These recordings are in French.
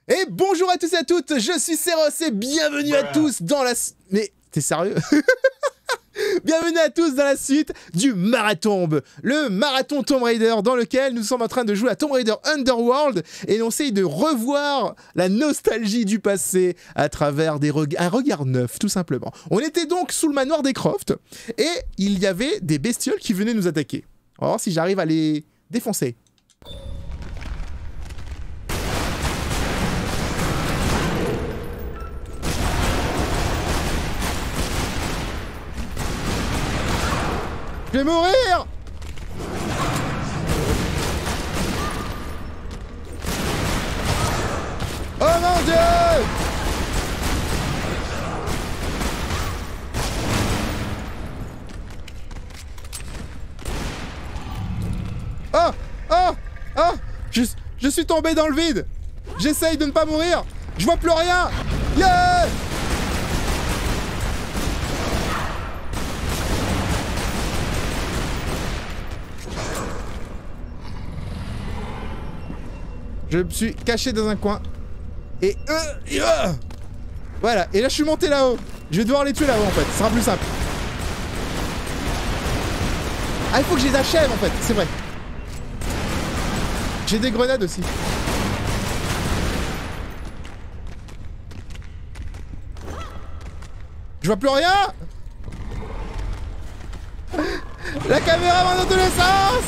Et bonjour à tous et à toutes, je suis Seros et bienvenue à tous dans la... Mais t'es sérieux? Bienvenue à tous dans la suite du Marathon, le marathon Tomb Raider dans lequel nous sommes en train de jouer à Tomb Raider Underworld et on essaye de revoir la nostalgie du passé à travers un regard neuf tout simplement. On était donc sous le manoir des Croft et il y avait des bestioles qui venaient nous attaquer. On va voir si j'arrive à les défoncer. Je vais mourir! Oh mon Dieu! Oh! Oh! Oh! Je suis tombé dans le vide! J'essaye de ne pas mourir! Je vois plus rien! Yeah! Je me suis caché dans un coin. Et voilà. Et là, je suis monté là-haut. Je vais devoir les tuer là-haut, en fait. Ce sera plus simple. Ah, il faut que je les achève, en fait. C'est vrai. J'ai des grenades aussi. Je vois plus rien. La caméra va dans tous les sens.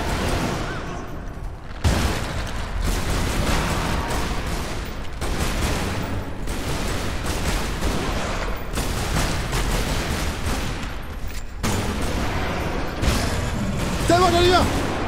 C'est bon, j'en ai un.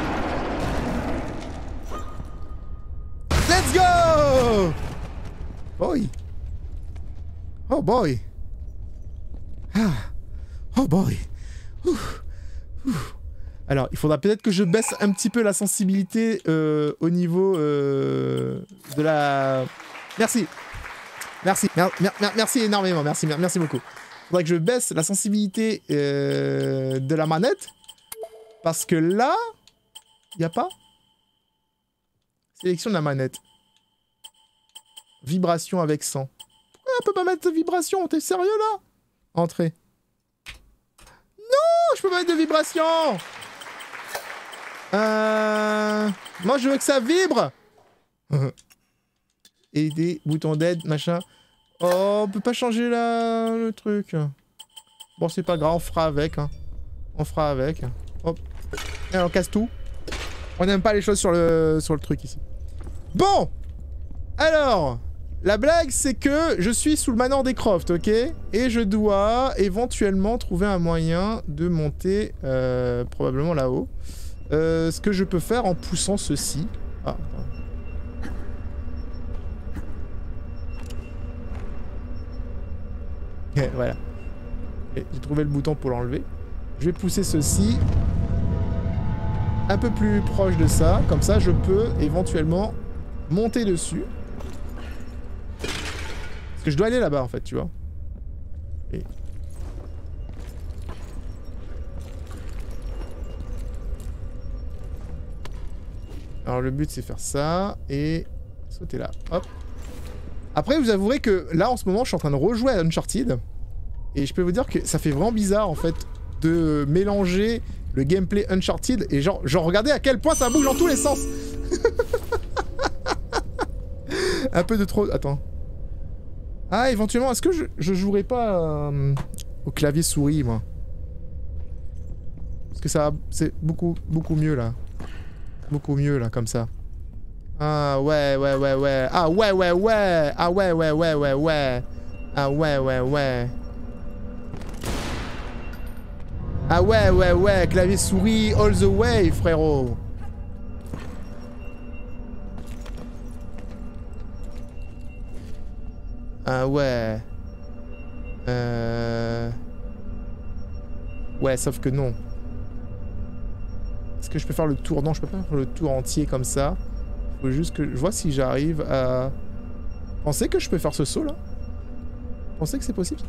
Let's go. Boy. Oh boy. Ah. Oh boy. Ouf. Ouf. Alors, il faudra peut-être que je baisse un petit peu la sensibilité au niveau de la... Merci. Merci. Merci énormément. Merci beaucoup. Il faudra que je baisse la sensibilité de la manette. Parce que là, il n'y a pas. Sélection de la manette. Vibration avec 100. Pourquoi on peut pas mettre de vibration? T'es sérieux là? Entrée. Non, je peux pas mettre de vibration. Moi je veux que ça vibre. Aider, bouton d'aide, machin. Oh, on peut pas changer le truc. Bon, c'est pas grave, on fera avec. Hein. On fera avec. Hop. Et on casse tout. On n'aime pas les choses sur le truc ici. Bon. Alors, la blague c'est que je suis sous le manoir des Croft, ok? Et je dois éventuellement trouver un moyen de monter probablement là-haut. Ce que je peux faire en poussant ceci. Ah. Ok, voilà. J'ai trouvé le bouton pour l'enlever. Je vais pousser ceci un peu plus proche de ça, comme ça je peux éventuellement monter dessus. Parce que je dois aller là-bas en fait, tu vois. Et... Alors le but c'est faire ça et sauter là. Hop. Après vous avouerez que là en ce moment je suis en train de rejouer à Uncharted. Et je peux vous dire que ça fait vraiment bizarre en fait de mélanger le gameplay Uncharted et genre regardez à quel point ça bouge dans tous les sens. Un peu de trop... Attends. Ah, éventuellement, est-ce que je jouerais pas au clavier souris, moi? Parce que ça... C'est beaucoup mieux, là. Beaucoup mieux, là, comme ça. Ah, ouais. Ah, ouais. Ah, ouais. Ah, ouais. Ah ouais, clavier souris all the way, frérot. Ah ouais. Ouais, sauf que non. Est-ce que je peux faire le tour? Non, je peux pas faire le tour entier comme ça. Faut juste que je vois si j'arrive à... Pensez que je peux faire ce saut là? Pensez que c'est possible?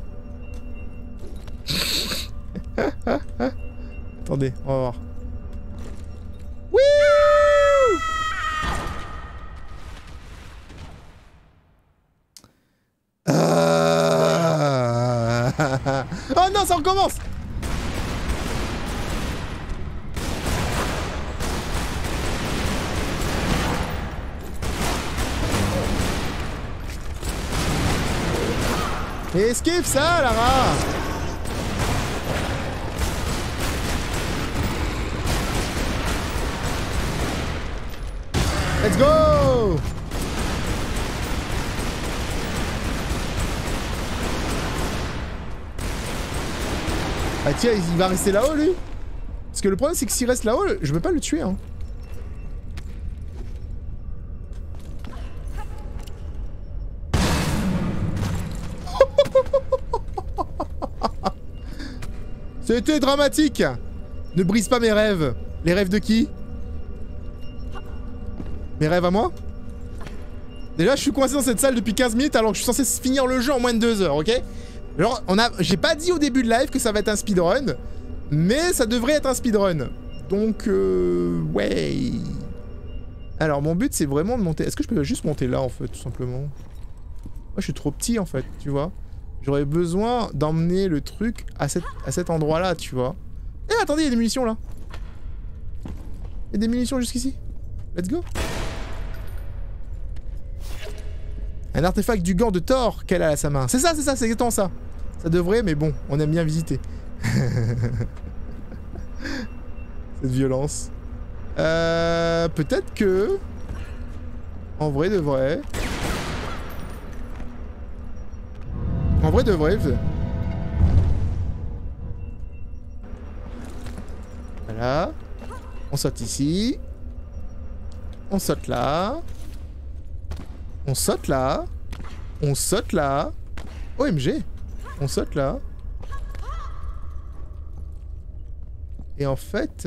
Attendez, on va voir. Wouh! Oh non, ça recommence. Mais esquive ça, Lara. Let's go. Ah tiens, il va rester là-haut, lui. Parce que le problème, c'est que s'il reste là-haut, je peux pas le tuer, hein. C'était dramatique. Ne brise pas mes rêves. Les rêves de qui? Mes rêves à moi? Déjà, je suis coincé dans cette salle depuis 15 minutes alors que je suis censé finir le jeu en moins de 2 heures, ok? Alors, j'ai pas dit au début de live que ça va être un speedrun, mais ça devrait être un speedrun. Donc, ouais. Alors, mon but, c'est vraiment de monter... Est-ce que je peux juste monter là, en fait, tout simplement? Moi, je suis trop petit, en fait, tu vois? J'aurais besoin d'emmener le truc à cet endroit-là, tu vois? Eh, attendez, il y a des munitions, là. Il y a des munitions jusqu'ici. Let's go. Un artefact du gant de Thor qu'elle a à sa main. C'est ça, c'est exactement ça. Ça devrait, mais bon, on aime bien visiter. Cette violence. Peut-être que... En vrai de vrai... Voilà. On saute ici. On saute là. On saute là. On saute là. OMG. On saute là. Et en fait...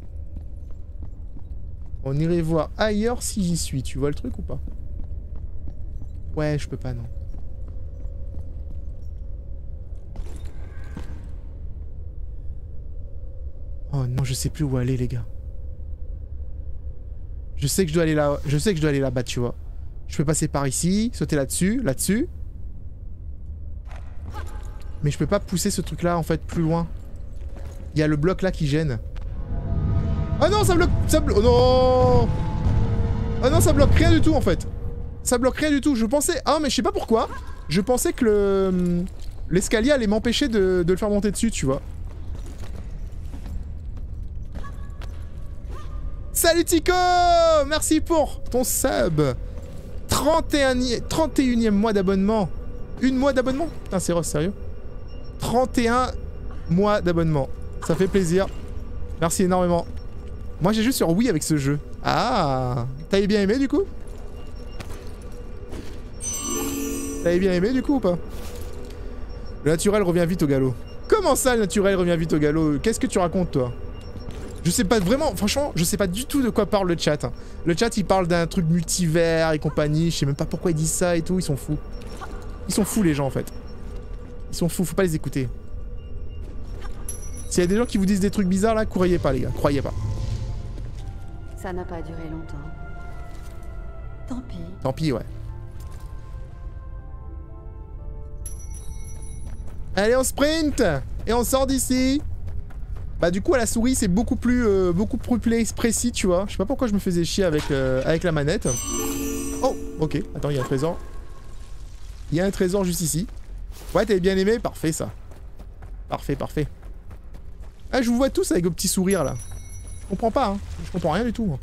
On irait voir ailleurs si j'y suis. Tu vois le truc ou pas? Ouais, je peux pas, non. Oh non, je sais plus où aller, les gars. Je sais que je dois aller là. Je sais que je dois aller là-bas, tu vois. Je peux passer par ici, sauter là-dessus, là-dessus. Mais je peux pas pousser ce truc-là, en fait, plus loin. Il y a le bloc là qui gêne. Oh non, ça bloque... Oh non. Oh non, ça bloque rien du tout, en fait. Ça bloque rien du tout. Je pensais... Ah, mais je sais pas pourquoi. Je pensais que l'escalier allait m'empêcher de le faire monter dessus, tu vois. Salut Tico! Merci pour ton sub. 31e mois d'abonnement. Une mois d'abonnement? Putain, c'est Ross, sérieux? 31 mois d'abonnement. Ça fait plaisir. Merci énormément. Moi, j'ai juste sur Wii avec ce jeu. Ah! T'avais bien aimé, du coup? T'avais bien aimé, du coup, ou pas? Le naturel revient vite au galop. Comment ça, le naturel revient vite au galop? Qu'est-ce que tu racontes, toi? Je sais pas vraiment, franchement, je sais pas du tout de quoi parle le chat. Le chat, il parle d'un truc multivers et compagnie. Je sais même pas pourquoi ils disent ça et tout, ils sont fous. Ils sont fous, les gens, en fait. Ils sont fous, faut pas les écouter. S'il y a des gens qui vous disent des trucs bizarres, là, croyez pas, les gars, croyez pas. Ça n'a pas duré longtemps. Tant pis. Tant pis, ouais. Allez, on sprint! Et on sort d'ici! Bah du coup à la souris c'est beaucoup plus précis, tu vois. Je sais pas pourquoi je me faisais chier avec la manette. Oh, ok. Attends, il y a un trésor. Il y a un trésor juste ici. Ouais, t'avais bien aimé? Parfait ça. Parfait, parfait. Ah, je vous vois tous avec vos petits sourires là. Je comprends pas, hein. Je comprends rien du tout. Moi.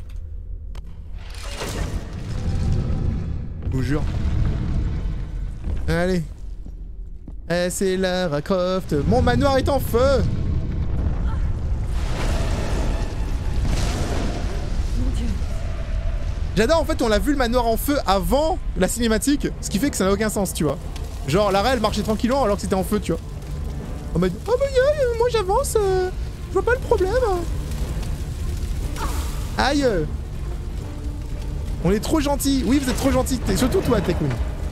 Je vous jure. Allez. Eh, c'est Lara Croft. Mon manoir est en feu! J'adore en fait, on l'a vu le manoir en feu avant la cinématique, ce qui fait que ça n'a aucun sens, tu vois. Genre Lara elle marchait tranquillement alors que c'était en feu, tu vois. En mode oh bah yeah, moi j'avance, je vois pas le problème. Aïe. On est trop gentils. Oui, vous êtes trop gentils, surtout toi, Tekun.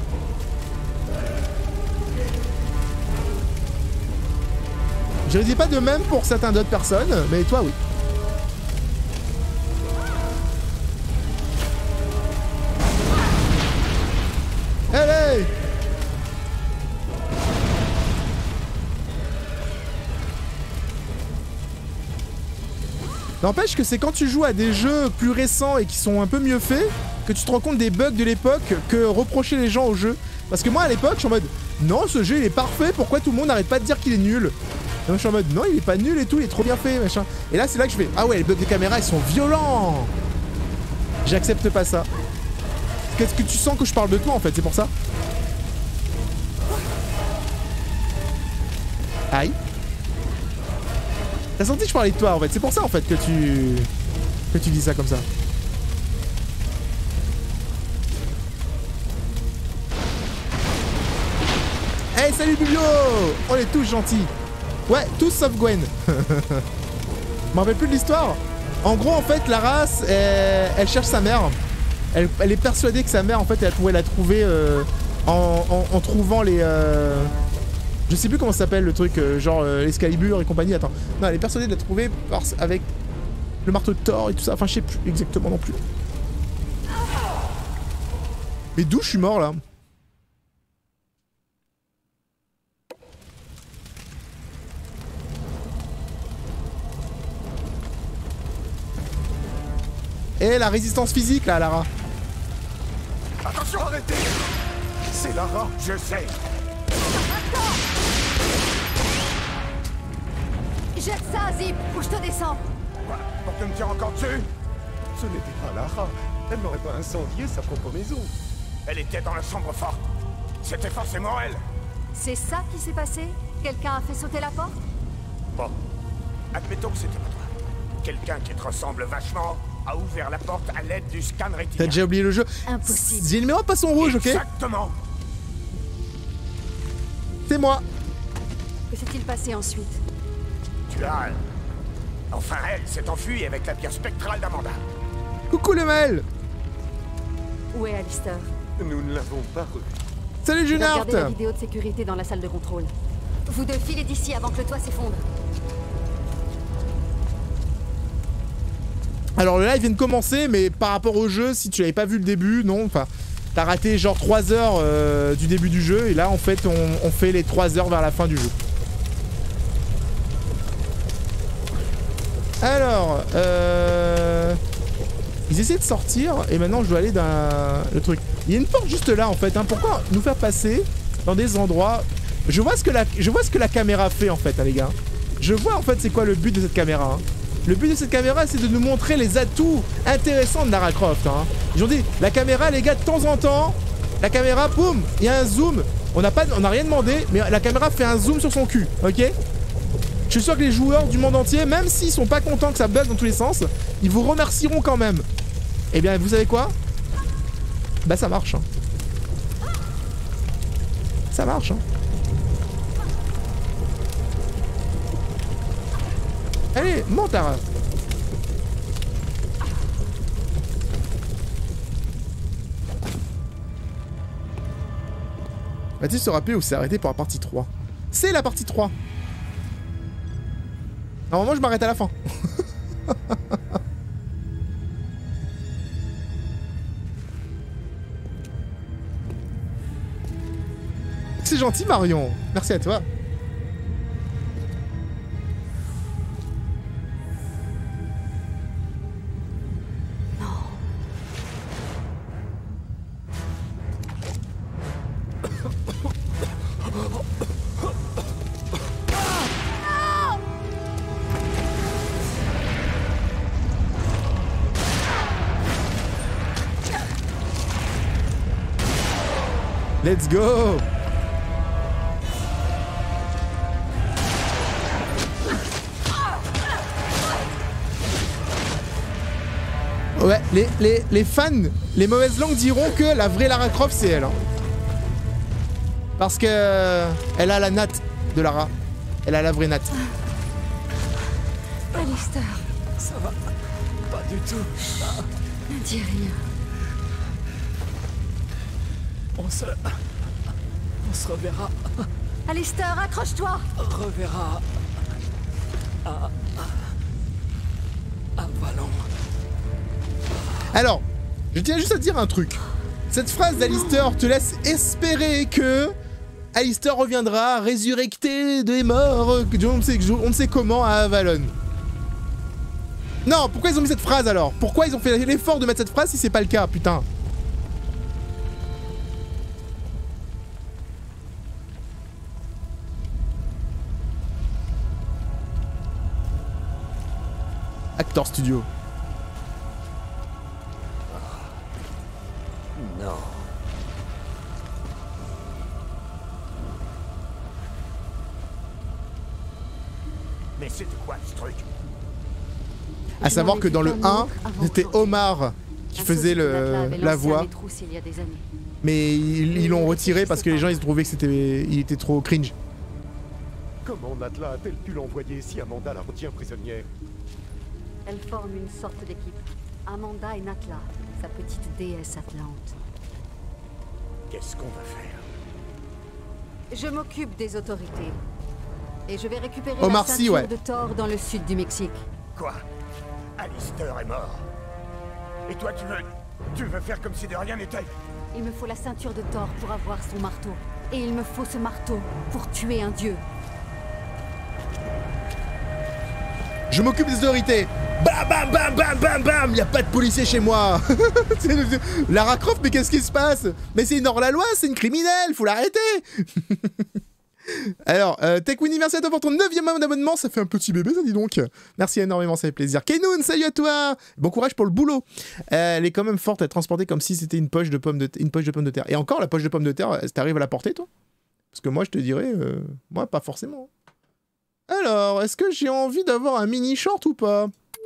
Je ne dis pas de même pour certaines d'autres personnes, mais toi oui. Allez! N'empêche que c'est quand tu joues à des jeux plus récents et qui sont un peu mieux faits que tu te rends compte des bugs de l'époque que reprochaient les gens au jeu. Parce que moi à l'époque je suis en mode non ce jeu il est parfait, pourquoi tout le monde n'arrête pas de dire qu'il est nul? Et moi je suis en mode non il est pas nul et tout, il est trop bien fait machin. Et là c'est là que je fais ah ouais les bugs de caméra ils sont violents. J'accepte pas ça. Qu'est-ce que tu sens que je parle de toi en fait, c'est pour ça? Aïe. T'as senti que je parlais de toi en fait, c'est pour ça en fait que tu dis ça comme ça. Hey salut Biblio. On est tous gentils. Ouais, tous sauf Gwen. Je m'en rappelle plus de l'histoire. En gros en fait la race elle cherche sa mère. Elle est persuadée que sa mère en fait elle pourrait la trouver en trouvant les... Je sais plus comment ça s'appelle le truc, genre l'Excalibur et compagnie, attends. Non, elle est persuadée de la trouver avec le marteau de Thor et tout ça, enfin je sais plus exactement non plus. Mais d'où je suis mort là? Et la résistance physique là, Lara. Attention, arrêtez! C'est Lara, je sais. Jette ça, Zip, ou je te descends. Quoi? Pour que me tire encore dessus? Ce n'était pas Lara. Elle n'aurait pas incendié sa propre maison. Elle était dans la chambre forte. C'était forcément elle. C'est ça qui s'est passé? Quelqu'un a fait sauter la porte? Bon, admettons que c'était pas toi. Quelqu'un qui te ressemble vachement a ouvert la porte à l'aide du scan rétinien. T'as déjà oublié le jeu? Impossible. J'ai le numéro pas son rouge, ok? Exactement. C'est moi. Que s'est-il passé ensuite? Tu as... Enfin, elle s'est enfuie avec la pierre spectrale d'Amanda. Coucou le mail. Où est Alistair? Nous ne l'avons pas revu. Salut Junart. Regardez la vidéo de sécurité dans la salle de contrôle. Vous deux filez d'ici avant que le toit s'effondre. Alors le live vient de commencer, mais par rapport au jeu, si tu l'avais pas vu le début, non, enfin, t'as raté genre 3 heures du début du jeu, et là en fait on fait les 3 heures vers la fin du jeu. Alors, ils essaient de sortir, et maintenant je dois aller dans le truc. Il y a une porte juste là en fait, hein. Pourquoi nous faire passer dans des endroits... Je vois ce que la caméra fait en fait, hein, les gars. Je vois en fait c'est quoi le but de cette caméra, hein. Le but de cette caméra, c'est de nous montrer les atouts intéressants de Lara Croft. Hein. Ils ont dit, la caméra, les gars, de temps en temps, la caméra, boum, il y a un zoom. On n'a rien demandé, mais la caméra fait un zoom sur son cul, ok? Je suis sûr que les joueurs du monde entier, même s'ils sont pas contents que ça bug dans tous les sens, ils vous remercieront quand même. Eh bien, vous savez quoi? Bah, ça marche. Hein. Ça marche, hein. Allez, monte Lara. Va-t-il se rappeler où c'est arrêté pour la partie 3? C'est la partie 3. Normalement je m'arrête à la fin. C'est gentil Marion. Merci à toi. Let's go! Ouais, les fans, les mauvaises langues diront que la vraie Lara Croft c'est elle. Hein. Parce que elle a la natte de Lara. Elle a la vraie natte. Alistair. Ça va pas du tout. Ne dis rien. On se reverra. Alistair, accroche-toi. Reverra. À Valon. Alors, je tiens juste à te dire un truc. Cette phrase d'Alistair te laisse espérer que Alistair reviendra résurrecté des morts, on ne sait comment, à Avalon. Non, pourquoi ils ont mis cette phrase alors? Pourquoi ils ont fait l'effort de mettre cette phrase si c'est pas le cas, putain? Actor Studio. Non. Mais c'était quoi ce truc? À savoir que dans le 1, c'était Omar qui faisait la voix. Mais ils l'ont retiré parce que les gens ils trouvaient que il était trop cringe. Comment Natla a-t-elle pu l'envoyer si Amanda la retient prisonnière? Elles forment une sorte d'équipe. Amanda et Natla, sa petite déesse Atlante. Qu'est-ce qu'on va faire? Je m'occupe des autorités. Et je vais récupérer Omar la Sy, ceinture ouais. de Thor dans le sud du Mexique. Quoi? Alistair est mort. Et toi tu veux faire comme si de rien n'était? Il me faut la ceinture de Thor pour avoir son marteau. Et il me faut ce marteau pour tuer un dieu. Je m'occupe des autorités. Bam bam bam bam bam bam. Y a pas de policier chez moi. Lara Croft, mais qu'est-ce qui se passe? Mais c'est une hors-la-loi, c'est une criminelle, faut l'arrêter. Alors, TechWinnie, merci à toi pour ton 9e abonnement, ça fait un petit bébé ça dis donc. Merci énormément, ça fait plaisir. Kenoun, salut à toi. Bon courage pour le boulot. Elle est quand même forte à être transportée comme si c'était une poche de pommes de terre. Et encore, la poche de pommes de terre, t'arrives à la porter toi? Parce que moi je te dirais, moi pas forcément. Alors, est-ce que j'ai envie d'avoir un mini short ou pas?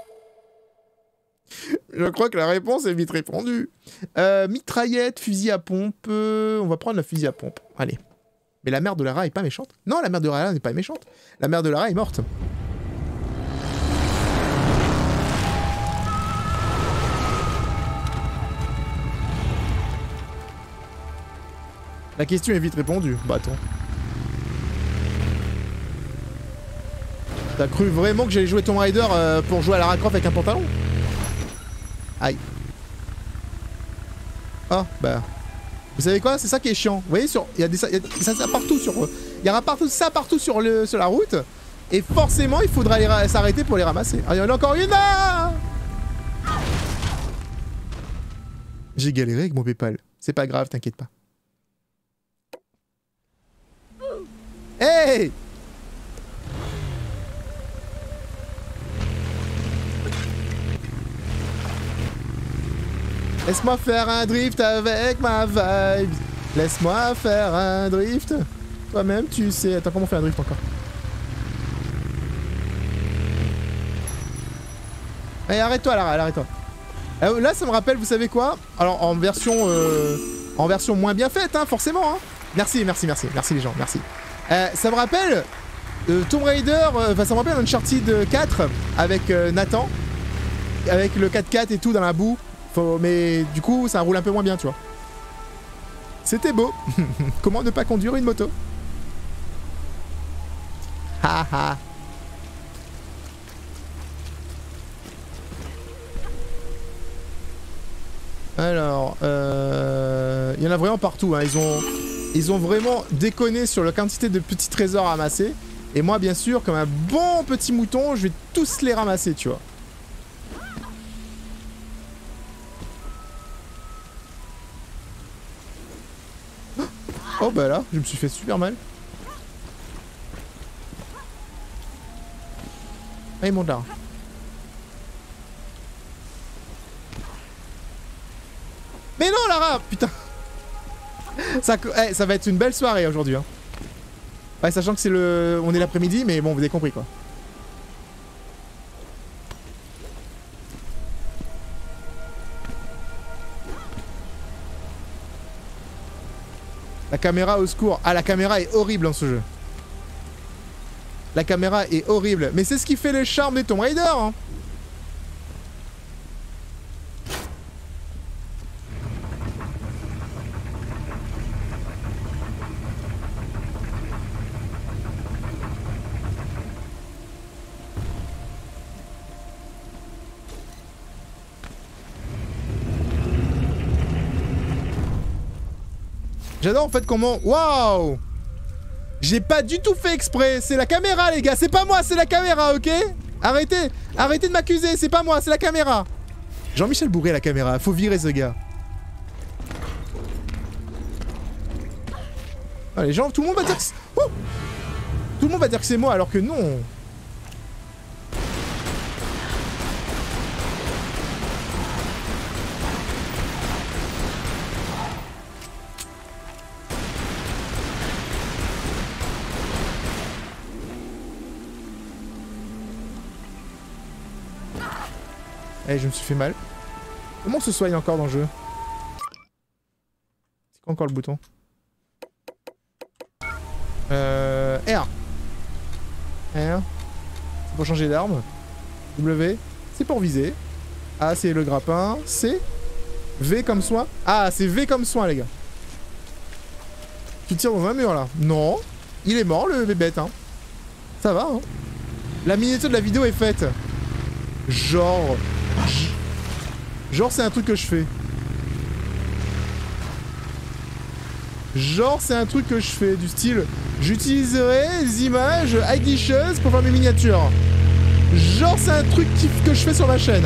Je crois que la réponse est vite répondue. Mitraillette, fusil à pompe. On va prendre la fusil à pompe. Allez. Mais la mère de Lara est pas méchante. Non, la mère de Lara n'est pas méchante. La mère de Lara est morte. La question est vite répondue, bâton. T'as cru vraiment que j'allais jouer Tomb Raider pour jouer à Lara Croft avec un pantalon? Aïe. Oh, bah... Vous savez quoi? C'est ça qui est chiant. Vous voyez, il y a ça partout sur... Il y aura ça partout sur la route. Et forcément, il faudra s'arrêter pour les ramasser. Ah, il y en a encore une là. J'ai galéré avec mon PayPal. C'est pas grave, t'inquiète pas. Hey! Laisse-moi faire un drift avec ma vibe. Laisse-moi faire un drift. Toi-même, tu sais... Attends, comment on fait un drift encore? Allez, arrête-toi, Lara, arrête-toi. Là, ça me rappelle, vous savez quoi? Alors, en version moins bien faite, hein, forcément. Hein. Merci les gens, merci. Ça me rappelle Tomb Raider, enfin, ça me rappelle Uncharted 4 avec Nathan. Avec le 4x4 et tout dans la boue. Mais du coup, ça roule un peu moins bien, tu vois. C'était beau. Comment ne pas conduire une moto? Haha. Alors, il y en a vraiment partout. Hein. Ils ont vraiment déconné sur la quantité de petits trésors à ramasser. Et moi, bien sûr, comme un bon petit mouton, je vais tous les ramasser, tu vois. Oh bah là, je me suis fait super mal. Ah, il monte là. Mais non, Lara, putain. Ça va être une belle soirée aujourd'hui. Hein. Ouais, sachant que c'est on est l'après-midi, mais bon, vous avez compris quoi. La caméra au secours. Ah, la caméra est horrible dans ce jeu. La caméra est horrible. Mais c'est ce qui fait le charme des Tomb Raider. Hein. J'adore en fait comment... Waouh! J'ai pas du tout fait exprès. C'est la caméra les gars. C'est pas moi, c'est la caméra, ok? Arrêtez! Arrêtez de m'accuser, c'est pas moi, c'est la caméra! Jean-Michel Bourré, la caméra, faut virer ce gars. Ah, les gens, tout le monde va dire que c'est... Oh, tout le monde va dire que c'est moi alors que non. Eh, je me suis fait mal. Comment on se soigne encore dans le jeu? C'est quoi encore le bouton? R. R. C'est pour changer d'arme. W. C'est pour viser. A, c'est le grappin. C. V comme soin. Ah, c'est V comme soin, les gars. Tu tires dans un mur, là. Non. Il est mort, le bébête, hein. Ça va, hein. La miniature de la vidéo est faite. Genre... Genre, c'est un truc que je fais. Genre, c'est un truc que je fais, du style... J'utiliserai les images iDishes pour faire mes miniatures. Genre, c'est un truc que je fais sur ma chaîne.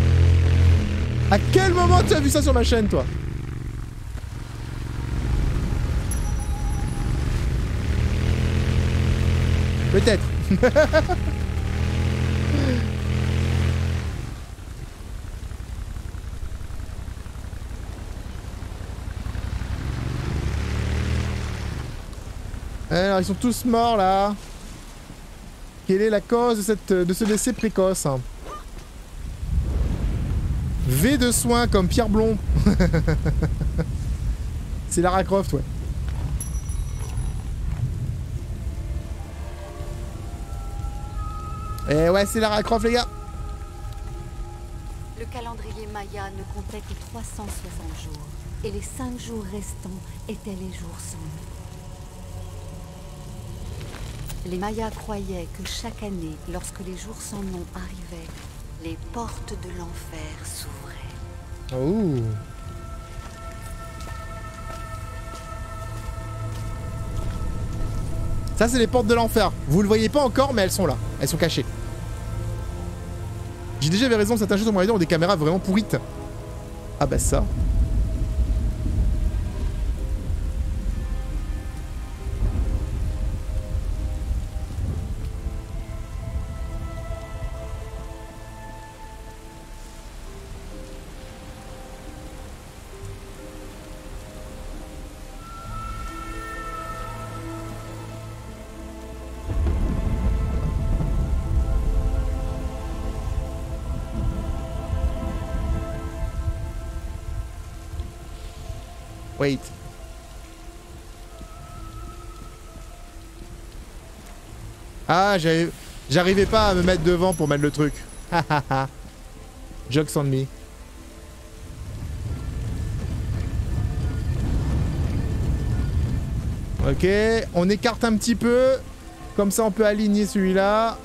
À quel moment tu as vu ça sur ma chaîne, toi? Peut-être. Alors, ils sont tous morts là. Quelle est la cause de ce décès précoce? V de soins comme Pierre Blond. C'est Lara Croft, ouais. Eh ouais, c'est Lara Croft, les gars. Le calendrier Maya ne comptait que 360 jours. Et les 5 jours restants étaient les jours sans nom. Les Mayas croyaient que chaque année, lorsque les jours sans nom arrivaient, les portes de l'enfer s'ouvraient. Oh. Ça, c'est les portes de l'enfer. Vous le voyez pas encore, mais elles sont là. Elles sont cachées. J'ai déjà eu raison, certains jeux sur Tomb Raider ont des caméras vraiment pourrites. Ah bah ça. Wait. Ah, j'arrivais pas à me mettre devant pour mettre le truc. Hahaha. Jokes on me. Ok, on écarte un petit peu. Comme ça, on peut aligner celui-là.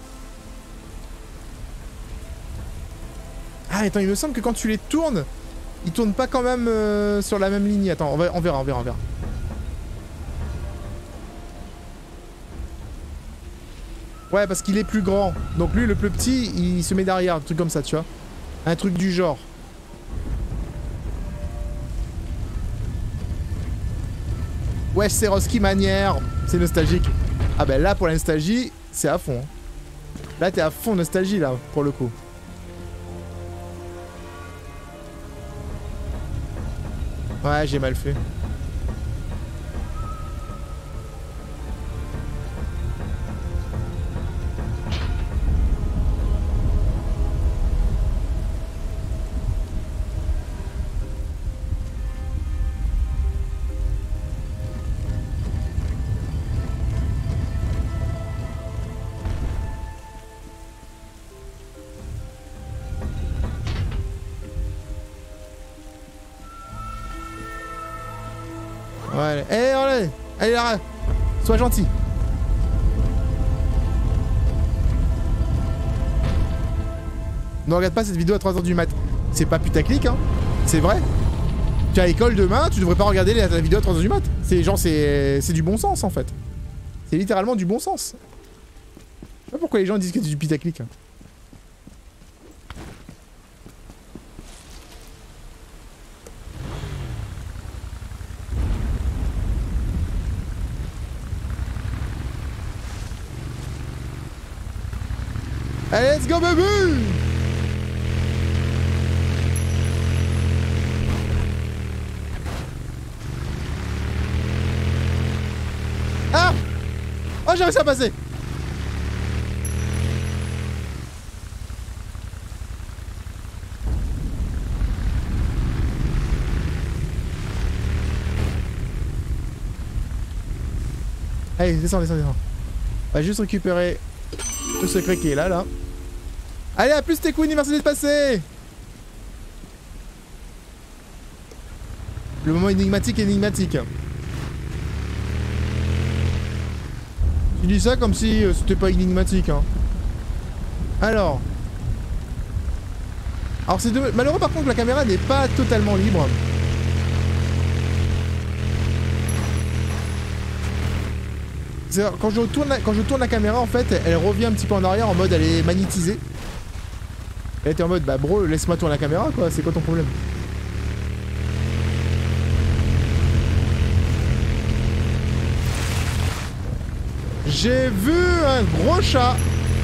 Ah, attends, il me semble que quand tu les tournes... Il tourne pas quand même sur la même ligne. Attends, on verra. Ouais, parce qu'il est plus grand. Donc lui, le plus petit, il se met derrière. Un truc comme ça, tu vois. Un truc du genre. Ouais, c'est Roski manière. C'est nostalgique. Ah ben là, pour la nostalgie, c'est à fond. Là, t'es à fond nostalgie, là, pour le coup. Ouais, j'ai mal fait. Ouais, allez, Lara, sois gentil. Ne regarde pas cette vidéo à 3h du mat. C'est pas putaclic, hein. C'est vrai. Tu es à l'école demain, tu devrais pas regarder la vidéo à 3h du mat. C'est genre, c'est du bon sens, en fait. C'est littéralement du bon sens. Je sais pas pourquoi les gens disent que c'est du putaclic. Hein. Allez, let's go, baby! Ah! Oh, j'ai réussi à passer! Allez, descends, descends, descends. On va juste récupérer le secret qui est là, là. Allez, à plus, Tekwini, merci d'être passé! Le moment énigmatique, énigmatique. Tu dis ça comme si c'était pas énigmatique, hein. Alors c'est malheureux par contre que la caméra n'est pas totalement libre. Quand je tourne la caméra, en fait, elle revient un petit peu en arrière en mode elle est magnétisée. Elle était en mode bah bro, laisse-moi tourner la caméra quoi, c'est quoi ton problème? J'ai vu un gros chat.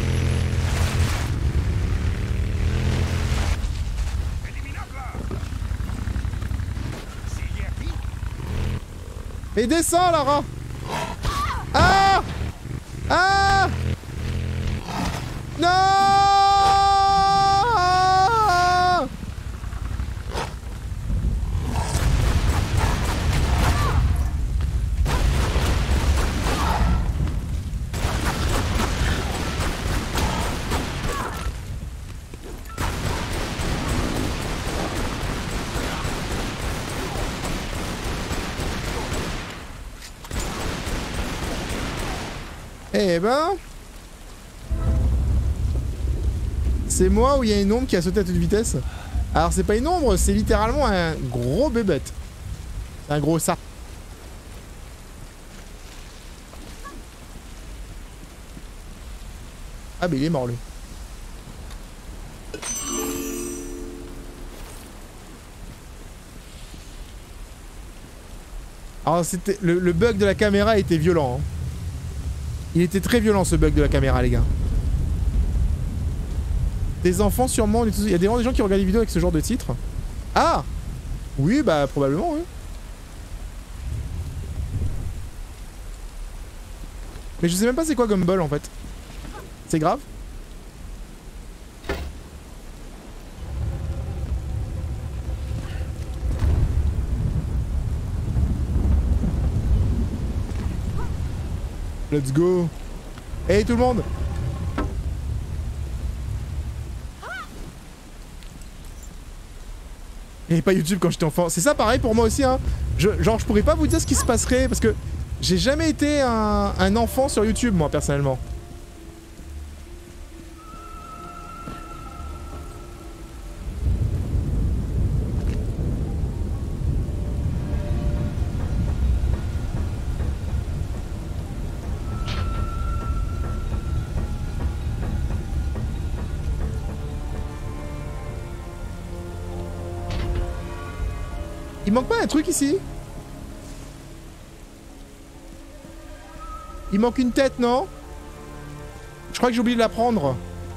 Et descends, Lara. Ah! Ah! Non! Eh ben... C'est moi ou il y a une ombre qui a sauté à toute vitesse? Alors c'est pas une ombre, c'est littéralement un gros bébête. C'est un gros ça. Ah bah il est mort lui. Alors c'était... Le bug de la caméra était violent, hein. Il était très violent ce bug de la caméra les gars. Des enfants sûrement, il y a des gens qui regardent des vidéos avec ce genre de titre. Ah! Oui bah probablement oui. Mais je sais même pas c'est quoi Gumball en fait. C'est grave? Let's go. Hey tout le monde. Et pas YouTube quand j'étais enfant. C'est ça pareil pour moi aussi hein. Genre je pourrais pas vous dire ce qui se passerait parce que j'ai jamais été un enfant sur YouTube moi personnellement. Il manque pas un truc ici? Il manque une tête, non? Je crois que j'ai oublié de la prendre.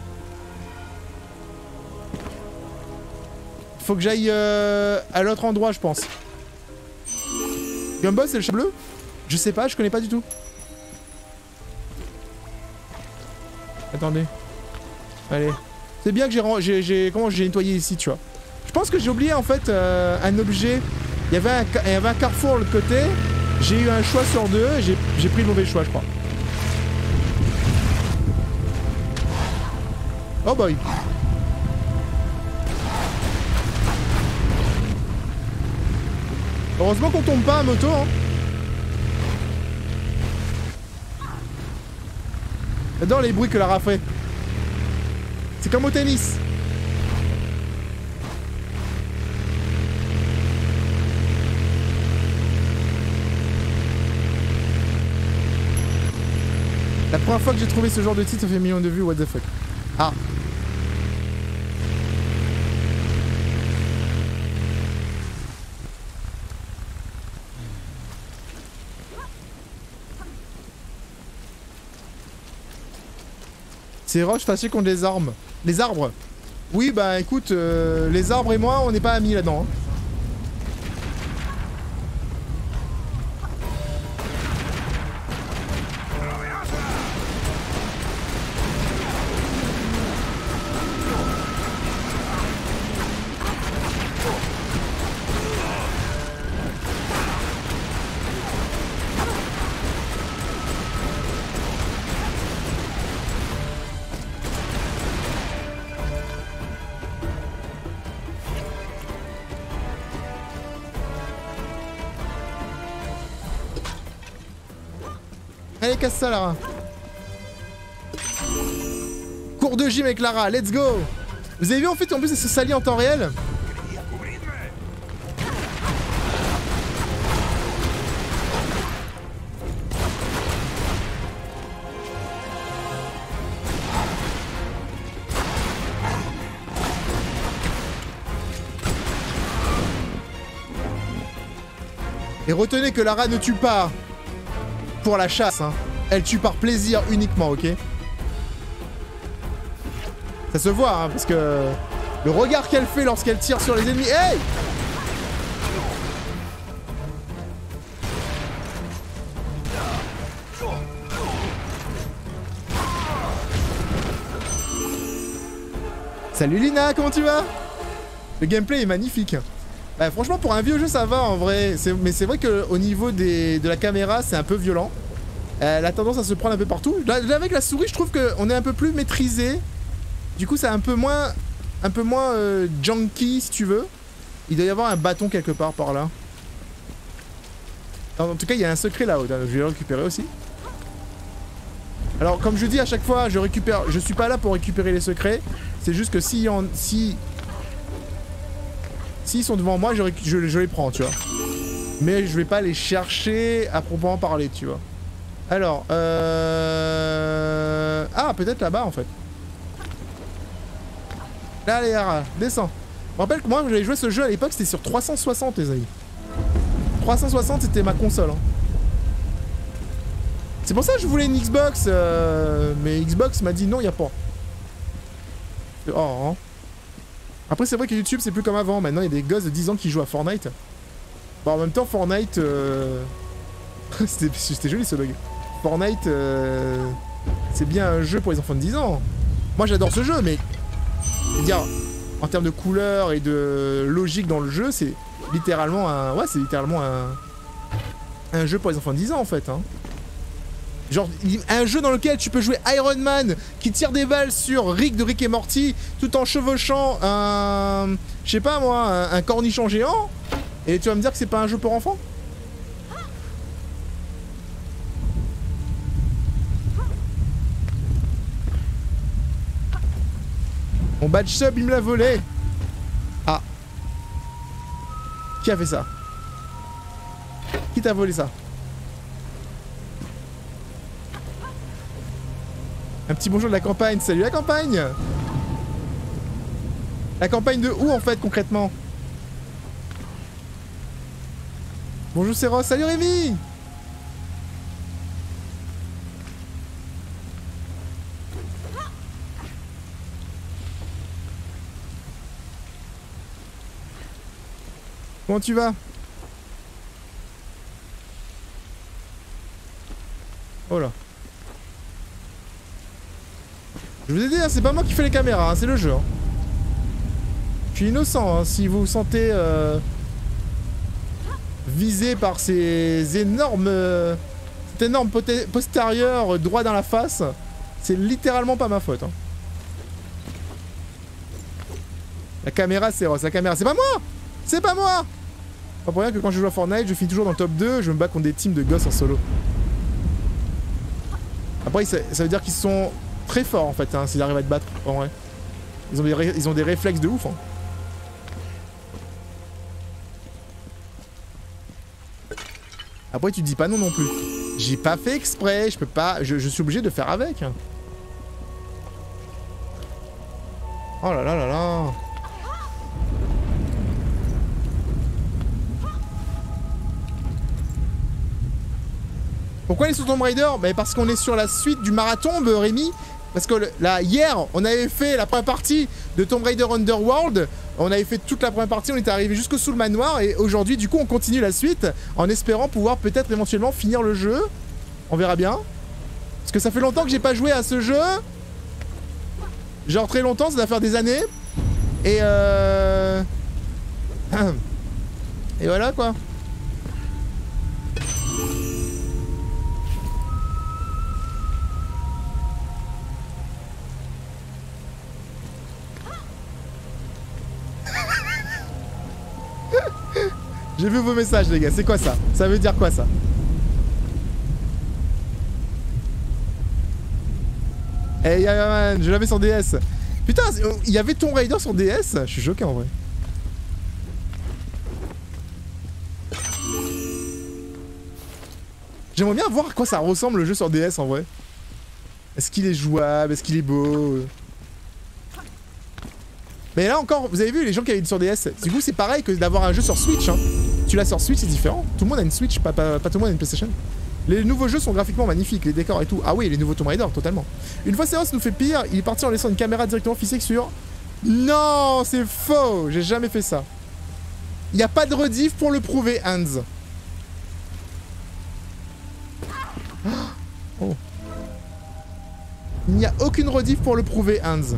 Faut que j'aille à l'autre endroit, je pense. Gumball, c'est le chat bleu? Je sais pas, je connais pas du tout. Attendez. Allez. C'est bien que j'ai nettoyé ici, tu vois. Je pense que j'ai oublié en fait un objet. Il y avait un carrefour de l'autre côté. J'ai eu un choix sur deux. J'ai pris le mauvais choix, je crois. Oh boy. Heureusement qu'on tombe pas à moto. Hein. J'adore les bruits que Lara fait. C'est comme au tennis. La première fois que j'ai trouvé ce genre de titre, ça fait millions de vues, what the fuck. Ah. C'est roche fâché contre les armes. Les arbres. Oui, bah écoute, les arbres et moi, on n'est pas amis là-dedans. Hein. Allez, casse ça, Lara. Cours de gym avec Lara, let's go. Vous avez vu, en fait, en plus, elle se salit en temps réel. Et retenez que Lara ne tue pas pour la chasse, hein. Elle tue par plaisir uniquement, ok? Ça se voit, hein, parce que le regard qu'elle fait lorsqu'elle tire sur les ennemis... Hey! Salut Lina, comment tu vas? Le gameplay est magnifique. Bah, franchement, pour un vieux jeu, ça va en vrai. Mais c'est vrai qu'au niveau de la caméra, c'est un peu violent. Elle a tendance à se prendre un peu partout. Là, avec la souris, je trouve qu'on est un peu plus maîtrisé. Du coup, c'est un peu moins junky, si tu veux. Il doit y avoir un bâton quelque part par là. En tout cas, il y a un secret là-haut. Je vais le récupérer aussi. Alors, comme je dis à chaque fois, je suis pas là pour récupérer les secrets. C'est juste que s'ils sont devant moi, je les prends, tu vois. Mais je vais pas les chercher à proprement parler, tu vois. Alors, ah, peut-être là-bas, en fait. Là, allez, Lara, descends. Je me rappelle que moi, j'avais joué ce jeu à l'époque, c'était sur 360, les amis. 360, c'était ma console. Hein. C'est pour ça que je voulais une Xbox, mais Xbox m'a dit non, il n'y a pas. Oh, hein. Après, c'est vrai que YouTube, c'est plus comme avant. Maintenant, il y a des gosses de 10 ans qui jouent à Fortnite. Bon, en même temps, Fortnite... C'était joli, ce bug. Fortnite, c'est bien un jeu pour les enfants de 10 ans. Moi, j'adore ce jeu, mais... Je veux dire, en termes de couleurs et de logique dans le jeu, c'est littéralement un... Ouais, c'est littéralement un jeu pour les enfants de 10 ans, en fait. Hein. Genre, un jeu dans lequel tu peux jouer Iron Man qui tire des balles sur Rick de Rick et Morty tout en chevauchant un... Je sais pas moi, un cornichon géant. Et tu vas me dire que c'est pas un jeu pour enfants? Mon badge sub, il me l'a volé. Ah. Qui a fait ça? Qui t'a volé ça? Un petit bonjour de la campagne. Salut la campagne. La campagne de où en fait concrètement? Bonjour Céros. Salut Rémi. Comment tu vas? Oh là. Je vous ai dit, hein, c'est pas moi qui fais les caméras, hein, c'est le jeu. Hein. Je suis innocent, hein, si vous vous sentez visé par ces énormes... cet énorme postérieur droit dans la face, c'est littéralement pas ma faute. Hein. La caméra, c'est Ross, la caméra, c'est pas moi! C'est pas moi! Pas pour rien que quand je joue à Fortnite, je finis toujours dans le top 2, je me bats contre des teams de gosses en solo. Après, ça veut dire qu'ils sont... très fort en fait, hein, s'ils arrivent à te battre, en vrai. Ils ont des réflexes de ouf. Hein. Après, tu te dis pas non non plus. J'ai pas fait exprès, je peux pas. Je suis obligé de faire avec. Oh là là là là. Pourquoi les sur Tomb Raider? Bah parce qu'on est sur la suite du marathon, Rémi. Parce que là, hier, on avait fait la première partie de Tomb Raider Underworld. On avait fait toute la première partie, on était arrivé jusqu'au sous le manoir. Et aujourd'hui, du coup, on continue la suite en espérant pouvoir peut-être éventuellement finir le jeu. On verra bien. Parce que ça fait longtemps que j'ai pas joué à ce jeu. Genre très longtemps, ça doit faire des années. Et et voilà quoi. J'ai vu vos messages les gars, c'est quoi ça? Ça veut dire quoi ça? Hey man, je l'avais sur DS. Putain, il y avait Tomb Raider sur DS? Je suis choqué en vrai. J'aimerais bien voir à quoi ça ressemble le jeu sur DS en vrai. Est-ce qu'il est jouable? Est-ce qu'il est beau? Mais là encore, vous avez vu les gens qui avaient sur DS. Du coup c'est pareil que d'avoir un jeu sur Switch hein. Tu l'as sur Switch c'est différent. Tout le monde a une Switch, pas tout le monde a une PlayStation. Les nouveaux jeux sont graphiquement magnifiques, les décors et tout. Ah oui, les nouveaux Tomb Raider, totalement. Une fois Seros nous fait pire, il est parti en laissant une caméra directement fixée sur... Non, c'est faux. J'ai jamais fait ça. Il n'y a pas de rediff pour le prouver, Hans. Oh. Il n'y a aucune rediff pour le prouver, Hans.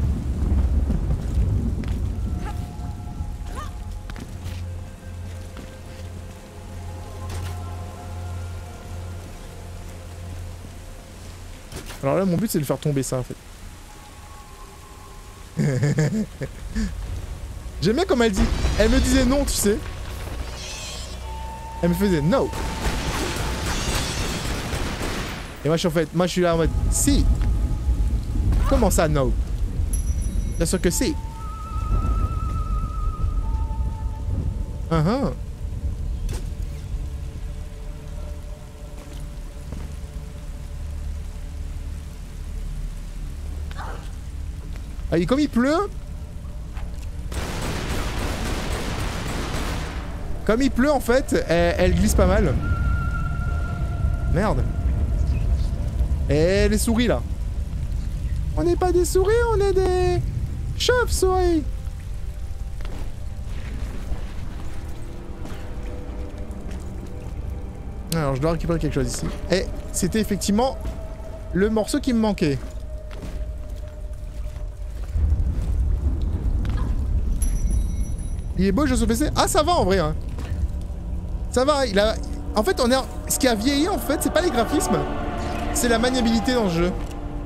Alors là, mon but, c'est de faire tomber ça, en fait. J'aime bien comme elle dit. Elle me disait non, tu sais. Elle me faisait no. Et moi, je suis en fait... Moi, je suis là en mode... Si. Comment ça, no? Bien sûr que si. Ah, et comme il pleut... Comme il pleut, en fait, elle glisse pas mal. Merde. Et les souris, là. On n'est pas des souris, on est des... chauves-souris. Alors, je dois récupérer quelque chose ici. Et c'était effectivement le morceau qui me manquait. Il est beau le jeu sur PC? Ah, ça va en vrai. Hein. Ça va, il a... En fait, on est... Ce qui a vieilli, en fait, c'est pas les graphismes. C'est la maniabilité dans le jeu.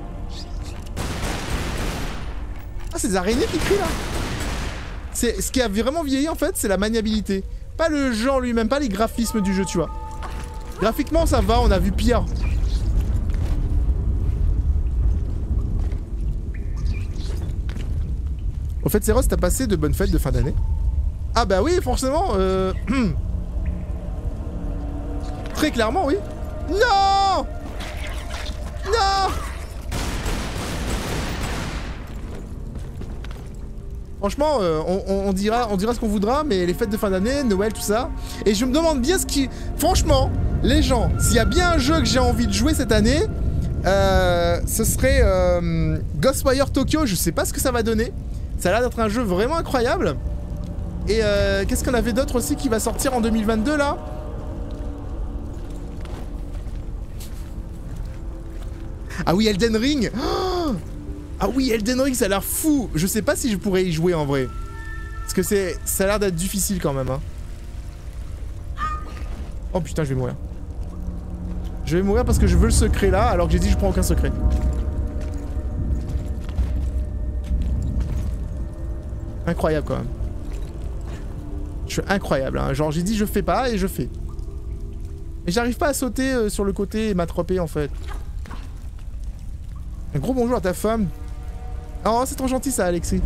Ah, c'est des araignées qui crient, là. Ce qui a vraiment vieilli, en fait, c'est la maniabilité. Pas le jeu en lui-même, pas les graphismes du jeu, tu vois. Graphiquement, ça va, on a vu pire. Au fait, Seros, t'as passé de bonnes fêtes de fin d'année? Ah bah oui, forcément, Très clairement, oui. Non! Non! Franchement, on dira ce qu'on voudra, mais les fêtes de fin d'année, Noël, tout ça. Et je me demande bien ce qui... Franchement, les gens, s'il y a bien un jeu que j'ai envie de jouer cette année, ce serait Ghostwire Tokyo. Je sais pas ce que ça va donner. Ça a l'air d'être un jeu vraiment incroyable. Et qu'est-ce qu'on avait d'autre aussi qui va sortir en 2022 là? Ah oui, Elden Ring. Oh, ah oui, Elden Ring, ça a l'air fou. Je sais pas si je pourrais y jouer en vrai. Parce que ça a l'air d'être difficile quand même. Hein. Oh putain, je vais mourir. Je vais mourir parce que je veux le secret là, alors que j'ai dit je prends aucun secret. Incroyable quand même. Je suis incroyable, hein. Genre j'ai dit je fais pas et je fais. Mais j'arrive pas à sauter sur le côté et m'attraper en fait. Un gros bonjour à ta femme. Oh, c'est trop gentil ça, Alexis.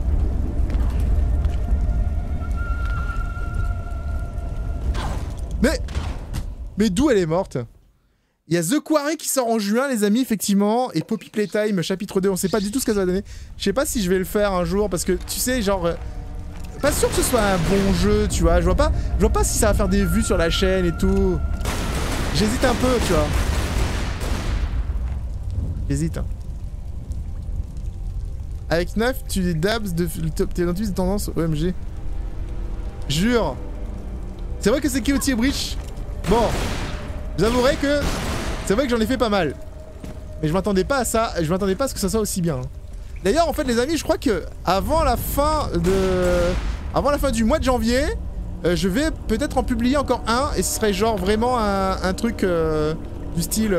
Mais d'où elle est morte? Il y a The Quarry qui sort en juin, les amis, effectivement. Et Poppy Playtime, chapitre 2. On sait pas du tout ce que ça va donner. Je sais pas si je vais le faire un jour parce que, tu sais, genre... pas sûr que ce soit un bon jeu, tu vois. Je vois pas si ça va faire des vues sur la chaîne et tout. J'hésite un peu, tu vois. J'hésite. Avec 9, tu es dabs de tes notices de tendance OMG. Jure. C'est vrai que c'est Chaotic Breach. Bon, j'avouerai que c'est vrai que j'en ai fait pas mal. Mais je m'attendais pas à ça, je m'attendais pas à ce que ça soit aussi bien. D'ailleurs, en fait, les amis, je crois que avant la fin du mois de janvier, je vais peut-être en publier encore un, et ce serait genre vraiment un truc du style...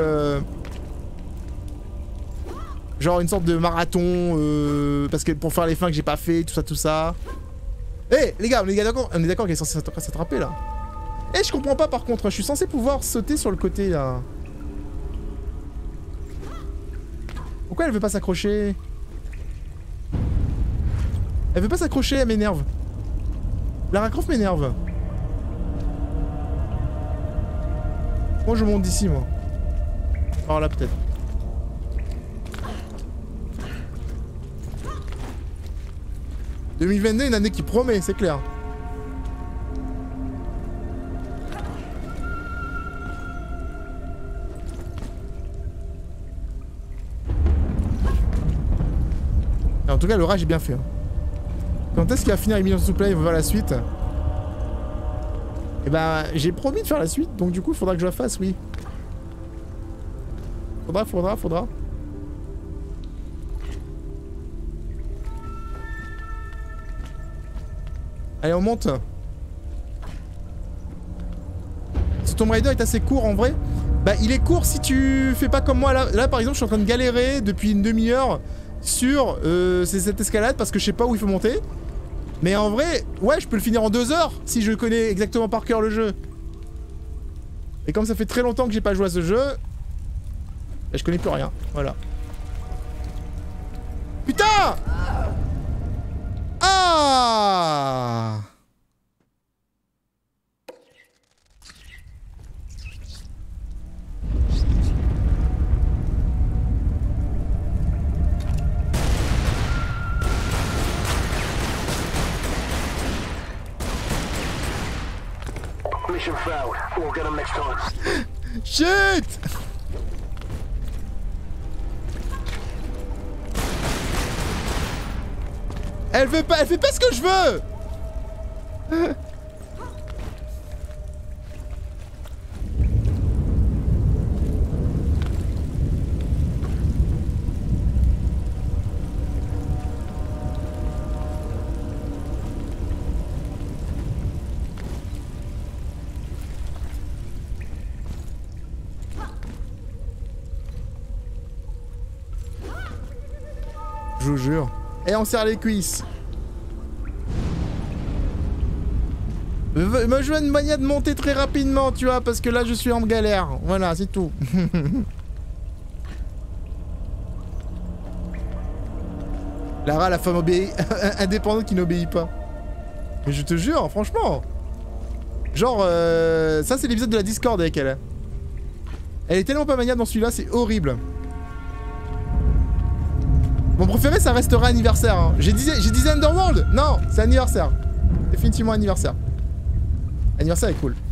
genre une sorte de marathon, parce que pour faire les fins que j'ai pas fait, tout ça. Eh hey, les gars, on est d'accord qu'elle est censée s'attraper là. Eh hey, je comprends pas par contre, je suis censé pouvoir sauter sur le côté là. Pourquoi elle veut pas s'accrocher? Elle veut pas s'accrocher, elle m'énerve. Lara Croft m'énerve. Moi je monte d'ici moi. Par là peut-être. « 2022, une année qui promet, c'est clair. » En tout cas, le rage est bien fait. Hein. Quand est-ce qu'il va finir Millions to Play et va voir la suite? Eh ben, j'ai promis de faire la suite, donc du coup, il faudra que je la fasse, oui. Faudra. Allez, on monte. Ce Tomb Raider est assez court en vrai. Bah, il est court si tu fais pas comme moi. Là par exemple, je suis en train de galérer depuis une demi-heure sur cette escalade parce que je sais pas où il faut monter. Mais en vrai, ouais, je peux le finir en 2 heures si je connais exactement par cœur le jeu. Et comme ça fait très longtemps que j'ai pas joué à ce jeu, bah, je connais plus rien. Voilà. Putain! Ah! Mission failed. We'll get them next time. Shit! Elle fait pas ce que je veux! Je vous jure. Et on serre les cuisses. Me joue une manière de monter très rapidement, tu vois, parce que là je suis en galère. Voilà, c'est tout. Lara, la femme indépendante qui n'obéit pas. Mais je te jure, franchement. Genre, ça c'est l'épisode de la Discord avec elle. Elle est tellement pas maniable dans celui-là, c'est horrible. Mon préféré, ça restera anniversaire. Hein. J'ai dit Underworld. Non, c'est anniversaire. Définitivement anniversaire. Anniversaire est cool.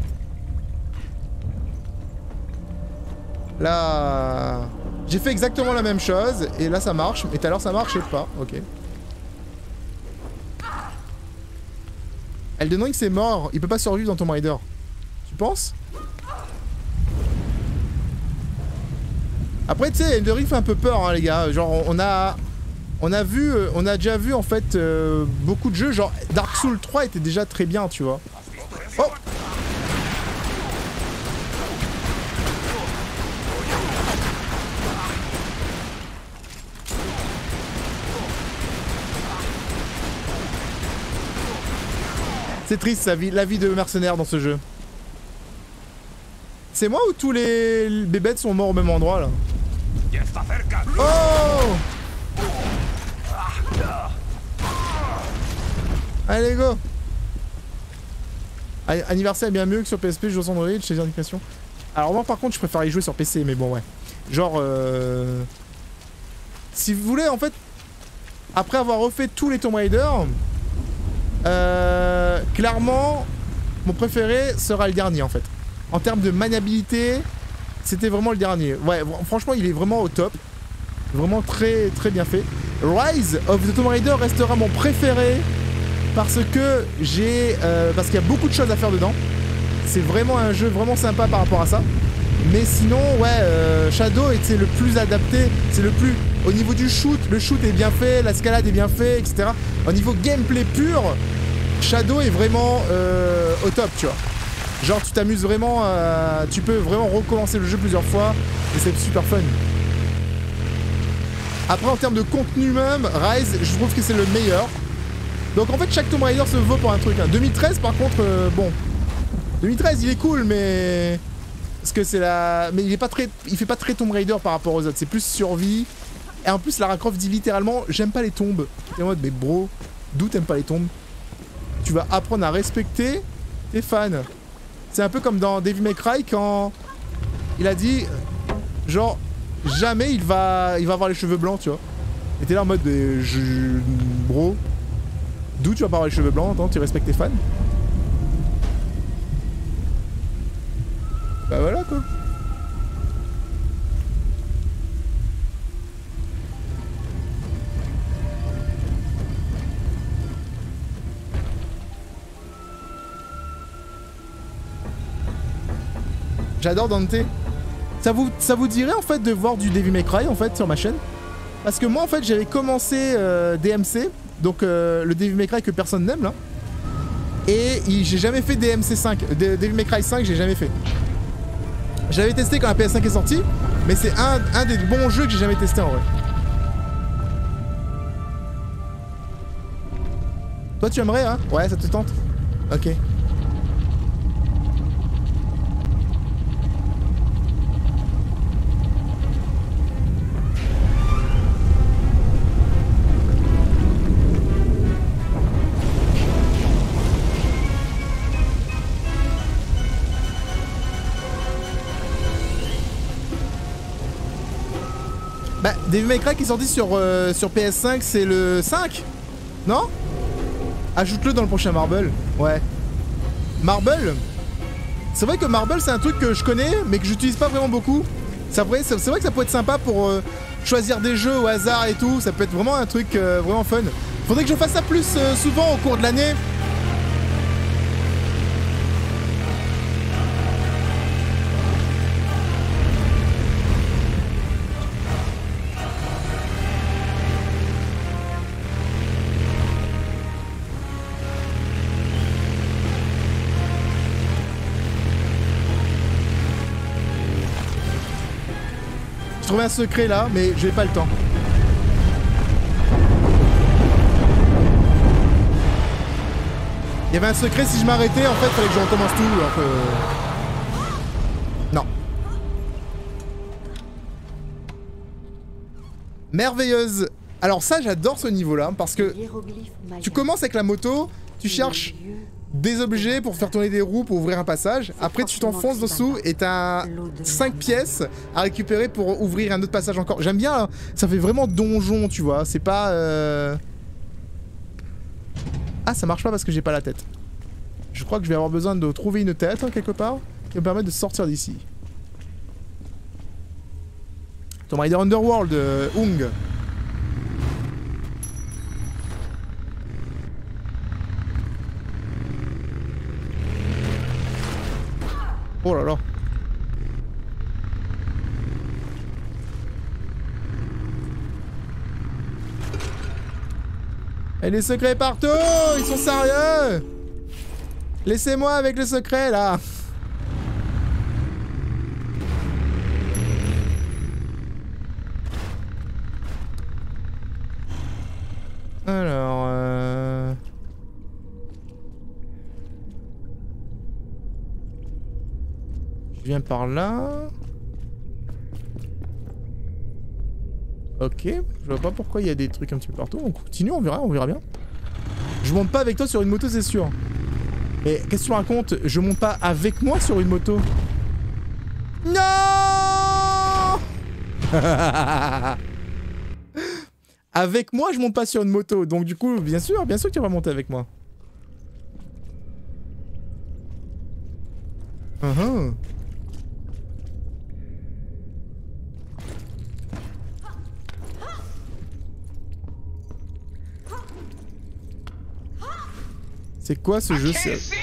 Là... J'ai fait exactement la même chose. Et là, ça marche. Mais tout à l'heure, ça marchait pas. Ok. Elden Ring, c'est mort. Il peut pas survivre dans Tomb Raider. Tu penses? Après, tu sais, Elden Ring fait un peu peur, hein, les gars. Genre, on a déjà vu, en fait, beaucoup de jeux. Genre, Dark Souls 3 était déjà très bien, tu vois. Oh! C'est triste, la vie de mercenaire dans ce jeu. C'est moi ou tous les bébêtes sont morts au même endroit, là? Oh! Allez, go! Anniversaire est bien mieux que sur PSP, je joue sur Android, chez les indications. Alors moi par contre je préfère y jouer sur PC, mais bon ouais. Genre si vous voulez en fait, après avoir refait tous les Tomb Raider, clairement mon préféré sera le dernier en fait. En termes de maniabilité, c'était vraiment le dernier. Ouais, franchement il est vraiment au top. Vraiment très très bien fait. Rise of the Tomb Raider restera mon préféré parce que parce qu'il y a beaucoup de choses à faire dedans. C'est vraiment un jeu vraiment sympa par rapport à ça. Mais sinon, ouais, Shadow c'est le plus adapté, c'est le plus... Au niveau du shoot, le shoot est bien fait, l'escalade est bien fait, etc. Au niveau gameplay pur, Shadow est vraiment au top, tu vois. Genre, tu t'amuses vraiment, tu peux vraiment recommencer le jeu plusieurs fois, et c'est super fun. Après, en termes de contenu même, Rise, je trouve que c'est le meilleur. Donc en fait, chaque Tomb Raider se vaut pour un truc. Hein. 2013, par contre, bon... 2013, il est cool, mais... Parce que c'est la... Mais il est pas très... Il fait pas très Tomb Raider par rapport aux autres. C'est plus survie. Et en plus, Lara Croft dit littéralement, j'aime pas les tombes. Et en mode, mais bro, d'où t'aimes pas les tombes? Tu vas apprendre à respecter tes fans. C'est un peu comme dans Devil May Cry quand il a dit, genre, jamais il va avoir les cheveux blancs, tu vois. Et t'es là en mode, bro, d'où tu vas pas avoir les cheveux blancs? Attends, tu respectes tes fans? Bah voilà quoi. J'adore Dante. Ça vous dirait en fait de voir du Devil May Cry en fait sur ma chaîne? Parce que moi en fait j'avais commencé DMC, donc le Devil May Cry que personne n'aime là. Et j'ai jamais fait DMC 5, Devil May Cry 5 j'ai jamais fait. J'avais testé quand la PS5 est sortie, mais c'est un des bons jeux que j'ai jamais testé en vrai. Toi tu aimerais hein? Ouais, ça te tente? Ok. Bah, Devil May Cry qui est sorti sur PS5, c'est le 5? Non? Ajoute-le dans le prochain Marble. Ouais. Marble? C'est vrai que Marble, c'est un truc que je connais, mais que j'utilise pas vraiment beaucoup. C'est vrai que ça peut être sympa pour choisir des jeux au hasard et tout. Ça peut être vraiment un truc vraiment fun. Faudrait que je fasse ça plus souvent au cours de l'année. J'ai trouvé un secret là, mais j'ai pas le temps. Il y avait un secret, si je m'arrêtais, en fait, fallait que je recommence tout. Alors que... Non. Merveilleuse. Alors ça, j'adore ce niveau-là, parce que tu commences avec la moto, tu cherches des objets pour faire tourner des roues pour ouvrir un passage. Après tu t'enfonces dessous et t'as 5 pièces à récupérer pour ouvrir un autre passage encore. J'aime bien, hein. Ça fait vraiment donjon, tu vois. C'est pas... Ah, ça marche pas parce que j'ai pas la tête. Je crois que je vais avoir besoin de trouver une tête, hein, quelque part, qui me permet de sortir d'ici. Tomb Raider Underworld, Hung. Oh là là. Et les secrets partout! Ils sont sérieux! Laissez-moi avec le secret là! Alors... Je viens par là. Ok, je vois pas pourquoi il y a des trucs un petit peu partout. On continue, on verra bien. Je monte pas avec toi sur une moto, c'est sûr. Mais qu'est-ce que tu racontes? Je monte pas avec moi sur une moto. Non. Avec moi, je monte pas sur une moto. Donc du coup, bien sûr que tu vas monter avec moi. C'est quoi ce jeu?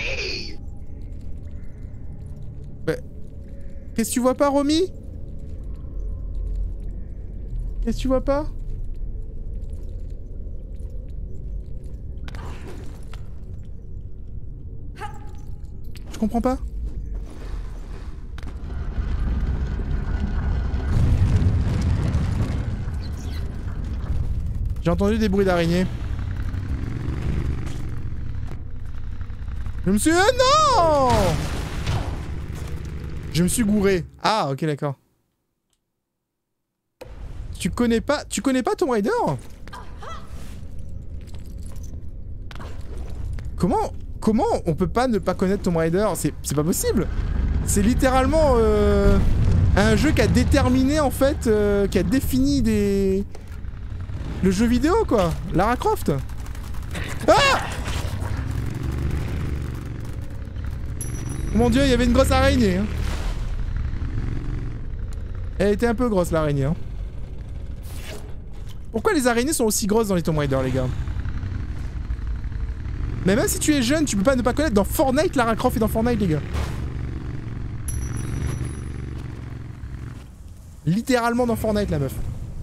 Qu'est-ce que tu vois pas, Romy? Qu'est-ce que tu vois pas? Je comprends pas. J'ai entendu des bruits d'araignées. Je me suis... non! Je me suis gouré. Ah, ok, d'accord. Tu connais pas Tomb Raider? Comment on peut pas ne pas connaître Tomb Raider? C'est pas possible. C'est littéralement un jeu qui a déterminé en fait, qui a défini le jeu vidéo quoi. Lara Croft. Ah! Mon dieu, il y avait une grosse araignée. Hein. Elle était un peu grosse l'araignée. Hein. Pourquoi les araignées sont aussi grosses dans les Tomb Raider les gars? Mais même si tu es jeune, tu peux pas ne pas connaître dans Fortnite, Lara Croft est dans Fortnite les gars. Littéralement dans Fortnite la meuf.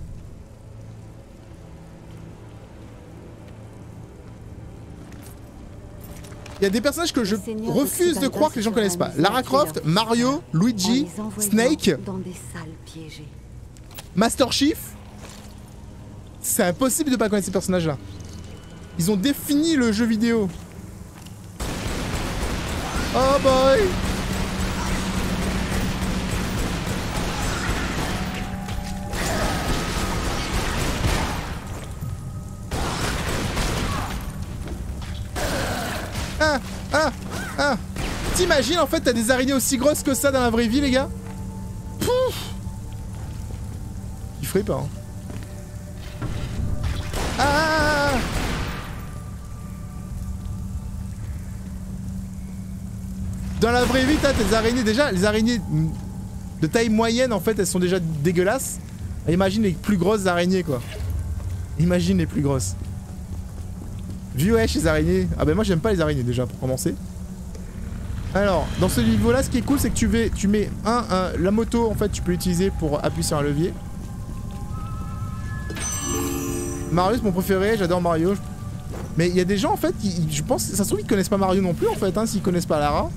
Il y a des personnages que je refuse de croire que les gens connaissent pas. Lara Croft, Mario, Luigi, Snake, Master Chief. C'est impossible de pas connaître ces personnages là. Ils ont défini le jeu vidéo. Oh boy. T'imagines en fait t'as des araignées aussi grosses que ça dans la vraie vie les gars? Pouf. Il ferait pas hein. Ah. Dans la vraie vie t'as des araignées déjà, les araignées de taille moyenne en fait elles sont déjà dégueulasses. Imagine les plus grosses araignées quoi. Imagine les plus grosses. Vu wesh les araignées. Ah ben moi j'aime pas les araignées déjà pour commencer. Alors dans ce niveau là ce qui est cool c'est que tu mets la moto en fait tu peux l'utiliser pour appuyer sur un levier. Mario c'est mon préféré, j'adore Mario. Mais il y a des gens en fait qui je pense ça se trouve ils connaissent pas Mario non plus en fait hein, s'ils connaissent pas Lara.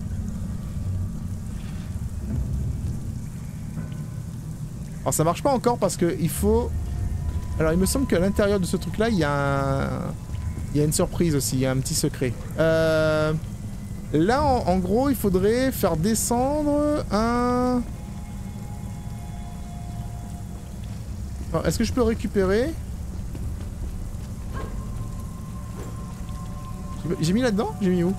Alors ça marche pas encore parce que il faut... Alors il me semble qu'à l'intérieur de ce truc là il y a une surprise aussi, il y a un petit secret. Là en gros il faudrait faire descendre un... Est-ce que je peux récupérer? J'ai mis là-dedans? J'ai mis où?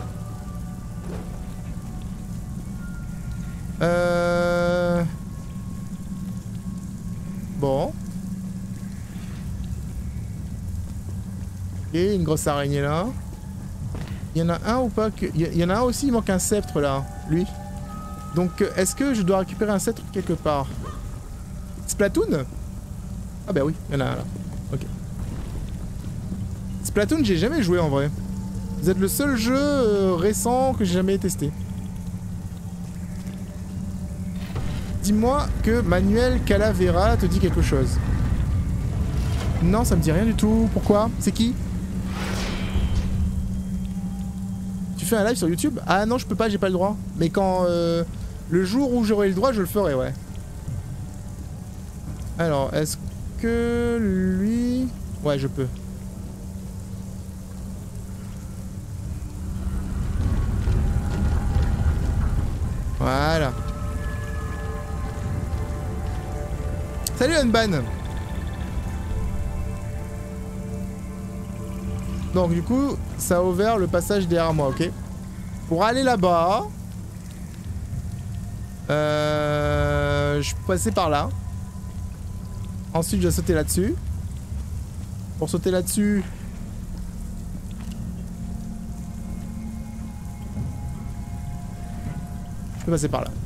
Bon. Ok, une grosse araignée là. Il y en a un ou pas que... Il y en a un aussi, il manque un sceptre là, lui. Donc est-ce que je dois récupérer un sceptre quelque part? Splatoon? Ah bah oui, il y en a un là. Ok. Splatoon, j'ai jamais joué en vrai. Vous êtes le seul jeu récent que j'ai jamais testé. Dis-moi que Manuel Calavera te dit quelque chose. Non, ça me dit rien du tout. Pourquoi? C'est qui? Tu fais un live sur YouTube? Ah non, je peux pas, j'ai pas le droit. Mais quand... le jour où j'aurai le droit, je le ferai, ouais. Alors, est-ce que lui... Ouais, je peux. Voilà. Salut Unban. Donc du coup, ça a ouvert le passage derrière moi, ok. Pour aller là-bas, je peux passer par là. Ensuite, je vais sauter là-dessus. Pour sauter là-dessus, je peux passer par là.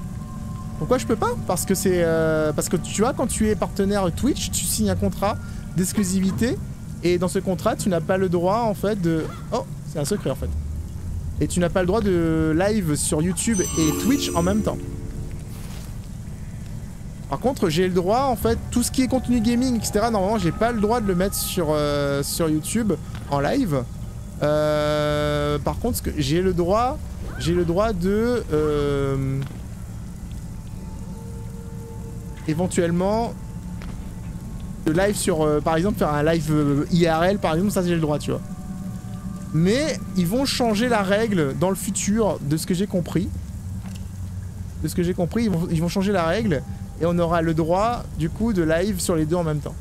Pourquoi je peux pas? Parce que c'est parce que tu vois quand tu es partenaire Twitch, tu signes un contrat d'exclusivité. Et dans ce contrat, tu n'as pas le droit en fait de... Oh, c'est un secret en fait. Et tu n'as pas le droit de live sur YouTube et Twitch en même temps. Par contre, j'ai le droit en fait, tout ce qui est contenu gaming, etc. Normalement, j'ai pas le droit de le mettre sur YouTube en live. Par contre, j'ai le droit de éventuellement de live sur, par exemple, faire un live IRL, par exemple, ça j'ai le droit, tu vois. Mais ils vont changer la règle dans le futur, de ce que j'ai compris. De ce que j'ai compris, ils vont changer la règle et on aura le droit, du coup, de live sur les deux en même temps.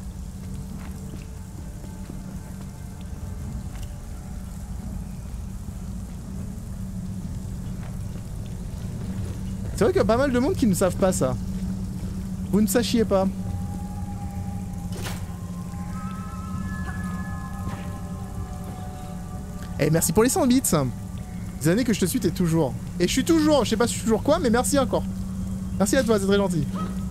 C'est vrai qu'il y a pas mal de monde qui ne savent pas ça. Vous ne sachiez pas. Eh, merci pour les 100 bits. Des années que je te suis, t'es toujours. Et je suis toujours, je sais pas si je suis toujours quoi, mais merci encore. Merci à toi, c'est très gentil.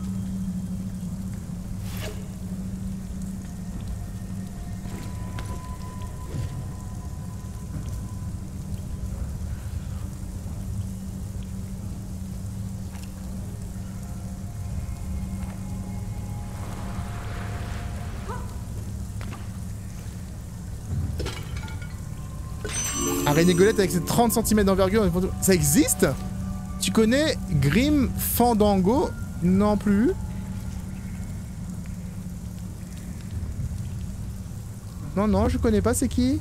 Araignée Golette avec ses 30 cm d'envergure, ça existe? Tu connais Grim Fandango? Non plus. Non, non, je connais pas, c'est qui?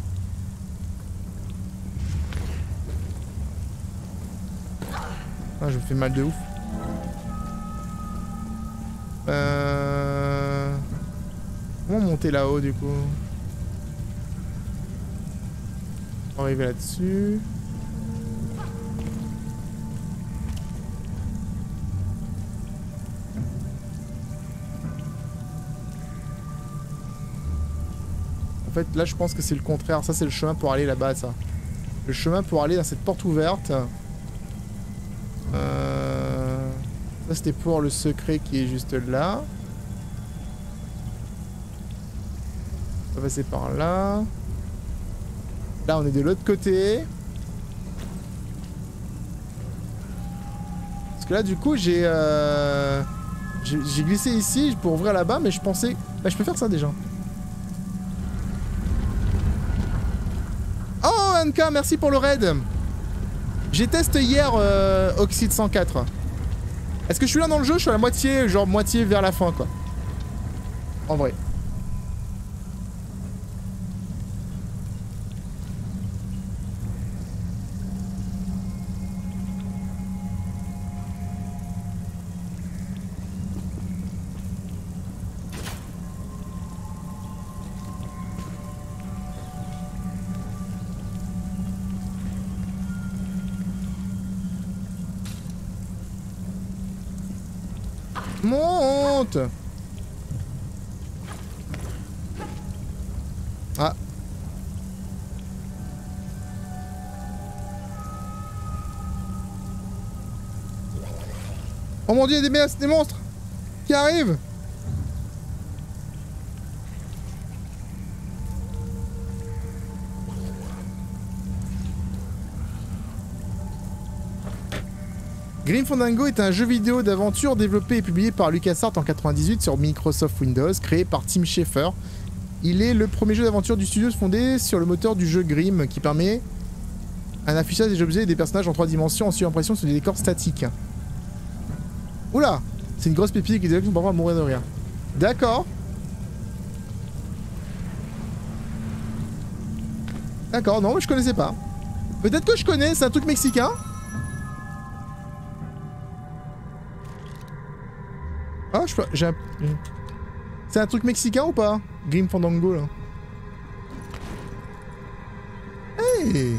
Ah, je me fais mal de ouf. Comment monter là-haut du coup? On va arriver là-dessus. En fait, là, je pense que c'est le contraire. Ça, c'est le chemin pour aller là-bas, ça. Le chemin pour aller dans cette porte ouverte. Ça, c'était pour le secret qui est juste là. On va passer par là. Là, on est de l'autre côté. Parce que là, du coup, j'ai glissé ici pour ouvrir là-bas, mais je pensais... Bah, je peux faire ça déjà. Oh, Anka, merci pour le raid. J'ai testé hier Oxide 104. Est-ce que je suis là dans le jeu? Je suis à la moitié, genre moitié vers la fin, quoi. En vrai. Monte! Ah. Oh mon dieu, il y a des monstres qui arrivent! Grim Fandango est un jeu vidéo d'aventure développé et publié par LucasArts en 98 sur Microsoft Windows, créé par Tim Schafer. Il est le premier jeu d'aventure du studio fondé sur le moteur du jeu Grim, qui permet un affichage des objets et des personnages en 3 dimensions en surimpression sur des décors statiques. Oula! C'est une grosse pépite qui développe pour mourir de rire. D'accord. D'accord, non, je connaissais pas. Peut-être que je connais, c'est un truc mexicain. Ah, j'ai un... C'est un truc mexicain ou pas? Grim Fandango, là. Hey!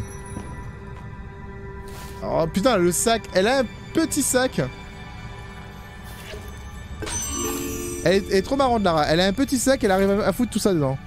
Oh putain, le sac. Elle a un petit sac. Elle est trop marrante, Lara. Elle a un petit sac, elle arrive à foutre tout ça dedans.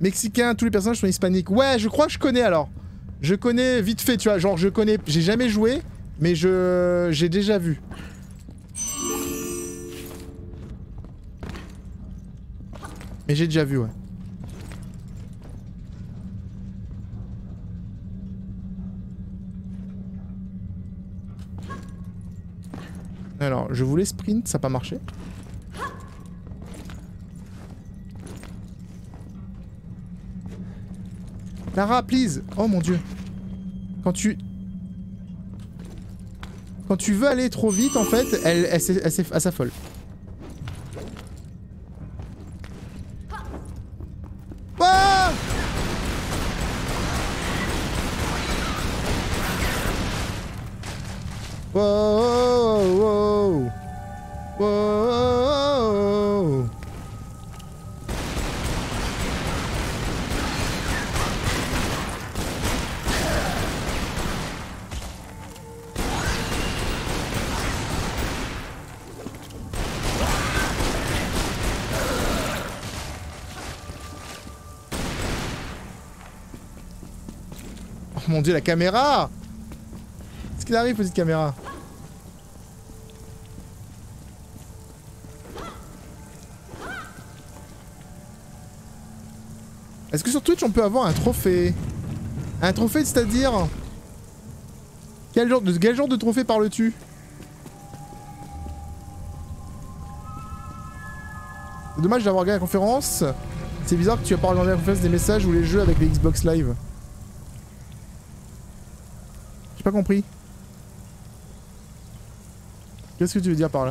Mexicain, tous les personnages sont hispaniques. Ouais, je crois que je connais alors. Je connais vite fait, tu vois. Genre, je connais. J'ai jamais joué, mais j'ai déjà vu. Mais j'ai déjà vu, ouais. Alors, je voulais sprint, ça n'a pas marché. Lara, please. Oh mon dieu. Quand tu veux aller trop vite, en fait, elle s'affole. Ah! Wow, wow, wow. Oh mon dieu, la caméra! Qu'est-ce qu'il arrive, petite caméra? Est-ce que sur Twitch on peut avoir un trophée? Un trophée, c'est-à-dire quel genre de trophée parles-tu? C'est dommage d'avoir regardé la conférence. C'est bizarre que tu as pas regardé la conférence des messages ou les jeux avec les Xbox Live. J'ai pas compris. Qu'est-ce que tu veux dire par là?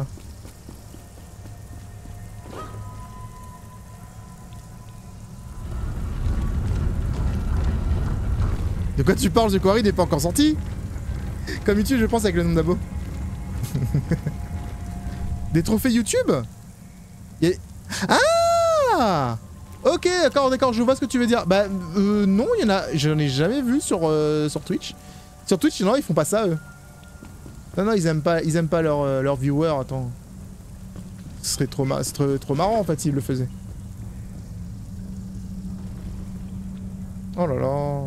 De quoi tu parles? The Quarry n'est pas encore sorti? Comme YouTube, je pense, avec le nombre d'abos. Des trophées YouTube? Ah! Ok, d'accord, je vois ce que tu veux dire. Bah, non, il y en a... J'en ai jamais vu sur Twitch. Sur Twitch, non, ils font pas ça, eux. Non, ils aiment pas leurs viewers, attends. Ce serait trop marrant, en fait, s'ils le faisaient. Oh là là...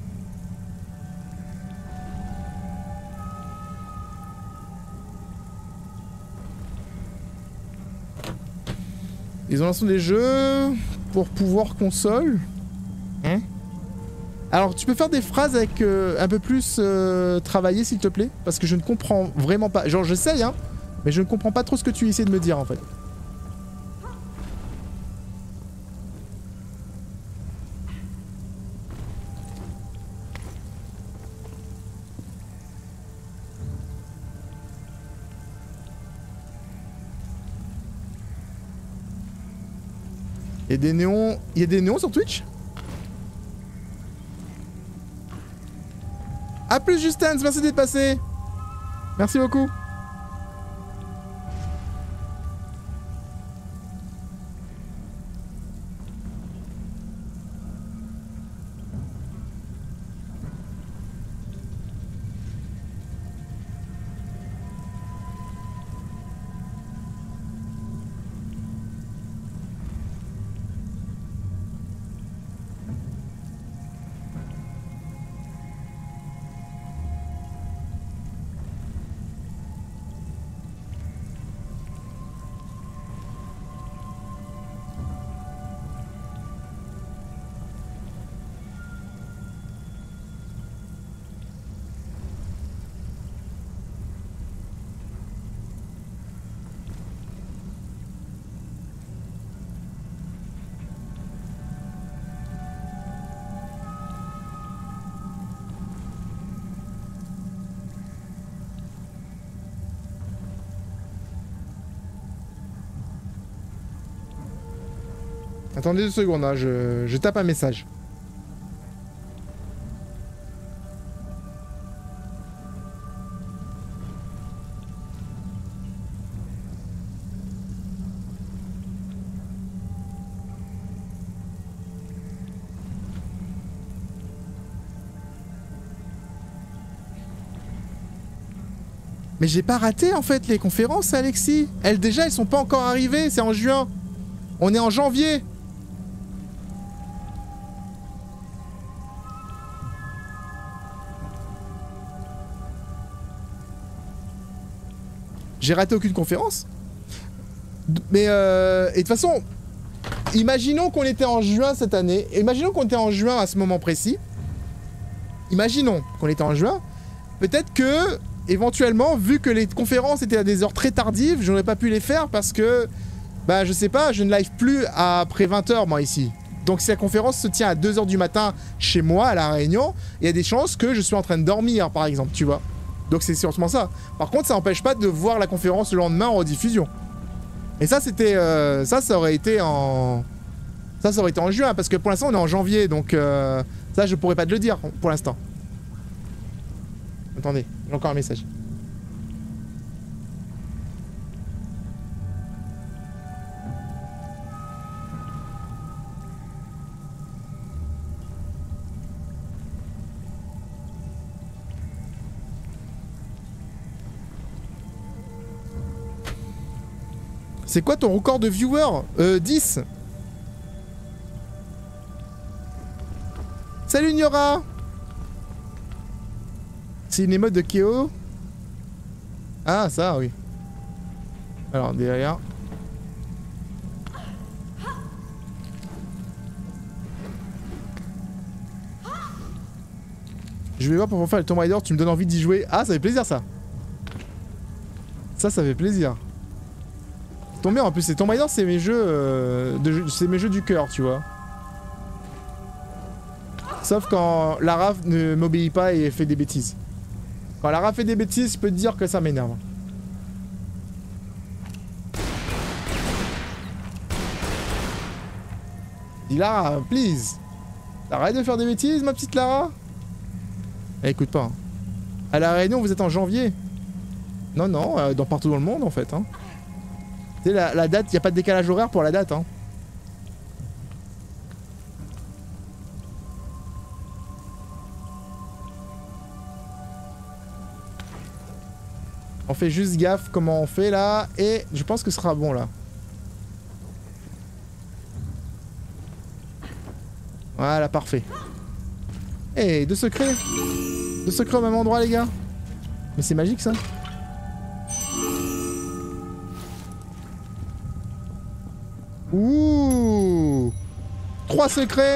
Ils ont lancé des jeux pour pouvoir console. Hein? Alors, tu peux faire des phrases avec un peu plus travaillé, s'il te plaît? Parce que je ne comprends vraiment pas. Genre, j'essaye, hein, mais je ne comprends pas trop ce que tu essaies de me dire, en fait. Il y a des néons... Il y a des néons sur Twitch? A plus Justin, merci d'être passé. Merci beaucoup. Attendez 2 secondes, hein, je tape un message. Mais j'ai pas raté en fait les conférences, Alexis. Elles déjà, elles sont pas encore arrivées, c'est en juin. On est en janvier. J'ai raté aucune conférence. Mais et de toute façon, imaginons qu'on était en juin cette année. Imaginons qu'on était en juin à ce moment précis. Imaginons qu'on était en juin. Peut-être que, éventuellement, vu que les conférences étaient à des heures très tardives, j'aurais pas pu les faire parce que, bah je sais pas, je ne live plus après 20h moi ici. Donc si la conférence se tient à 2h du matin chez moi à La Réunion, il y a des chances que je suis en train de dormir par exemple, tu vois. Donc c'est sûrement ça. Par contre ça n'empêche pas de voir la conférence le lendemain en rediffusion. Et ça c'était... ça aurait été en... Ça aurait été en juin parce que pour l'instant on est en janvier donc ça je pourrais pas te le dire pour l'instant. Attendez, j'ai encore un message. C'est quoi ton record de viewers 10. Salut Niora. C'est une émote de Keo. Ah ça oui. Alors derrière. Je vais voir pour faire le Tomb Raider, tu me donnes envie d'y jouer. Ah ça fait plaisir ça. Ça fait plaisir. Tomber en plus, c'est Tomb Raider, c'est mes jeux, c'est mes jeux du cœur, tu vois. Sauf quand Lara ne m'obéit pas et fait des bêtises. Quand Lara fait des bêtises, je peux te dire que ça m'énerve. Dis Lara, please. Arrête de faire des bêtises, ma petite Lara. Elle écoute pas. Hein. À La Réunion, vous êtes en janvier. Non, non, dans partout dans le monde en fait. Hein. Tu sais, la date, il n'y a pas de décalage horaire pour la date. Hein. On fait juste gaffe comment on fait là. Et je pense que ce sera bon là. Voilà, parfait. Et deux secrets. Deux secrets au même endroit les gars. Mais c'est magique ça. Ouh, 3 secrets.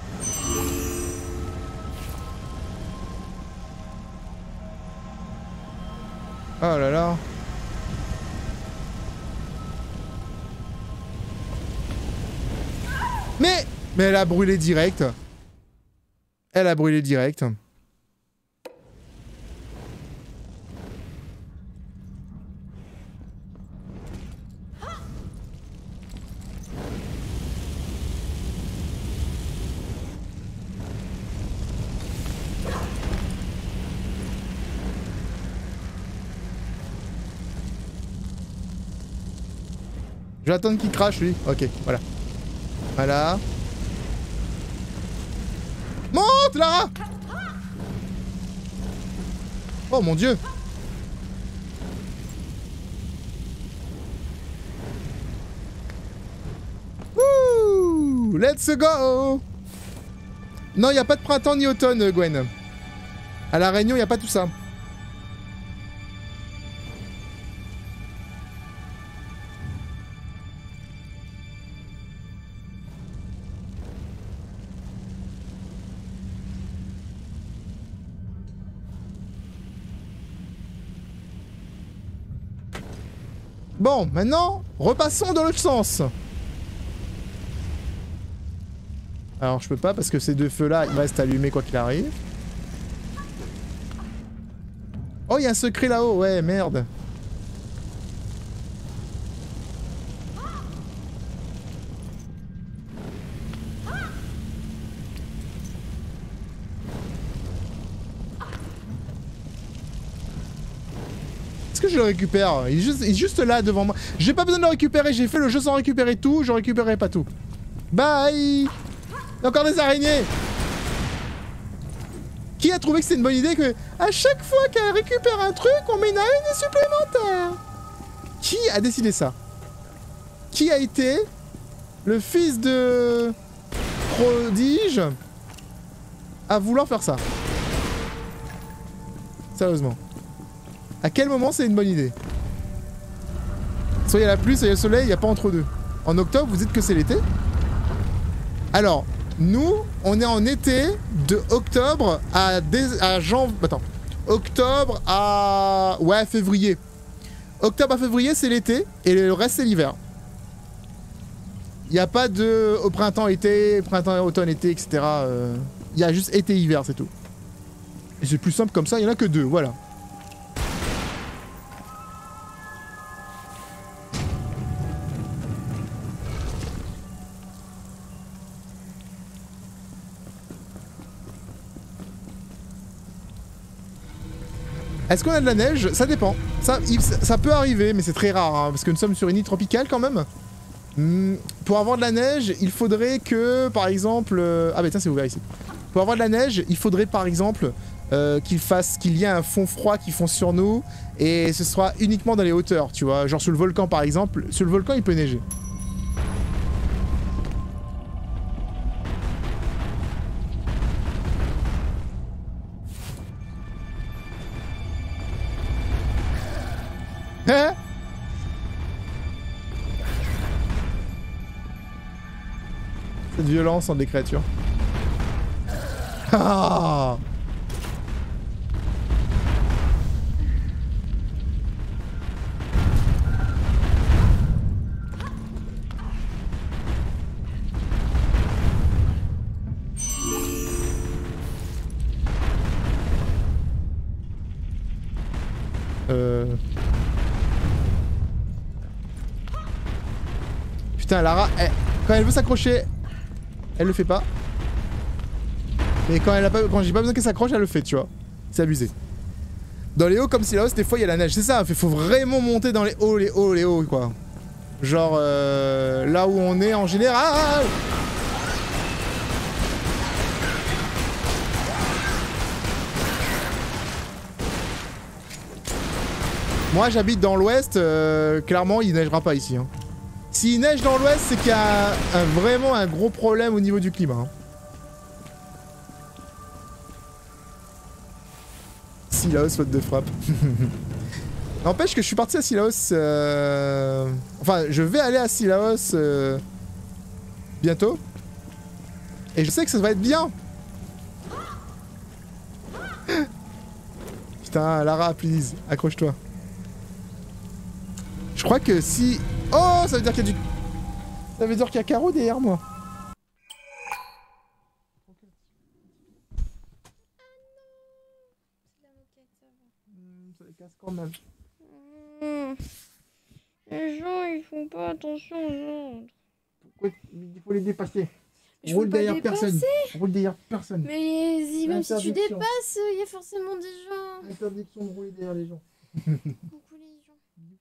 Oh là là. Mais elle a brûlé direct. Elle a brûlé direct. Je vais attendre qu'il crache lui. Ok, voilà. Voilà. Monte Lara. Oh mon dieu. Wouh, let's go. Non, il n'y a pas de printemps ni automne, Gwen. À La Réunion, il n'y a pas tout ça. Bon, maintenant, repassons dans l'autre sens. Alors, je peux pas parce que ces deux feux-là, ils restent allumés quoi qu'il arrive. Oh, il y a un secret là-haut. Ouais, merde. Que je le récupère, il est juste là devant moi. J'ai pas besoin de le récupérer, j'ai fait le jeu sans récupérer tout, je récupérerai pas tout. Bye. Encore des araignées. Qui a trouvé que c'est une bonne idée que à chaque fois qu'elle récupère un truc, on met une araignée supplémentaire? Qui a décidé ça? Qui a été le fils de prodige à vouloir faire ça? Sérieusement. À quel moment c'est une bonne idée? Soit il y a la pluie, soit il y a le soleil, il n'y a pas entre deux. En octobre, vous dites que c'est l'été? Alors, nous, on est en été de octobre à janvier. Attends. Octobre à... Ouais, février. Octobre à février, c'est l'été, et le reste, c'est l'hiver. Il n'y a pas de... au printemps, été, printemps, automne, été, etc. Il y a juste été, hiver, c'est tout. Et c'est plus simple comme ça, il n'y en a que deux, voilà. Est-ce qu'on a de la neige? Ça dépend. Ça peut arriver, mais c'est très rare, hein, parce que nous sommes sur une île tropicale quand même. Pour avoir de la neige, il faudrait que, par exemple... Ah bah tiens, c'est ouvert ici. Pour avoir de la neige, il faudrait par exemple qu'il y ait un fond froid qui fonce sur nous, et ce sera uniquement dans les hauteurs, tu vois. Genre sur le volcan par exemple. Sur le volcan, il peut neiger. Hein? Cette violence entre les créatures. Ah! Putain, Lara, quand elle veut s'accrocher, elle le fait pas. Mais quand j'ai pas besoin qu'elle s'accroche, elle le fait, tu vois. C'est abusé. Dans les hauts comme Sillaos, des fois il y a la neige. C'est ça, il faut vraiment monter dans les hauts, quoi. Genre là où on est en général. Moi j'habite dans l'ouest, clairement il neigera pas ici. Hein. S'il neige dans l'ouest, c'est qu'il y a vraiment un gros problème au niveau du climat. Hein. Sillaos, faute de frappe. N'empêche que je suis parti à Sillaos. Enfin, je vais aller à Sillaos bientôt. Et je sais que ça va être bien. Putain, Lara, please, accroche-toi. Je crois que si... Oh, ça veut dire qu'il y a du... Ça veut dire qu'il y a Caro derrière moi. Ça les casse quand même. Les gens, ils font pas attention aux autres. Pourquoi il faut les dépasser? Je Roule veux pas derrière dépasser. personne. Roule derrière personne. Mais même si tu Interdiction. dépasses, il y a forcément des gens. Interdiction de rouler derrière les gens. Beaucoup les gens.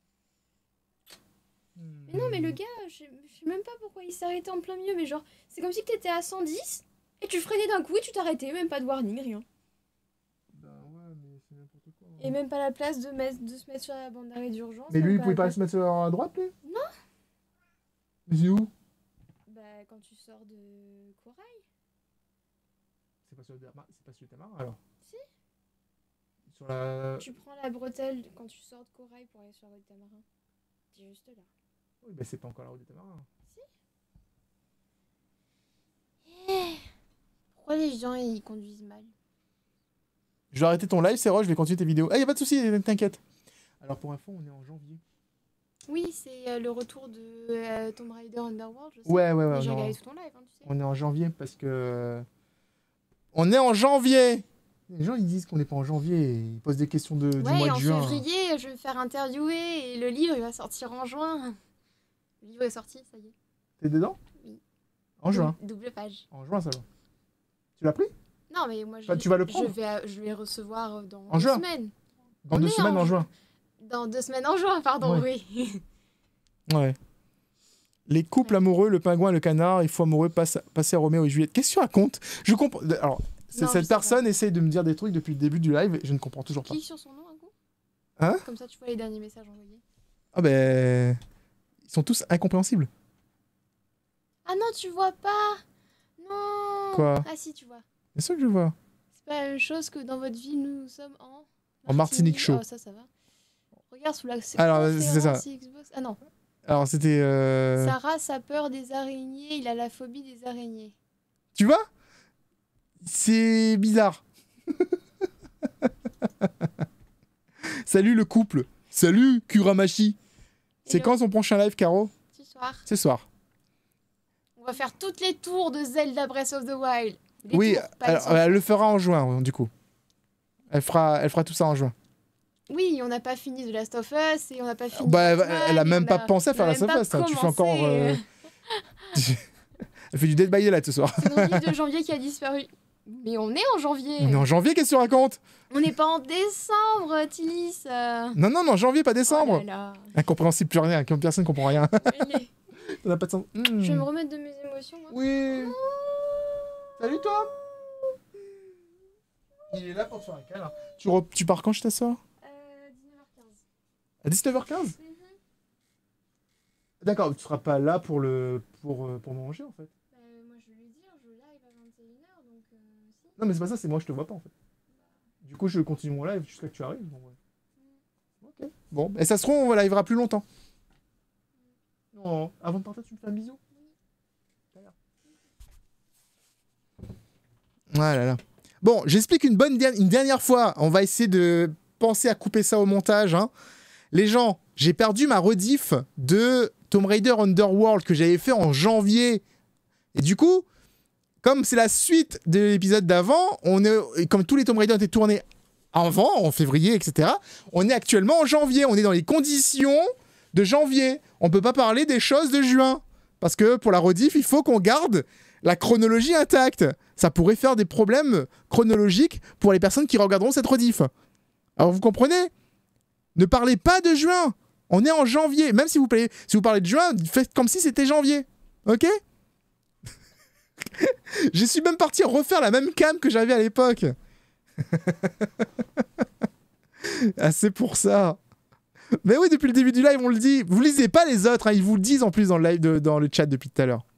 Mais non, mais le gars, je sais même pas pourquoi il s'est arrêté en plein milieu. Mais genre, c'est comme si t'étais à 110 et tu freinais d'un coup et tu t'arrêtais. Même pas de warning, rien. Bah ouais, mais c'est n'importe quoi. Et même pas la place de se mettre sur la bande d'arrêt d'urgence. Mais lui, même il pouvait la pas place- se mettre à droite, lui? Non. Mais c'est où? Bah, quand tu sors de Corail. C'est pas sur le Tamarin, alors? Si. Sur la... Tu prends la bretelle quand tu sors de Corail pour aller sur la route Tamarin. T'es juste là. Oui, bah c'est pas encore la route du Tamarin. Pourquoi les gens ils conduisent mal? Je vais arrêter ton live, c'est Roche, je vais continuer tes vidéos. Ah, y a pas de soucis, t'inquiète. Alors pour info, on est en janvier. Oui, c'est le retour de Tomb Raider Underworld, je sais. Ouais. Mais j'ai on est en- regardé tout ton live, hein, tu sais. On est en janvier parce que... On est en janvier! Les gens, ils disent qu'on n'est pas en janvier. Ils posent des questions du Ouais, mois et de en juin. février, je vais me faire interviewer et le livre, il va sortir en juin. Le livre est sorti, ça y est. T'es dedans? Oui. En juin. Double page. En juin, ça va. Tu l'as pris? Non, mais moi, Enfin, tu vas le prendre je vais recevoir dans En 2 juin. semaines. Dans On 2 est semaines en juin. Dans 2 semaines en juin, pardon, Ouais. oui. Ouais. Les couples amoureux, le pingouin et le canard, il faut amoureux passer à Roméo et Juliette. Qu'est-ce que tu racontes? Je comprends. Alors, Non, je cette sais personne essaye de me dire des trucs depuis le début du live et je ne comprends toujours pas. Clique sur son nom un coup. Hein? Comme ça, tu vois les derniers messages envoyés. Ah ben... Ils sont tous incompréhensibles. Ah non, tu vois pas. Non. Quoi? Ah si, tu vois. Bien sûr que je vois. C'est pas la même chose que dans votre vie, nous sommes en... En Martinique chaud. Oh, ça va. Regarde sous la... Alors, c'est ça. Xbox. Ah non. Alors c'était... Sarah a peur des araignées, il a la phobie des araignées. Tu vois? C'est bizarre. Salut le couple. Salut Kuramashi. C'est Hello. quand son prochain live, Caro? Ce soir, Ce soir. on va faire toutes les tours de Zelda Breath of the Wild. Les Oui, tours, pas les alors, sons. elle le fera en juin, du coup. Elle fera tout ça en juin. Oui, on n'a pas fini The Last of Us et on n'a pas fini. Bah, Batman, elle a et même on pas pensé à faire la même pas Last of Us, hein. Tu fais encore... commencé. Elle fait du Dead by Daylight ce soir. C'est notre livre de janvier qui a disparu. Mais on est en janvier. On est en janvier, qu'est-ce que tu racontes? On n'est pas en décembre, Tilis. Non, janvier, pas décembre. Oh là là. Incompréhensible, plus rien, personne ne comprend rien. Allez, Ça n'a pas de sens. je vais me remettre de mes émotions. Moi. Oui. Salut toi. Il est là pour te faire un câlin. Tu pars quand chez ta soeur? 19h15. À 19h15? D'accord, tu seras pas là pour manger en fait. Moi je lui ai dit, je live à 21h donc si. Non mais c'est pas ça, c'est moi je te vois pas en fait. Du coup je continue mon live jusqu'à ce que tu arrives. Ok. Bon, et ça se trouve on livera plus longtemps. Non, avant de partir tu me fais un bisou. Ah là là. Bon, j'explique une dernière fois. On va essayer de penser à couper ça au montage. Hein. Les gens, j'ai perdu ma rediff de Tomb Raider Underworld que j'avais fait en janvier. Et du coup, comme c'est la suite de l'épisode d'avant, comme tous les Tomb Raider étaient tournés avant, en février, etc., on est actuellement en janvier. On est dans les conditions de janvier. On ne peut pas parler des choses de juin. Parce que pour la rediff, il faut qu'on garde la chronologie intacte. Ça pourrait faire des problèmes chronologiques pour les personnes qui regarderont cette rediff. Alors vous comprenez? Ne parlez pas de juin. On est en janvier. Même si vous parlez de juin, faites comme si c'était janvier. Ok? Je suis même parti refaire la même cam que j'avais à l'époque. Ah, c'est pour ça. Mais oui, depuis le début du live, on le dit. Vous lisez pas les autres, hein, ils vous le disent en plus dans le live, dans le chat depuis tout à l'heure.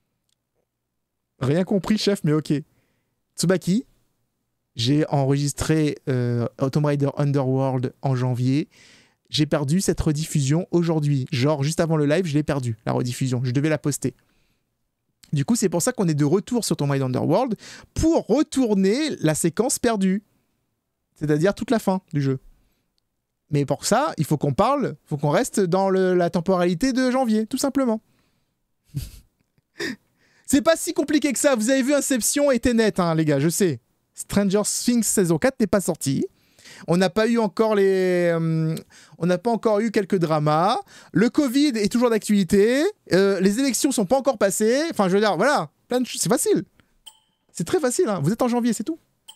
Rien compris, chef, mais ok. Tsubaki, j'ai enregistré Tomb Raider Underworld en janvier. J'ai perdu cette rediffusion aujourd'hui. Genre, juste avant le live, je l'ai perdu, la rediffusion. Je devais la poster. Du coup, c'est pour ça qu'on est de retour sur Tomb Raider Underworld pour retourner la séquence perdue. C'est-à-dire toute la fin du jeu. Mais pour ça, il faut qu'on parle, il faut qu'on reste dans la temporalité de janvier, tout simplement. C'est pas si compliqué que ça. Vous avez vu Inception et Tenet, hein, les gars, je sais. Stranger Things saison 4 n'est pas sorti. On n'a pas eu encore on n'a pas encore eu quelques dramas. Le Covid est toujours d'actualité. Les élections sont pas encore passées. Enfin, je veux dire, voilà, plein de choses. C'est facile. C'est très facile. Hein. Vous êtes en janvier, c'est tout.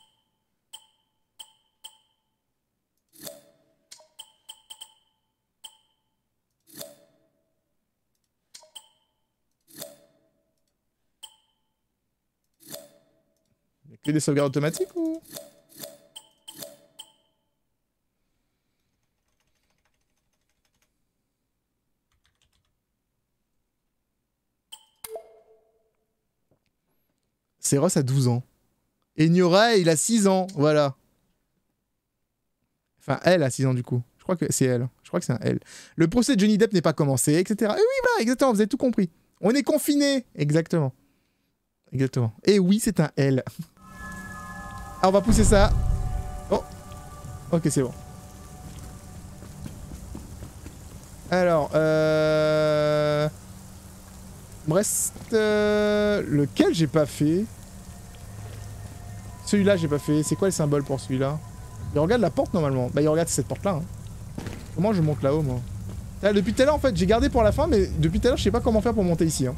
Il y a que des sauvegardes automatiques ou... Céros a 12 ans. Et Niora, il a 6 ans. Voilà. Enfin, elle a 6 ans du coup. Je crois que c'est elle. Je crois que c'est un elle. Le procès de Johnny Depp n'est pas commencé, etc. Et oui, voilà, exactement. Vous avez tout compris. On est confinés. Exactement. Exactement. Et oui, c'est un elle. Ah, on va pousser ça. Oh. Ok, c'est bon. Alors, il me reste lequel j'ai pas fait. Celui-là, j'ai pas fait. C'est quoi le symbole pour celui-là? Il regarde la porte normalement. Bah, il regarde cette porte-là. Hein. Comment je monte là-haut, moi? Ah, depuis tout à l'heure, en fait, j'ai gardé pour la fin, mais depuis tout à l'heure, je sais pas comment faire pour monter ici. Hein.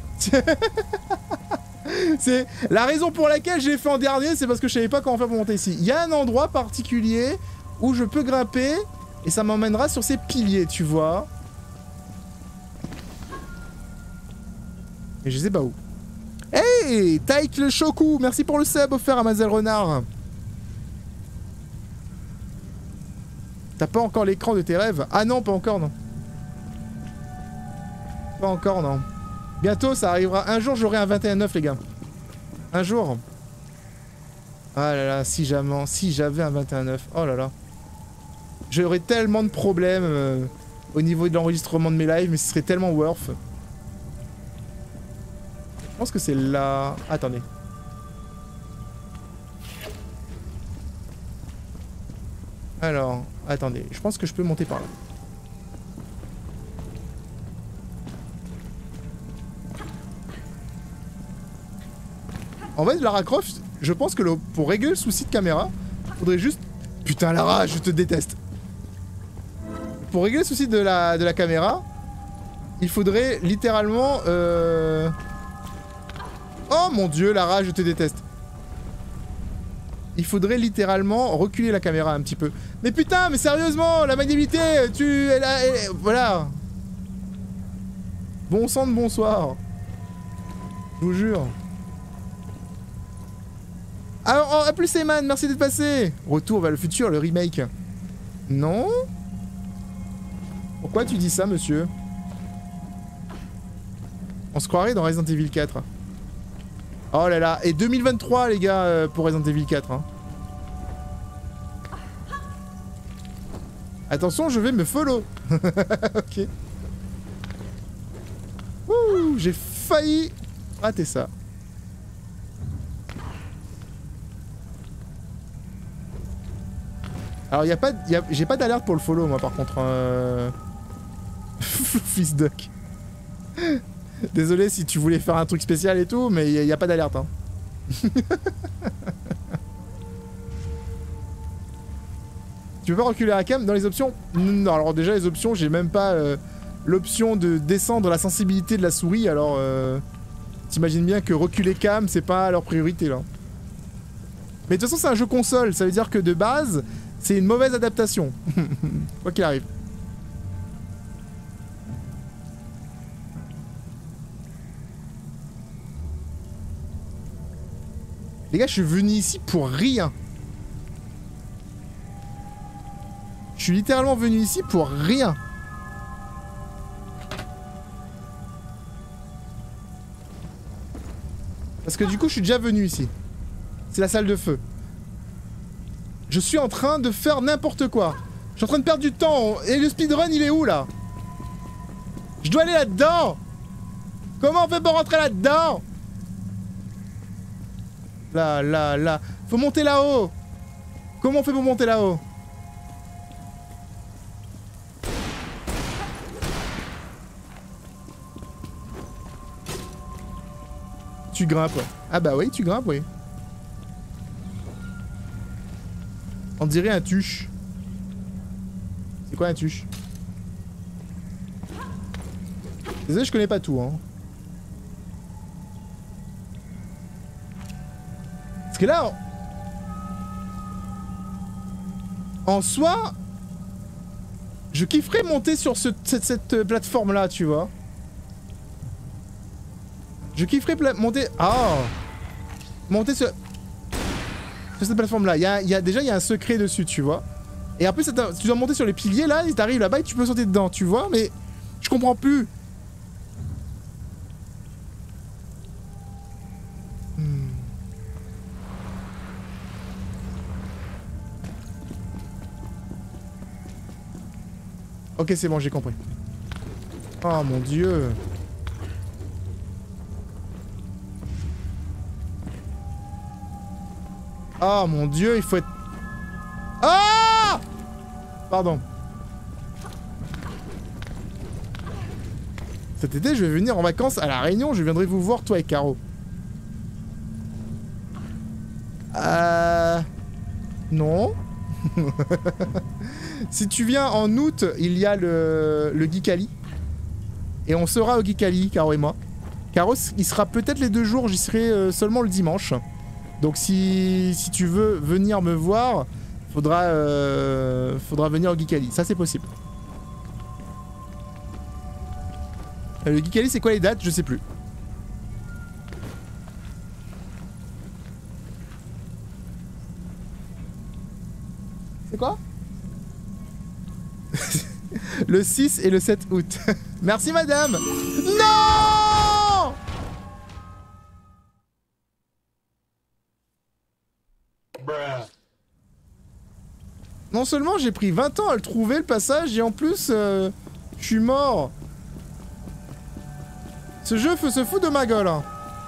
C'est la raison pour laquelle j'ai fait en dernier, c'est parce que je savais pas comment faire pour monter ici. Il y a un endroit particulier où je peux grimper et ça m'emmènera sur ces piliers, tu vois. Et je sais pas où. Hey, Taïk le Shoku, merci pour le sub offert à Mazel Renard. T'as pas encore l'écran de tes rêves? Ah non, pas encore, non. Pas encore, non. Bientôt, ça arrivera. Un jour, j'aurai un 21.9, les gars. Un jour. Ah là là, si j'avais un 21.9. Oh là là. J'aurais tellement de problèmes. au niveau de l'enregistrement de mes lives, mais ce serait tellement worth. Je pense que c'est là... Attendez. Alors, attendez, je pense que je peux monter par là. En fait, Lara Croft, je pense que pour régler le souci de caméra, faudrait juste... Putain, Lara, je te déteste. Pour régler le souci de la caméra, il faudrait littéralement... Oh mon dieu, Lara, je te déteste. Il faudrait littéralement reculer la caméra un petit peu. Mais putain, mais sérieusement, la maniabilité, voilà. Bon sang de bonsoir. Je vous jure. Alors, à plus Eman, merci d'être passé. Retour vers le futur, le remake. Non? Pourquoi tu dis ça, monsieur? On se croirait dans Resident Evil 4. Oh là là, et 2023 les gars pour Resident Evil 4. Hein. Attention, je vais me follow. Ok. Ouh, j'ai failli rater ça. Alors j'ai pas d'alerte pour le follow moi par contre. Fils duck. Désolé si tu voulais faire un truc spécial et tout, mais il n'y a pas d'alerte. Hein. Tu peux pas reculer la cam dans les options? Non, alors déjà les options, j'ai même pas l'option de descendre la sensibilité de la souris, alors t'imagines bien que reculer cam, c'est pas leur priorité là. Mais de toute façon c'est un jeu console, ça veut dire que de base, c'est une mauvaise adaptation. Quoi qu'il arrive. Les gars, je suis venu ici pour rien. Je suis littéralement venu ici pour rien. Parce que du coup, je suis déjà venu ici. C'est la salle de feu. Je suis en train de faire n'importe quoi. Je suis en train de perdre du temps. Et le speedrun, il est où, là? Je dois aller là-dedans. Comment on fait pour rentrer là-dedans? Là. Faut monter là-haut. Comment on fait pour monter là-haut? Tu grimpes. Ah bah oui, tu grimpes, oui. On dirait un tuche. C'est quoi un tuche? Désolé, je connais pas tout, hein. Parce que là... En soi... Je kifferais monter sur cette plateforme-là, tu vois. Je kifferais monter... Ah, monter sur cette plateforme-là. Déjà, il y a un secret dessus, tu vois. Et après, tu dois monter sur les piliers, là, et t'arrives là-bas et tu peux sauter dedans, tu vois. Mais je comprends plus. Ok, c'est bon, j'ai compris. Oh mon dieu. Oh mon dieu, il faut être... Ah! Pardon. Cet été, je vais venir en vacances à La Réunion, je viendrai vous voir, toi et Caro. Non. Si tu viens en août, il y a le Geekali. Et on sera au Geekali, Caro et moi. Caro, il sera peut-être les 2 jours, j'y serai seulement le dimanche. Donc si tu veux venir me voir, faudra venir au Geekali. Ça c'est possible. Le Geekali, c'est quoi les dates? Je sais plus. C'est quoi? Le 6 et le 7 août. Merci madame. Non! Non seulement j'ai pris 20 ans à le trouver le passage, et en plus Je suis mort. Ce jeu se fout de ma gueule. Hein.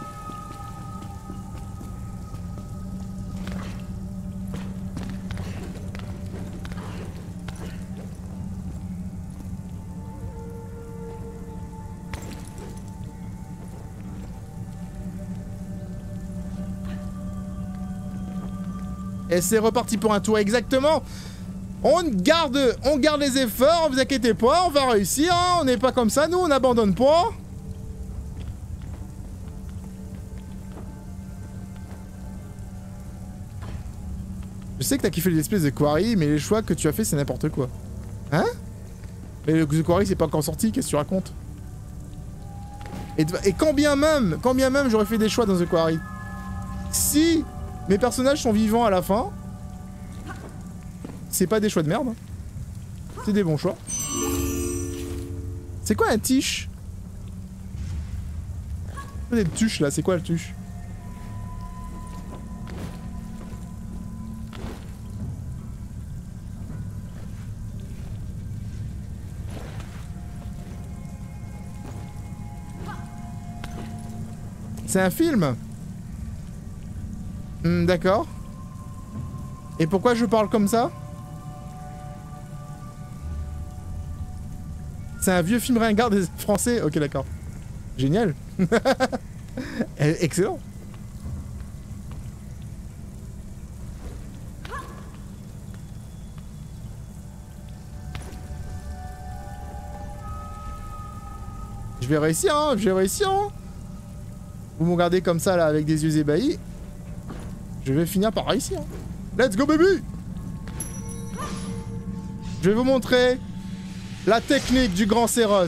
Et c'est reparti pour un tour, exactement. On garde les efforts, vous inquiétez pas, on va réussir, hein. On n'est pas comme ça, nous, on n'abandonne pas. Je sais que t'as kiffé l'espèce de Quarry, mais les choix que tu as fait, c'est n'importe quoi. Hein? Mais le The Quarry, c'est pas encore sorti, qu'est-ce que tu racontes? Et quand bien même j'aurais fait des choix dans The Quarry. Si mes personnages sont vivants à la fin, c'est pas des choix de merde. Hein. C'est des bons choix. C'est quoi un tiche? Des tuches là, c'est quoi le tuche? C'est un film? D'accord. Et pourquoi je parle comme ça? C'est un vieux film ringard des français? Ok, d'accord. Génial. Excellent. Je vais réussir, hein. Je vais réussir, hein. Vous me regardez comme ça, là, avec des yeux ébahis. Je vais finir par réussir. Let's go, baby! Je vais vous montrer la technique du grand Céros.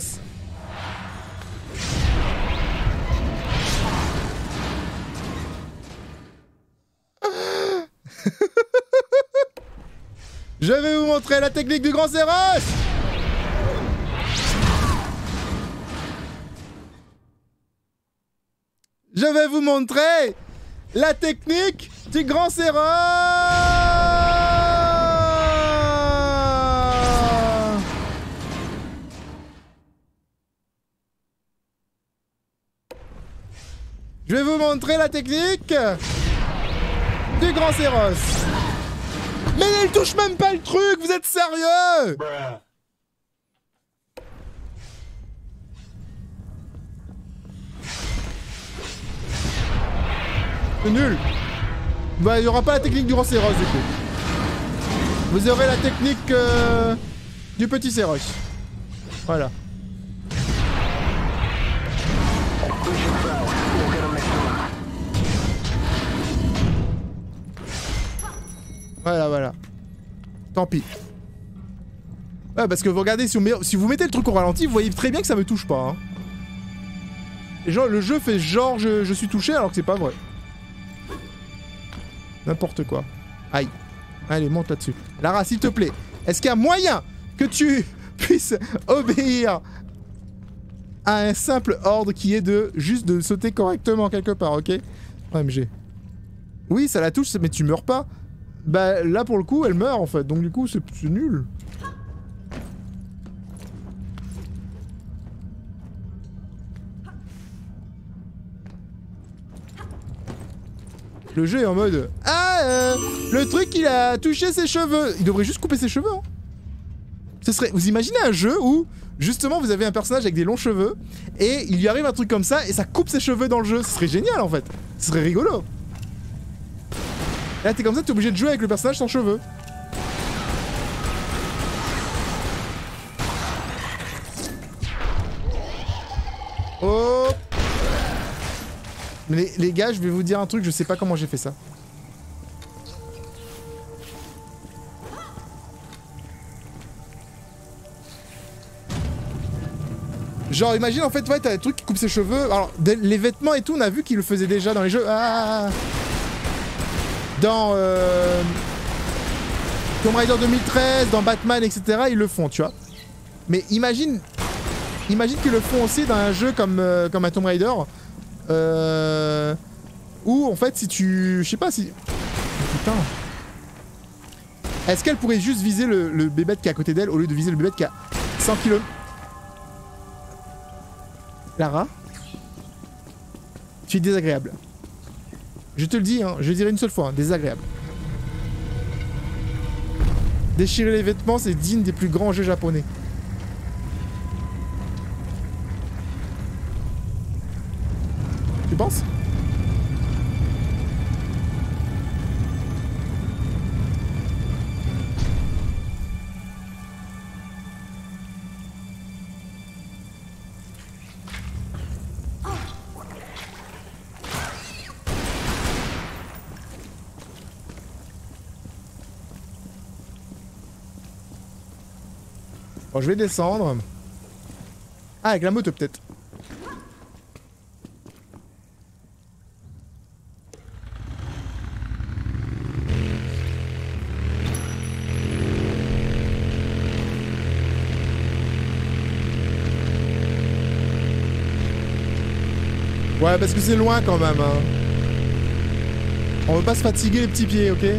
Je vais vous montrer la technique du grand Céros! Je vais vous montrer la technique du grand Céros! Je vais vous montrer la technique du grand Céros. Mais elle touche même pas le truc, vous êtes sérieux? C'est nul. Bah, il n'y aura pas la technique du grand Céros, du coup. Vous aurez la technique du petit Céros. Voilà. Voilà, voilà. Tant pis. Ouais, parce que vous regardez, si vous mettez le truc au ralenti, vous voyez très bien que ça me touche pas. Hein. Et genre, le jeu fait genre je suis touché alors que c'est pas vrai. N'importe quoi. Aïe. Allez, monte là-dessus. Lara, s'il te plaît, est-ce qu'il y a moyen que tu puisses obéir à un simple ordre qui est de juste de sauter correctement quelque part, ok? OMG. Oui, ça la touche, mais tu meurs pas. Bah là pour le coup, elle meurt en fait, donc du coup c'est nul. Le jeu est en mode le truc il a touché ses cheveux. Il devrait juste couper ses cheveux. Hein. Ce serait. Vous imaginez un jeu où justement vous avez un personnage avec des longs cheveux et il lui arrive un truc comme ça et ça coupe ses cheveux dans le jeu. Ce serait génial en fait. Ce serait rigolo. Là t'es comme ça, t'es obligé de jouer avec le personnage sans cheveux. Oh. Mais les gars, je vais vous dire un truc, je sais pas comment j'ai fait ça. Genre imagine en fait, ouais, t'as des trucs qui coupent ses cheveux. Alors les vêtements et tout, on a vu qu'ils le faisaient déjà dans les jeux. Ah. Dans Tomb Raider 2013, dans Batman, etc. Ils le font, tu vois. Mais imagine qu'ils le font aussi dans un jeu comme un Tomb Raider. Où en fait si tu... Je sais pas si... Putain. Est-ce qu'elle pourrait juste viser le bébête qui est à côté d'elle au lieu de viser le bébête qui a 100 km... Lara, tu es désagréable. Je te le dis, hein, je le dirai une seule fois, hein, désagréable. Déchirer les vêtements, c'est digne des plus grands jeux japonais. Tu penses? Bon, je vais descendre. Ah, avec la moto peut-être. Ouais, parce que c'est loin quand même. Hein. On veut pas se fatiguer les petits pieds, ok?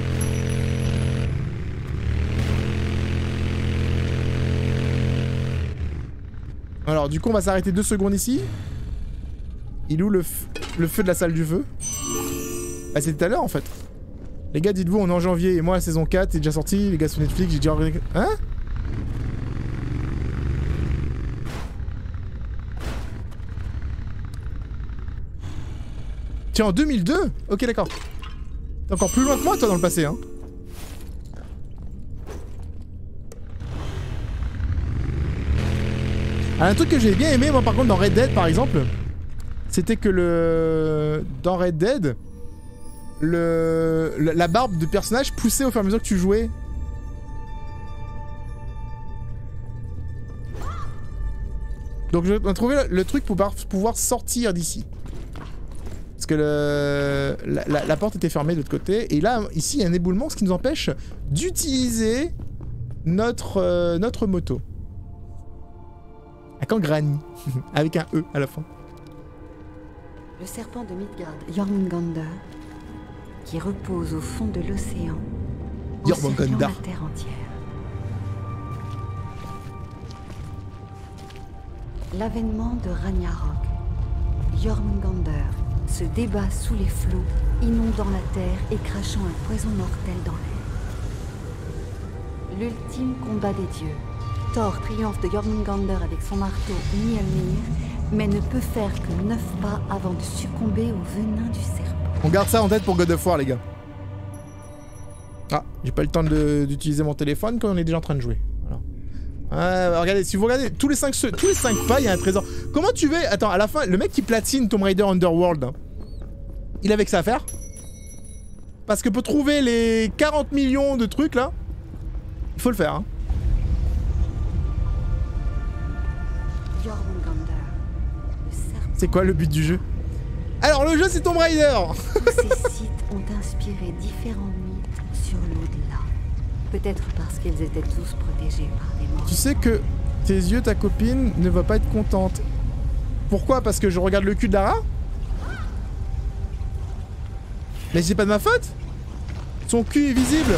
Alors, du coup, on va s'arrêter 2 secondes ici. Il est où le feu de la salle du feu? Bah, c'est tout à l'heure en fait. Les gars, dites-vous, on est en janvier et moi, la saison 4 est déjà sortie. Les gars, sur Netflix, j'ai déjà regardé. Hein? Tiens, en 2002? Ok, d'accord. T'es encore plus loin que moi, toi, dans le passé, hein. Ah, un truc que j'ai bien aimé, moi, par contre, dans Red Dead, par exemple, c'était que dans Red Dead, la barbe de personnage poussait au fur et à mesure que tu jouais. Donc, on a trouvé le truc pour pouvoir sortir d'ici. Parce que la porte était fermée de l'autre côté. Et là, ici, il y a un éboulement, ce qui nous empêche d'utiliser notre moto. À quand Granny? Avec un E à la fin. Le serpent de Midgard, Jormungandr, qui repose au fond de l'océan, encerclant la terre entière. L'avènement de Ragnarok, Jormungandr se débat sous les flots, inondant la terre et crachant un poison mortel dans l'air. L'ultime combat des dieux. Thor triomphe de Jormungandr avec son marteau Mjolnir, mais ne peut faire que 9 pas avant de succomber au venin du serpent. On garde ça en tête pour God of War, les gars. Ah, j'ai pas eu le temps d'utiliser mon téléphone quand on est déjà en train de jouer. Voilà. Regardez, si vous regardez, tous les 5 pas, il y a un trésor. Comment tu veux... Attends, à la fin, le mec qui platine Tomb Raider Underworld, hein, il avait que ça à faire? Parce que pour trouver les 40 millions de trucs, là, il faut le faire, hein. C'est quoi le but du jeu? Alors le jeu c'est Tomb Raider. Tous ces sites ont inspiré différents mythes sur l'au-delà. Peut-être parce qu'ils étaient tous protégés par des morts. Tu sais que tes yeux, ta copine, ne va pas être contente. Pourquoi? Parce que je regarde le cul de Lara? Mais c'est pas de ma faute. Son cul est visible.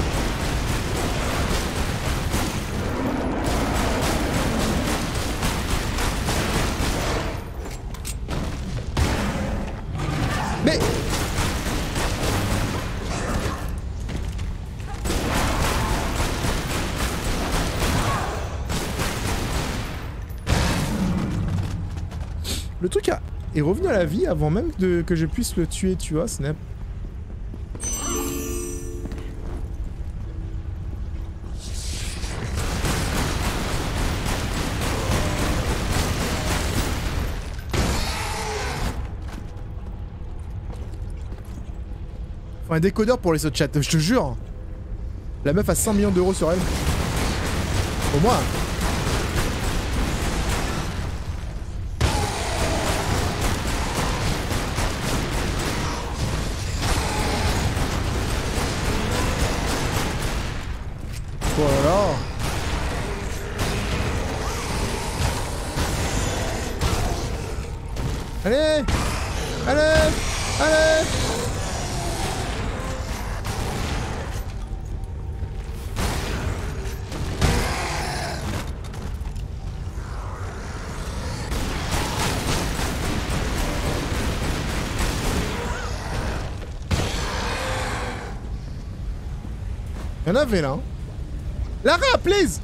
Mais... Le truc est revenu à la vie avant même que je puisse le tuer, tu vois, Snap. Faut un décodeur pour les sauts de chat, je te jure. La meuf a 100 millions d'euros sur elle. Au moins. Oh là là. Allez. Allez. Allez. Il y en avait là. Hein. Lara, please.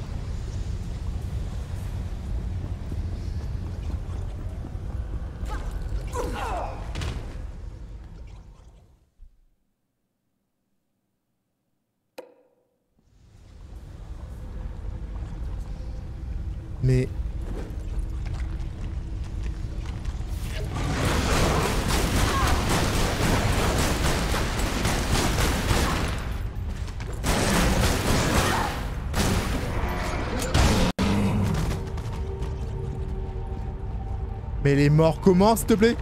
Mais... Mais les morts comment, s'il te plaît?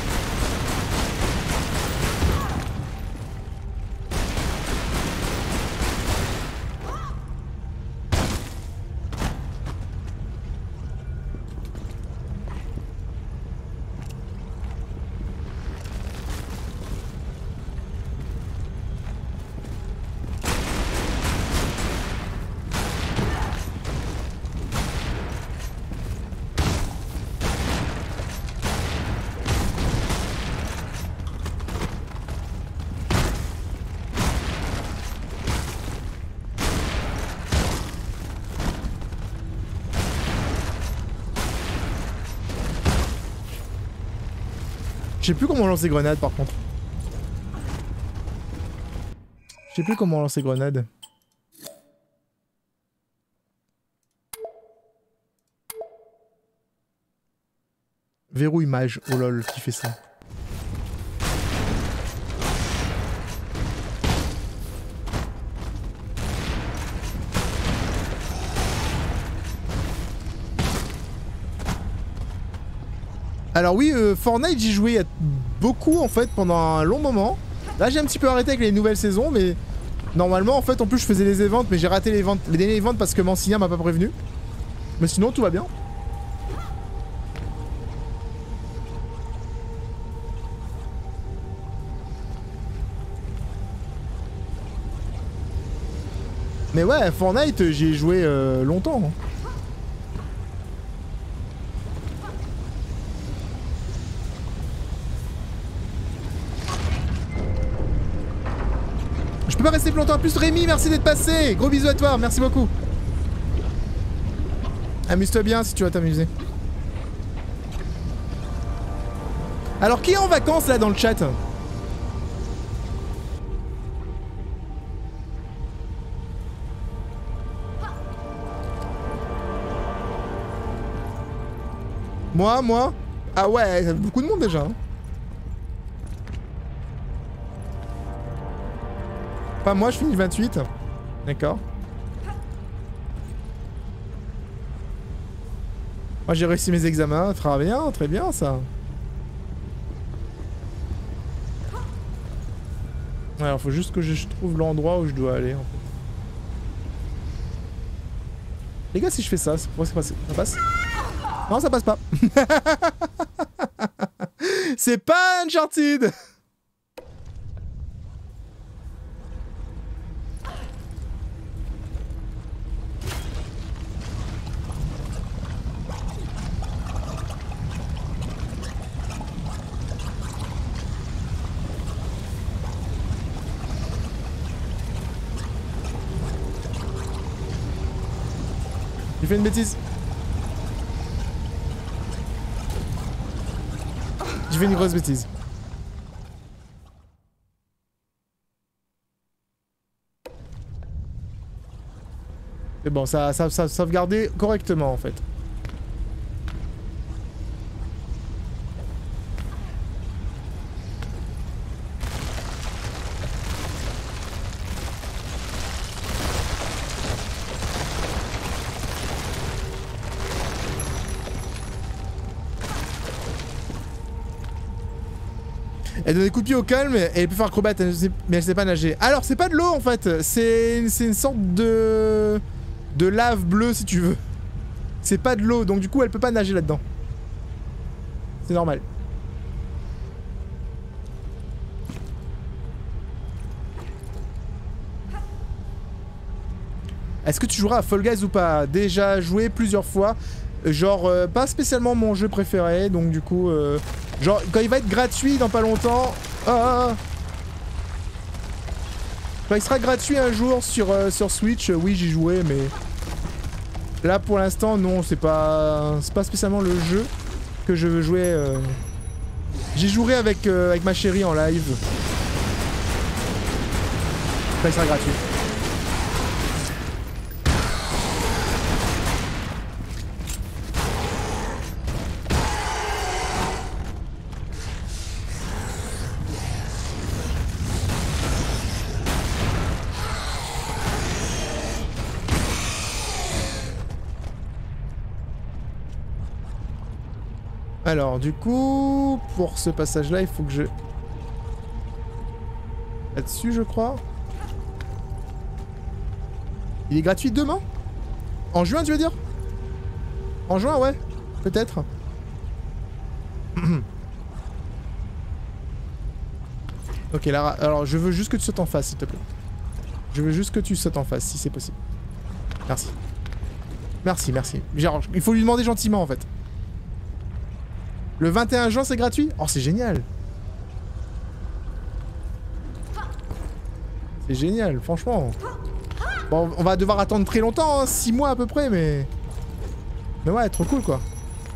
Je sais plus comment on lance les grenades par contre. Je sais plus comment on lance les grenades. Verrouille mage, oh lol, qui fait ça? Alors oui, Fortnite j'y jouais beaucoup en fait pendant un long moment. Là j'ai un petit peu arrêté avec les nouvelles saisons, mais normalement en fait en plus je faisais les events, mais j'ai raté les derniers events parce que Mancinier m'a pas prévenu. Mais sinon tout va bien. Mais ouais, Fortnite j'y ai joué longtemps. Hein. Je peux pas rester plus longtemps. En plus, Rémi, merci d'être passé. Gros bisous à toi, merci beaucoup. Amuse-toi bien si tu vas t'amuser. Alors, qui est en vacances là dans le chat? Moi? Ah ouais, beaucoup de monde déjà. Hein. Pas moi, je finis 28. D'accord. Moi j'ai réussi mes examens, très bien ça. Alors faut juste que je trouve l'endroit où je dois aller en fait. Les gars, si je fais ça, pourquoi c'est passé? Ça passe? Non, ça passe pas. C'est pas Uncharted. J'ai fait une bêtise. J'ai fait une grosse bêtise. C'est bon, ça sauvegardé correctement en fait. Elle donne des coups de pied au calme et elle peut faire acrobate, mais elle sait pas nager. Alors c'est pas de l'eau en fait, c'est une sorte de lave bleue si tu veux. C'est pas de l'eau, donc du coup elle peut pas nager là-dedans. C'est normal. Est-ce que tu joueras à Fall Guys ou pas? Déjà joué plusieurs fois. Genre, pas spécialement mon jeu préféré, donc du coup... genre, quand il va être gratuit dans pas longtemps... Quand Quand il sera gratuit un jour sur Switch, oui j'y jouerai, mais là pour l'instant non, c'est pas spécialement le jeu que je veux jouer. J'y jouerai avec ma chérie en live. Quand il sera gratuit. Alors, du coup, pour ce passage-là, il faut que je... Là-dessus, je crois. Il est gratuit demain? En juin, tu veux dire? En juin, ouais. Peut-être. Ok, Lara. Alors, je veux juste que tu sautes en face, s'il te plaît. Je veux juste que tu sautes en face, si c'est possible. Merci. Merci, merci. Genre, il faut lui demander gentiment, en fait. Le 21 juin, c'est gratuit? Oh, c'est génial. C'est génial, franchement. Bon, on va devoir attendre très longtemps, hein, 6 mois à peu près, mais... Mais ouais, trop cool, quoi.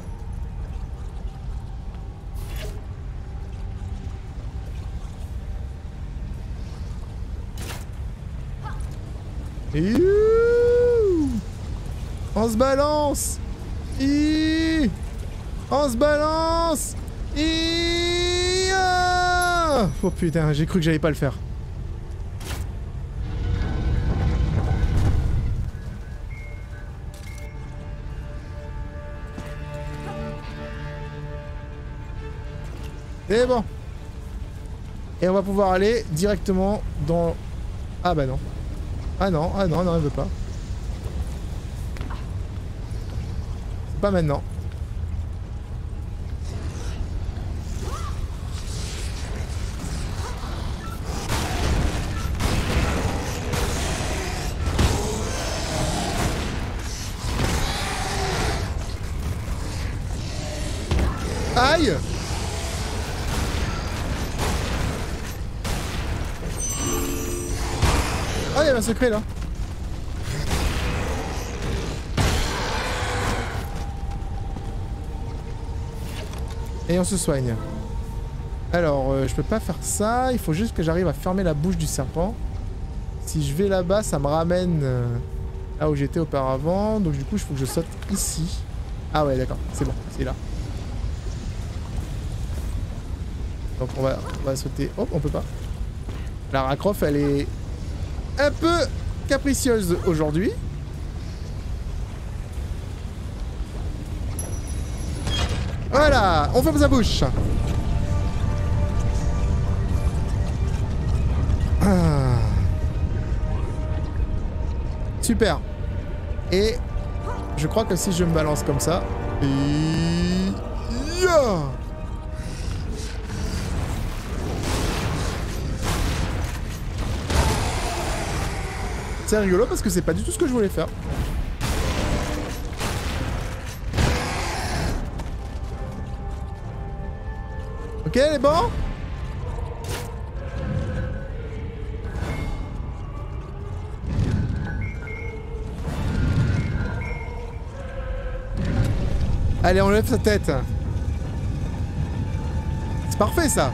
Youhou, on se balance. On se balance. Oh putain, j'ai cru que j'allais pas le faire. Et bon. Et on va pouvoir aller directement dans... Ah bah non. Ah non, non, elle veut pas. C'est pas maintenant. Aïe! Ah, il y avait un secret là. Et on se soigne. Alors, je peux pas faire ça. Il faut juste que j'arrive à fermer la bouche du serpent. Si je vais là-bas, ça me ramène là où j'étais auparavant. Donc du coup, il faut que je saute ici. Ah ouais, d'accord. C'est bon. C'est là. Donc on va sauter. Oh, on peut pas. Lara Croft, elle est un peu capricieuse aujourd'hui. Voilà, on ferme sa bouche. Ah. Super. Et je crois que si je me balance comme ça... C'est rigolo parce que c'est pas du tout ce que je voulais faire. Ok, les bons? Allez, on lève sa tête. C'est parfait ça.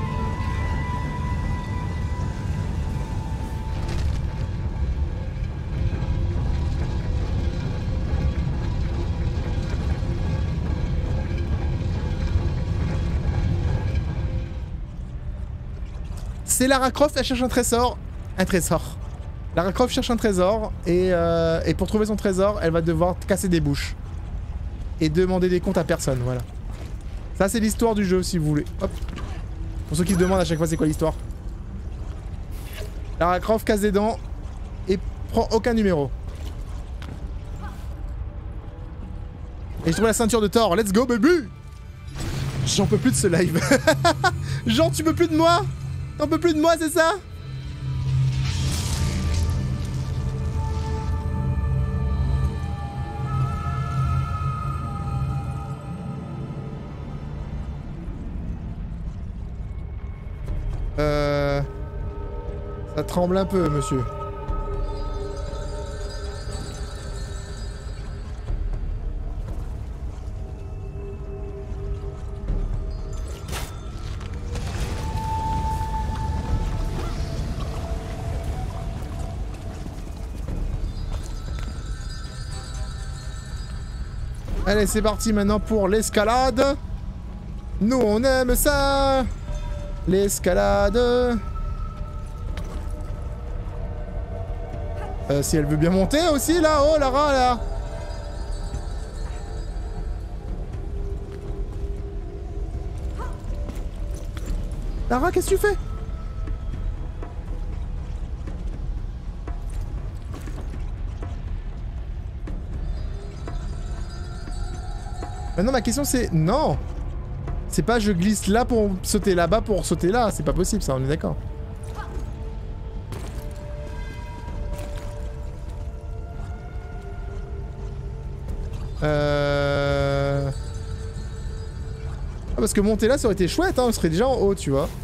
C'est Lara Croft, elle cherche un trésor. Un trésor. Lara Croft cherche un trésor et pour trouver son trésor, elle va devoir casser des bouches. Et demander des comptes à personne, voilà. Ça, c'est l'histoire du jeu, si vous voulez. Hop. Pour ceux qui se demandent à chaque fois c'est quoi l'histoire. Lara Croft casse des dents et prend aucun numéro. Et je trouve la ceinture de Thor. Let's go, baby! J'en peux plus de ce live. Genre, tu peux plus de moi? T'en peux plus de moi, c'est ça? Ça tremble un peu, monsieur. Allez, c'est parti maintenant pour l'escalade. Nous, on aime ça. L'escalade. Si elle veut bien monter aussi, là. Oh, Lara, là. Lara, qu'est-ce que tu fais? Maintenant ma question c'est... Non! C'est pas je glisse là pour sauter là-bas pour sauter là, c'est pas possible ça, on est d'accord. Ah parce que monter là ça aurait été chouette, hein, on serait déjà en haut tu vois.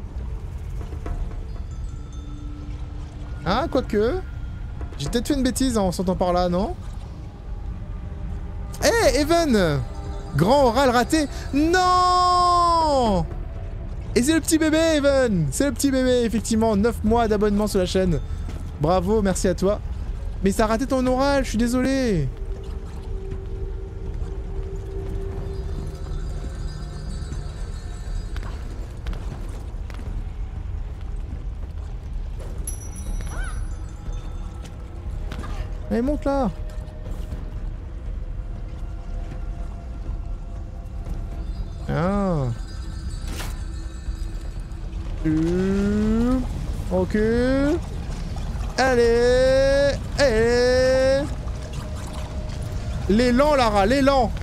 Ah quoique... J'ai peut-être fait une bêtise en sautant par là, non? Eh hey, Evan! Grand oral raté. Non! Et c'est le petit bébé, Evan! C'est le petit bébé, effectivement. 9 mois d'abonnement sur la chaîne. Bravo, merci à toi. Mais ça a raté ton oral, je suis désolé. Allez, monte là! Ah. Ok. Allez. Allez. L'élan, Lara, l'élan.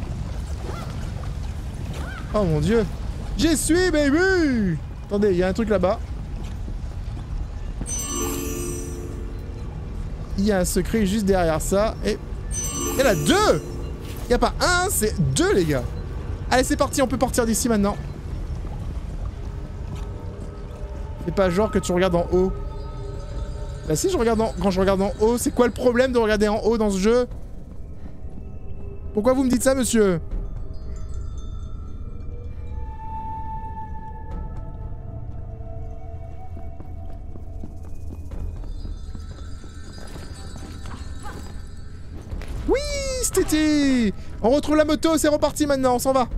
Oh mon dieu. J'y suis, baby. Attendez, il y a un truc là-bas. Il y a un secret juste derrière ça. Et il y en a deux. Il n'y a pas un, c'est deux, les gars. Allez, c'est parti, on peut partir d'ici maintenant. C'est pas genre que tu regardes en haut. Bah si, je regarde quand je regarde en haut, c'est quoi le problème de regarder en haut dans ce jeu? Pourquoi vous me dites ça, monsieur? Oui, Stiti! On retrouve la moto, c'est reparti maintenant, on s'en va.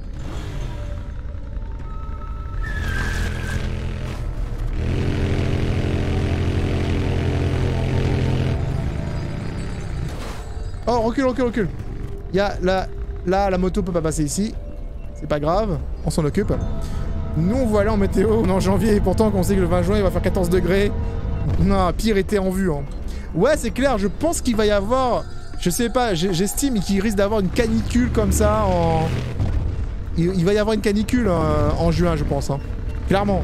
Oh, recule, recule, recule. Il y a là, la moto peut pas passer ici. C'est pas grave, on s'en occupe. Nous, on va aller en météo, on est en janvier, et pourtant, qu'on sait que le 20 juin, il va faire 14 degrés. Non, pire été en vue. Hein. Ouais, c'est clair, je pense qu'il va y avoir... Je sais pas, j'estime qu'il risque d'avoir une canicule comme ça en... Il va y avoir une canicule en juin, je pense. Hein. Clairement.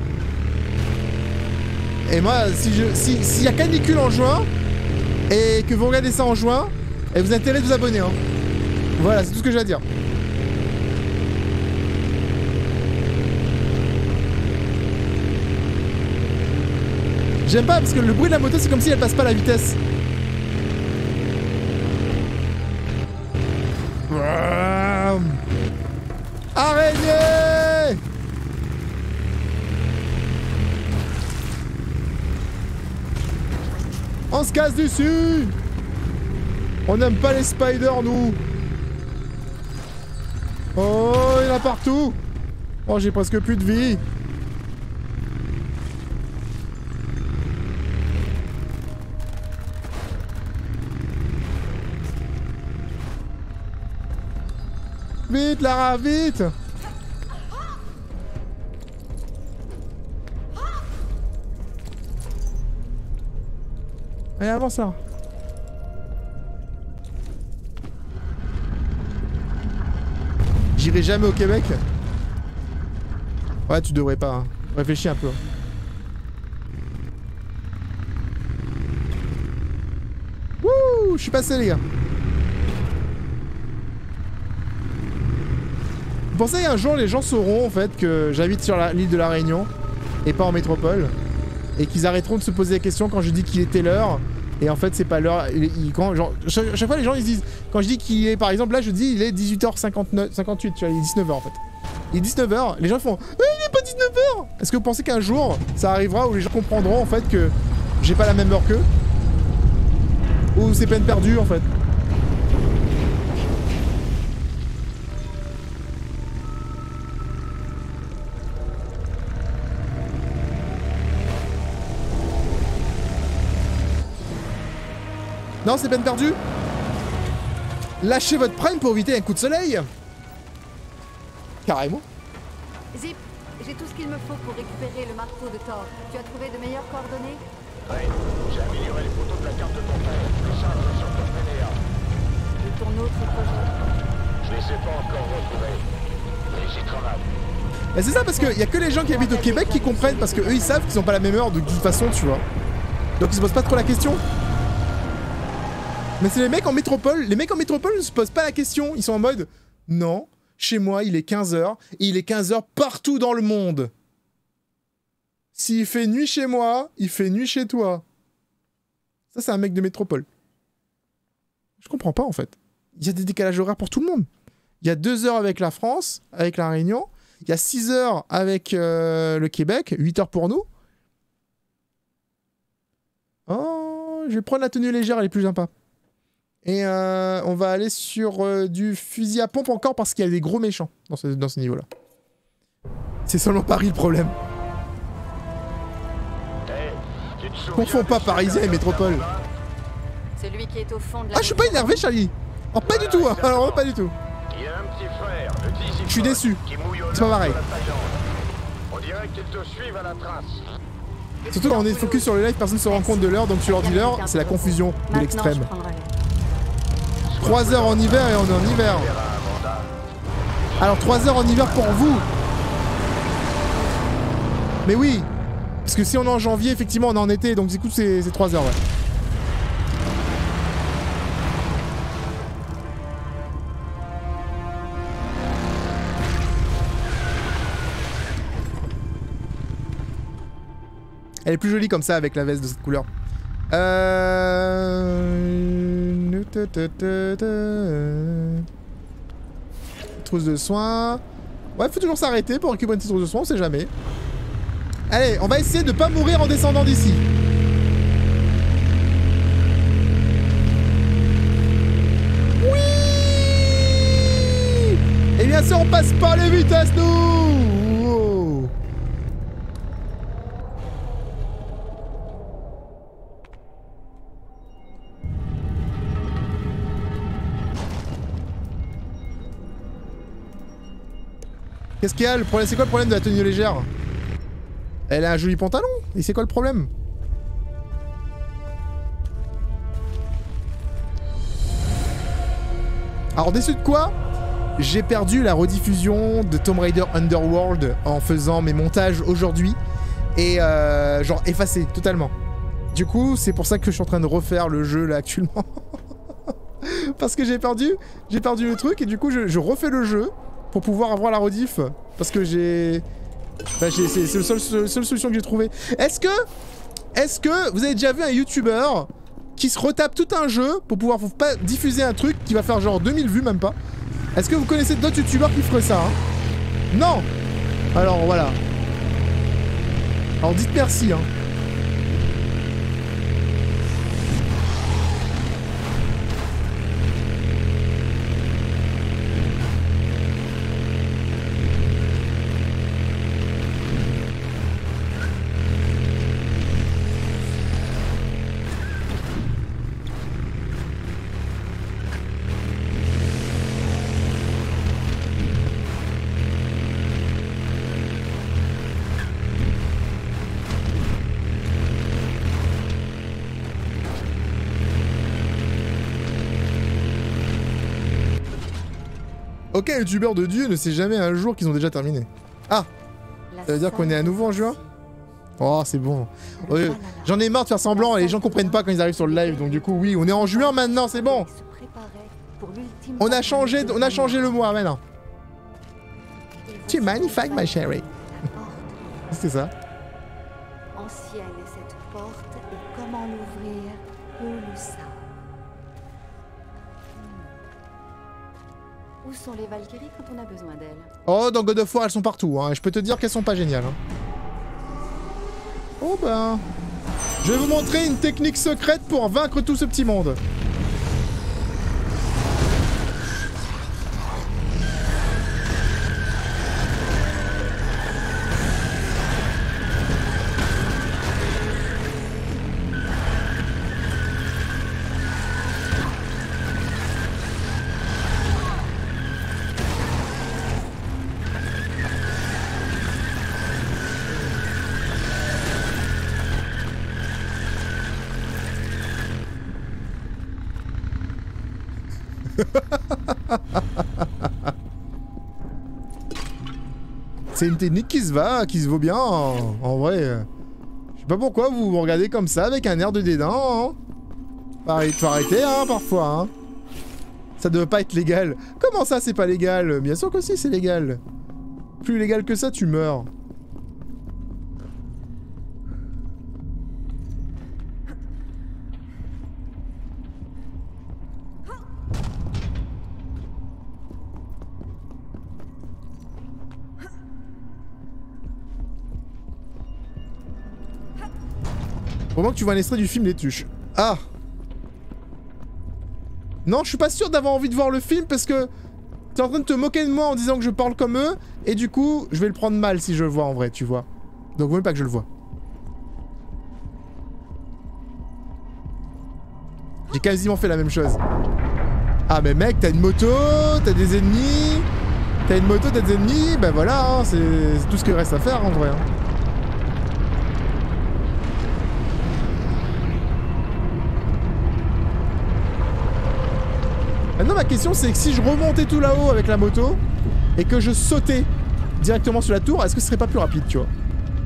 Et moi, s'il y a canicule en juin, et que vous regardez ça en juin, et vous avez intérêt de vous abonner. Hein. Voilà, c'est tout ce que j'ai à dire. J'aime pas parce que le bruit de la moto, c'est comme si elle passe pas la vitesse. Araignée! On se casse dessus! On n'aime pas les spiders, nous! Oh, il y en a partout! Oh, j'ai presque plus de vie! Vite, Lara, vite! Allez, avance là! J'irai jamais au Québec. Ouais, tu devrais pas. Hein. Réfléchis un peu. Wouh, je suis passé, les gars. Vous pensez un jour les gens sauront en fait que j'habite sur l'île de la Réunion et pas en métropole? et qu'ils arrêteront de se poser des questions quand je dis qu'il était l'heure. Et en fait, c'est pas l'heure. Chaque fois, les gens ils disent. Quand je dis qu'il est, par exemple, là, je dis il est 18h58, tu vois, il est 19h en fait. Il est 19h, les gens font il n'est pas 19h. Est-ce que vous pensez qu'un jour, ça arrivera où les gens comprendront en fait que j'ai pas la même heure qu'eux? Ou c'est peine perdue en fait? Non, c'est peine perdue. Lâchez votre prime pour éviter un coup de soleil. Carrément. Zip, j'ai tout ce qu'il me faut pour récupérer le marteau de Thor. Tu as trouvé de meilleures coordonnées? Ouais, j'ai amélioré les photos de la carte de ton père. Les charges sur ton PDA. De ton autre projet? Je les ai pas encore retrouvés. Mais j'y travaille. Mais c'est ça, parce qu'il y a que les gens qui habitent au Québec qui comprennent, parce que eux ils savent qu'ils ont pas la même heure de toute façon, tu vois. Donc ils se posent pas trop la question. Mais c'est les mecs en métropole. Les mecs en métropole ne se posent pas la question. Ils sont en mode non, chez moi il est 15h et il est 15h partout dans le monde. S'il fait nuit chez moi, il fait nuit chez toi. Ça, c'est un mec de métropole. Je comprends pas en fait. Il y a des décalages horaires pour tout le monde. Il y a 2 heures avec la France, avec la Réunion. Il y a 6 heures avec le Québec, 8 heures pour nous. Oh, je vais prendre la tenue légère, elle est plus sympa. Et on va aller sur du fusil à pompe encore parce qu'il y a des gros méchants dans ce niveau-là. C'est seulement Paris le problème. Confond pas Parisien et métropole. Celui qui est au fond de la... Ah, je suis pas énervé, Charlie. Oh, pas du tout, hein. Alors pas du tout. Il y a un petit frère, le Dizzy Je suis déçu. qui mouille au C'est pas large pareil. de la Thaïlande. On dirait qu'ils te suivent à la trace. Surtout quand on est focus sur le live, personne ne se rend compte de l'heure, donc tu leur dis l'heure, c'est la confusion de l'extrême. 3 heures en hiver et on est en hiver. Alors 3 heures en hiver pour vous. Mais oui. Parce que si on est en janvier, effectivement on est en été, donc du coup c'est 3 heures, ouais. Elle est plus jolie comme ça avec la veste de cette couleur. Trousse de soins. Ouais, faut toujours s'arrêter pour récupérer une petite trousse de soins, on sait jamais. Allez, on va essayer de pas mourir en descendant d'ici. Oui. Et bien sûr, on passe par les vitesses, nous. Oh. Qu'est-ce qu'il y a? Le problème, c'est quoi le problème de la tenue légère? Elle a un joli pantalon. Et c'est quoi le problème? Alors déçu de quoi? J'ai perdu la rediffusion de Tomb Raider Underworld en faisant mes montages aujourd'hui. Et genre effacé totalement. Du coup, c'est pour ça que je suis en train de refaire le jeu là actuellement. Parce que j'ai perdu le truc et du coup je refais le jeu pour pouvoir avoir la rediff. Parce que j'ai... Enfin, c'est la seule solution que j'ai trouvée. Est-ce que vous avez déjà vu un YouTuber qui se retape tout un jeu pour pouvoir pas diffuser un truc qui va faire genre 2000 vues, même pas? Est-ce que vous connaissez d'autres YouTubers qui feraient ça, hein? Non. Alors voilà. Alors dites merci, hein. Aucun youtubeur de Dieu ne sait jamais un jour qu'ils ont déjà terminé. Ah, ça veut dire qu'on est à nouveau en juin? Oh, c'est bon. J'en ai marre de faire semblant et les gens comprennent pas quand ils arrivent sur le live. Donc du coup, oui, on est en juin maintenant, c'est bon. On a changé le mois maintenant. Tu es magnifique, ma chérie. C'est ça. ancienne est cette porte et comment l'ouvrir, peu le savent. Où sont les Valkyries quand on a besoin d'elles? Oh, dans God of War, elles sont partout, hein. Je peux te dire qu'elles sont pas géniales. Hein. Oh ben... Je vais vous montrer une technique secrète pour vaincre tout ce petit monde. C'est une technique qui se vaut bien, en vrai. Je sais pas pourquoi vous me regardez comme ça, avec un air de dédain. Hein. Faut arrêter, hein, parfois. Hein. Ça devait pas être légal. Comment ça, c'est pas légal? Bien sûr que si, c'est légal. Plus légal que ça, tu meurs. Au moment que tu vois un extrait du film Les Tuches. Ah! Non, je suis pas sûr d'avoir envie de voir le film parce que t'es en train de te moquer de moi en disant que je parle comme eux et du coup, je vais le prendre mal si je le vois en vrai, tu vois. Donc, vaut mieux pas que je le vois. J'ai quasiment fait la même chose. Ah, mais mec, t'as une moto, t'as des ennemis. T'as une moto, t'as des ennemis. Ben voilà, hein, c'est tout ce qu'il reste à faire en vrai. Hein. Maintenant ma question c'est que si je remontais tout là-haut avec la moto et que je sautais directement sur la tour, est-ce que ce serait pas plus rapide, tu vois?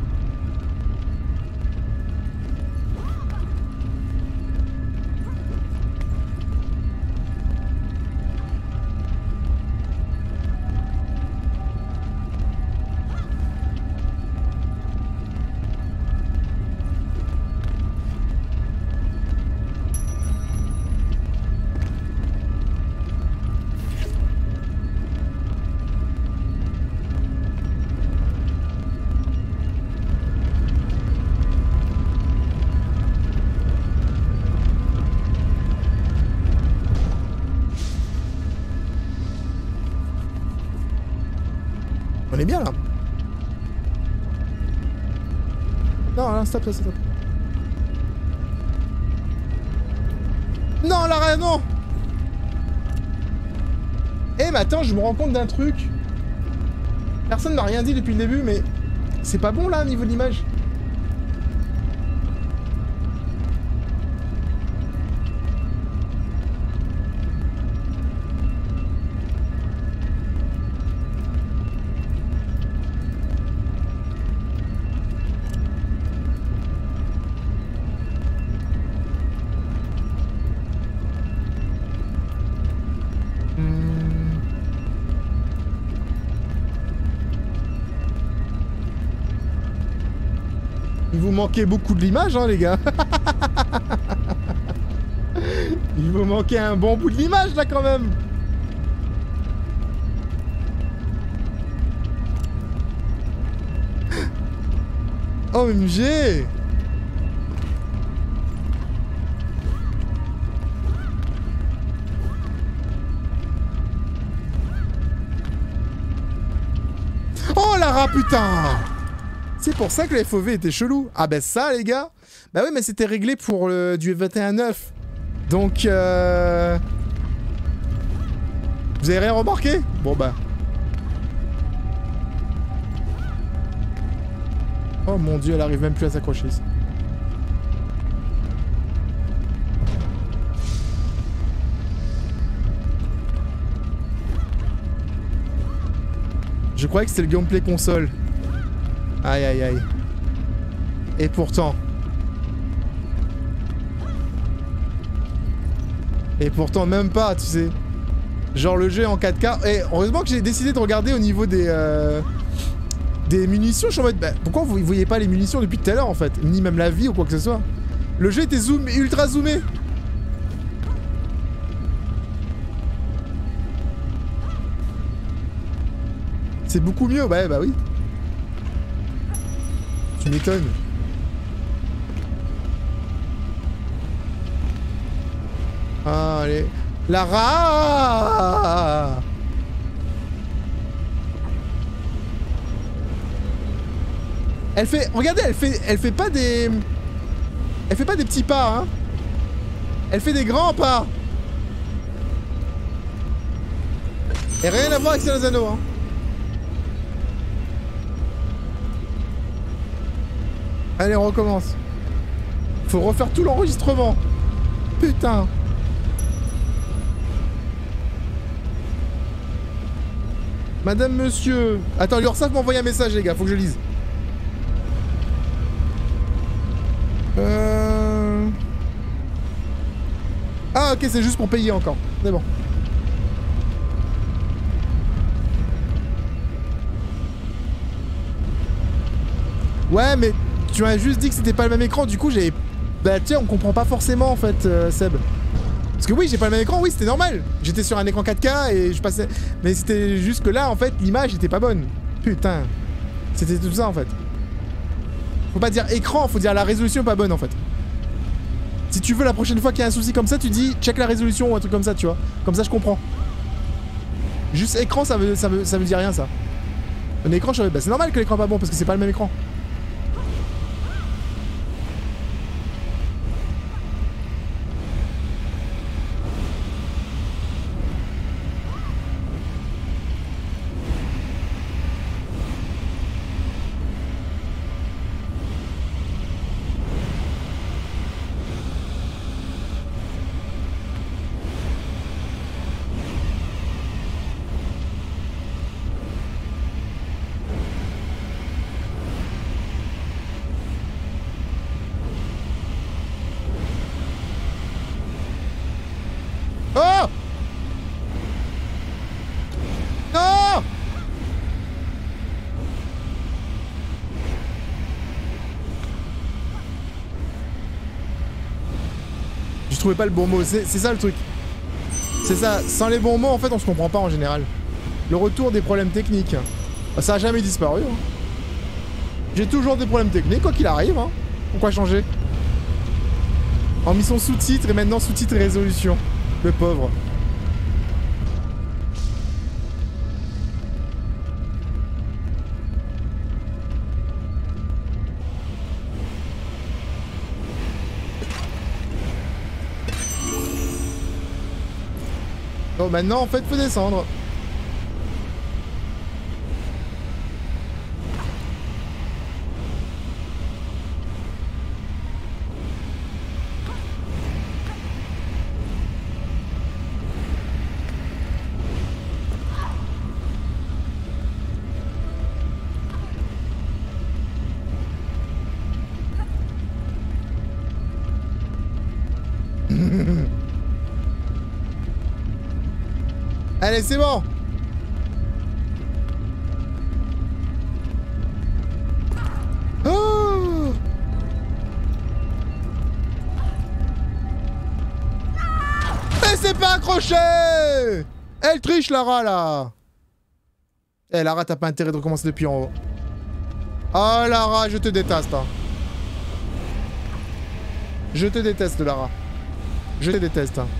On est bien là. Non, là, stop. Non, Lara, non. Eh, mais attends, je me rends compte d'un truc. Personne m'a rien dit depuis le début, mais c'est pas bon là au niveau de l'image. Il vous manquait beaucoup de l'image, hein, les gars. Il vous manquait un bon bout de l'image, là, quand même. OMG. Oh, Lara, putain. C'est pour ça que le FOV était chelou. Ah bah ça les gars. Bah oui mais c'était réglé pour du 21.9. Donc vous avez rien remarqué? Bon bah. Oh mon dieu, elle arrive même plus à s'accrocher ici. Je croyais que c'était le gameplay console. Aïe aïe aïe. Et pourtant. Et pourtant même pas, tu sais. Genre le jeu est en 4K. Et heureusement que j'ai décidé de regarder au niveau des des munitions. Je suis en mode, bah, pourquoi vous voyez pas les munitions depuis tout à l'heure en fait? Ni même la vie ou quoi que ce soit. Le jeu était ultra zoomé. C'est beaucoup mieux, ouais, bah oui. Tu m'étonnes. Allez. Lara! Elle fait... Regardez, elle fait pas des... Elle fait pas des petits pas, hein. Elle fait des grands pas. Et rien à voir avec Seigneur des Anneaux, hein. Allez, on recommence. Faut refaire tout l'enregistrement. Putain. Madame, monsieur... Attends, l'URSSAF m'a envoyé un message, les gars, faut que je lise. Ah, ok, c'est juste pour payer encore. C'est bon. Ouais, mais tu m'as juste dit que c'était pas le même écran, du coup j'ai... Bah tiens, on comprend pas forcément en fait, Seb. Parce que oui, j'ai pas le même écran, oui, c'était normal. J'étais sur un écran 4K et je passais... Mais c'était juste que là, en fait, l'image était pas bonne. Putain. C'était tout ça, en fait. Faut pas dire écran, faut dire la résolution est pas bonne, en fait. Si tu veux, la prochaine fois qu'il y a un souci comme ça, tu dis check la résolution ou un truc comme ça, tu vois. Comme ça, je comprends. Juste écran, ça veut dire rien, ça. Un écran, je... bah, c'est normal que l'écran est pas bon, parce que c'est pas le même écran. Je trouvais pas le bon mot, c'est ça le truc. C'est ça, sans les bons mots en fait on se comprend pas en général. Le retour des problèmes techniques. Bah, ça a jamais disparu. Hein. J'ai toujours des problèmes techniques quoi qu'il arrive. Hein. Pourquoi changer? En mission sous-titres et maintenant sous-titres et résolution. Le pauvre. Bon, maintenant, en fait, faut descendre. Allez, c'est bon. Oh. Mais c'est pas accroché. Elle triche, Lara, là. Eh, Lara, t'as pas intérêt de recommencer depuis en haut. Oh, Lara, je te déteste. Hein. Je te déteste, Lara. Je te déteste. Hein.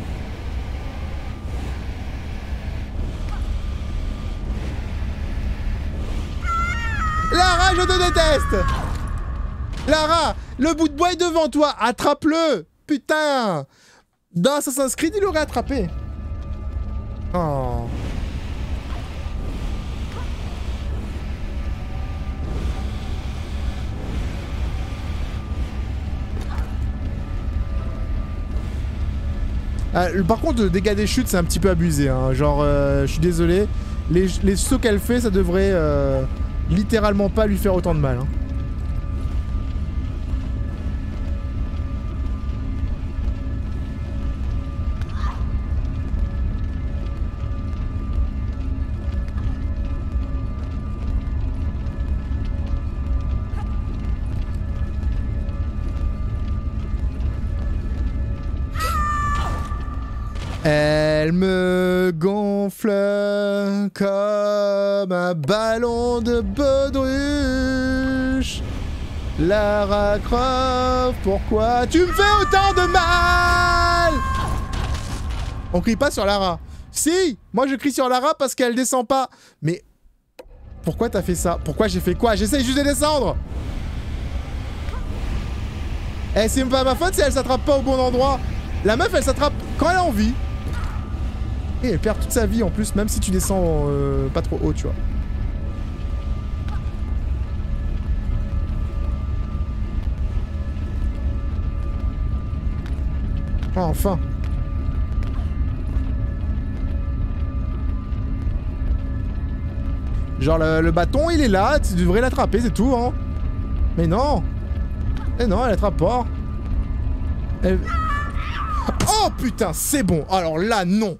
Lara, je te déteste! Lara, le bout de bois est devant toi, attrape-le! Putain! Dans Assassin's Creed, il l'aurait attrapé. Oh. Par contre, le dégât des chutes, c'est un petit peu abusé. Hein. Genre, je suis désolé. Les sauts qu'elle fait, ça devrait... littéralement pas lui faire autant de mal. Hein. Elle me gonfle comme un ballon de baudruche. Lara Croft, pourquoi tu me fais autant de mal? On crie pas sur Lara. Si, moi je crie sur Lara parce qu'elle descend pas. Mais pourquoi t'as fait ça? Pourquoi j'ai fait quoi? J'essaye juste de descendre. Eh, c'est pas ma faute si elle s'attrape pas au bon endroit. La meuf, elle s'attrape quand elle a envie. Et elle perd toute sa vie en plus, même si tu descends pas trop haut, tu vois. Oh, enfin. Genre le bâton il est là, tu devrais l'attraper, c'est tout hein. Mais non. Mais non, elle attrape pas. Elle... Oh putain, c'est bon. Alors là non.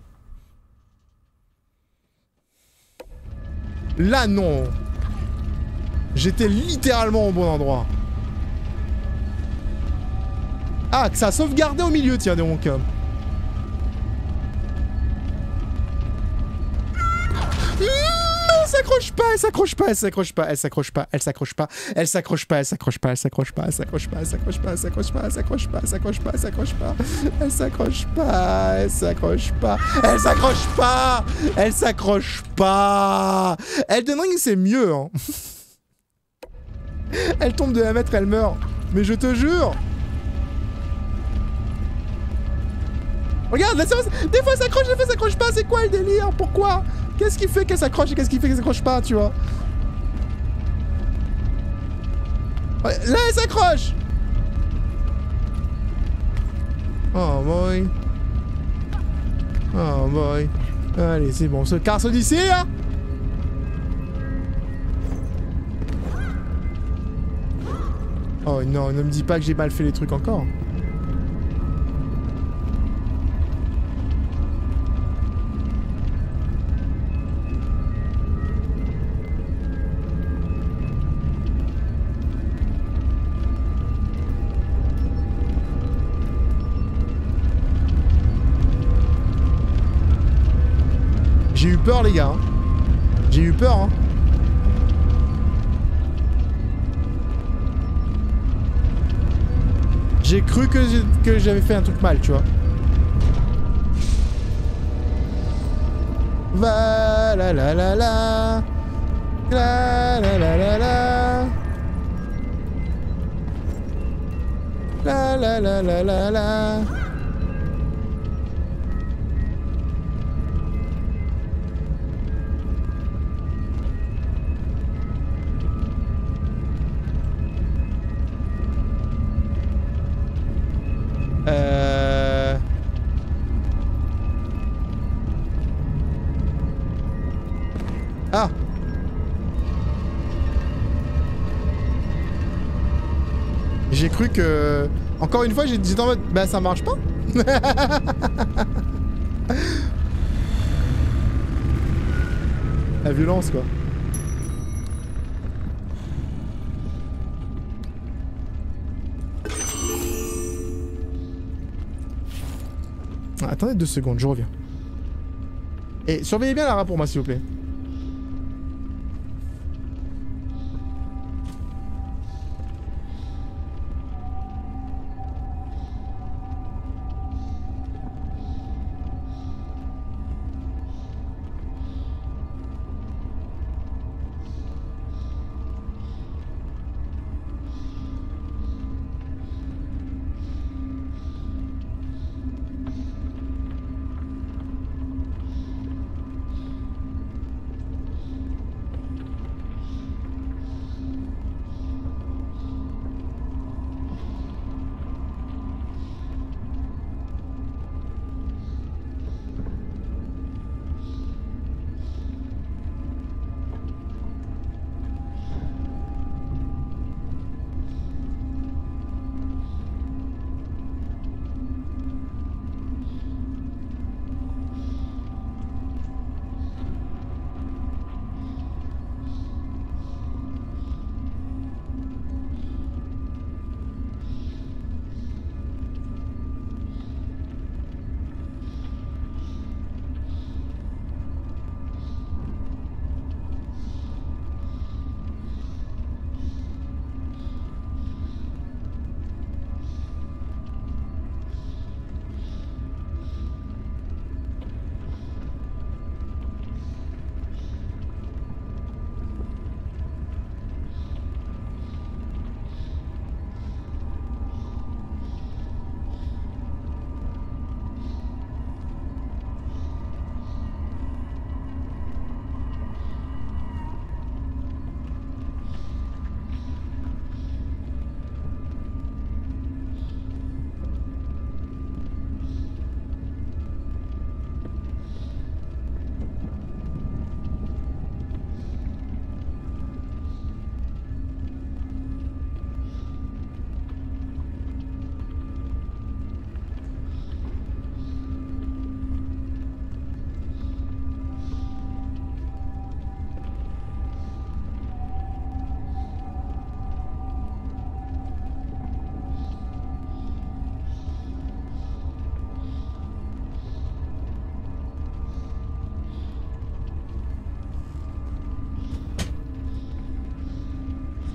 Là non. J'étais littéralement au bon endroit. Ah, que ça a sauvegardé au milieu, tiens donc. Elle s'accroche pas, elle s'accroche pas, elle s'accroche pas, elle s'accroche pas, elle s'accroche pas, elle s'accroche pas, elle s'accroche pas, elle s'accroche pas, elle s'accroche pas, elle s'accroche pas, elle s'accroche pas, elle s'accroche pas, elle s'accroche pas, elle s'accroche pas, elle s'accroche pas, elle s'accroche pas, elle s'accroche pas, elle s'accroche pas. Elden Ring c'est mieux hein. Elle tombe de 1 mètre, elle meurt. Mais je te jure. Regarde, des fois elle s'accroche, des fois elle s'accroche pas, c'est quoi le délire? Pourquoi? Qu'est-ce qui fait qu'elle s'accroche et qu'est-ce qui fait qu'elle s'accroche pas, tu vois? Ouais, là, elle s'accroche! Oh boy. Oh boy. Allez, c'est bon, on se casse d'ici, hein? Oh non, ne me dis pas que j'ai mal fait les trucs encore. J'ai eu peur les gars, hein. J'ai eu peur hein. J'ai cru que j'avais fait un truc mal, tu vois. Va la la la la. La la la la la. La la la la la la. Ah. J'ai cru que... Encore une fois, j'étais en mode... Bah ça marche pas. La violence quoi. Attendez 2 secondes, je reviens. Et surveillez bien Lara pour moi s'il vous plaît.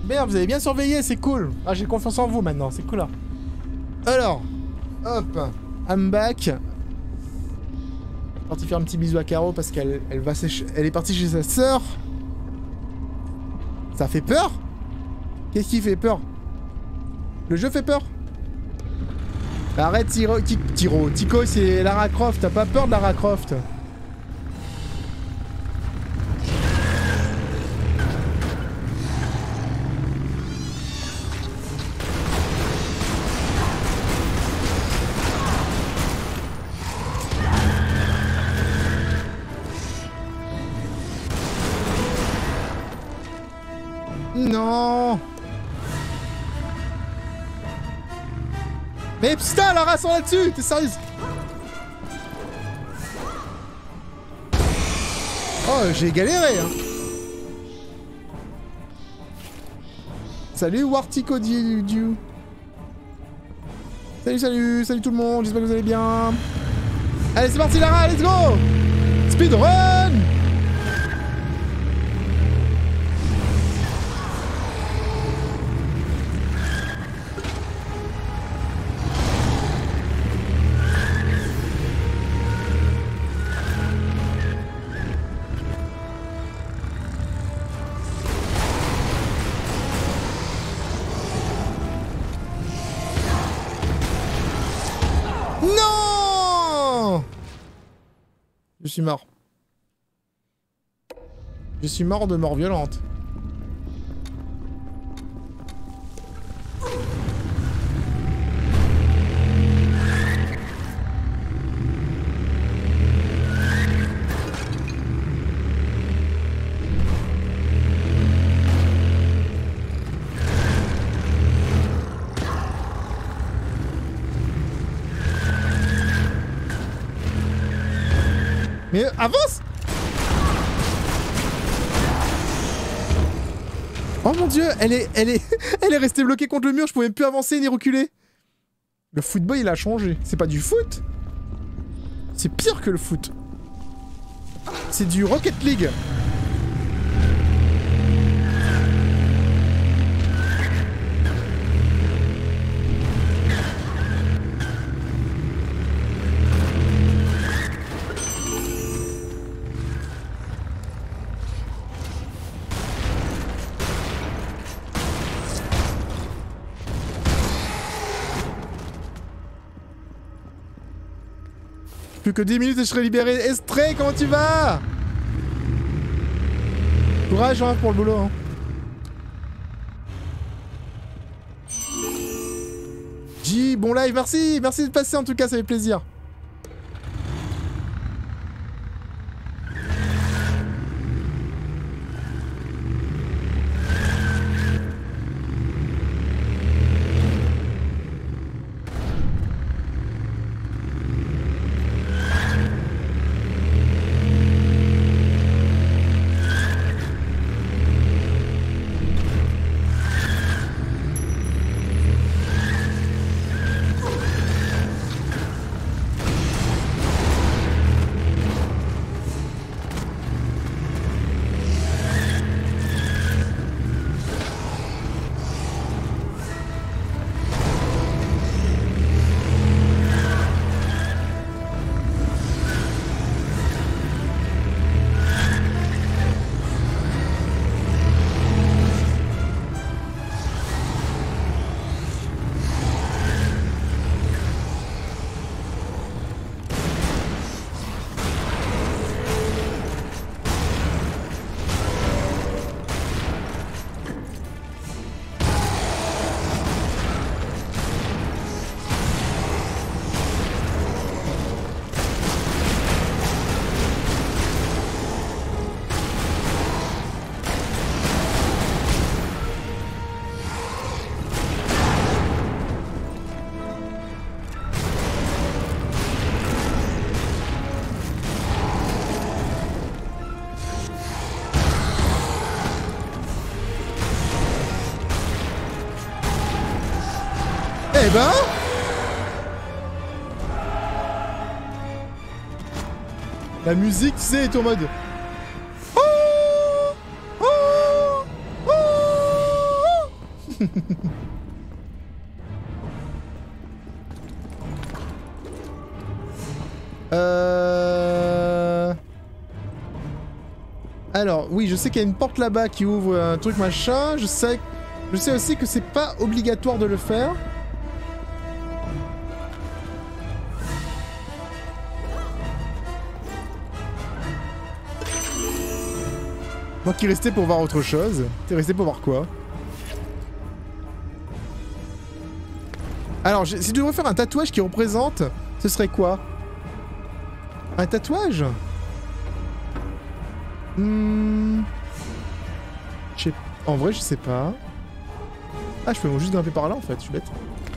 Bien, vous avez bien surveillé, c'est cool. Ah, j'ai confiance en vous maintenant, c'est cool là. Alors, hop, I'm back. Parti faire un petit bisou à Caro parce qu'elle elle est partie chez sa sœur. Ça fait peur? Qu'est-ce qui fait peur? Le jeu fait peur? Arrête Tico, c'est Lara Croft, t'as pas peur de Lara Croft? Non. Mais putain, Lara sont là-dessus. T'es sérieuse? Oh, j'ai galéré, hein. Salut Wartico Diu. Salut tout le monde, j'espère que vous allez bien. Allez, c'est parti Lara, let's go. Speedrun. Je suis mort. Je suis mort de mort violente. Mais avance! Oh mon dieu, elle est restée bloquée contre le mur, je pouvais même plus avancer ni reculer. Le football il a changé. C'est pas du foot. C'est pire que le foot. C'est du Rocket League. Plus que 10 minutes et je serai libéré. Estrée, comment tu vas? Courage hein, pour le boulot. Hein. J, bon live, merci. Merci de passer en tout cas, ça fait plaisir. Eh ben la musique, tu sais, est en mode... Oh oh oh oh. Alors, oui, je sais qu'il y a une porte là-bas qui ouvre un truc machin. Je sais aussi que c'est pas obligatoire de le faire. Moi qui restais pour voir autre chose. T'es resté pour voir quoi? Alors, si tu devrais faire un tatouage qui représente, ce serait quoi? Un tatouage? En vrai, je sais pas. Ah, je peux juste grimper par là en fait, je suis bête.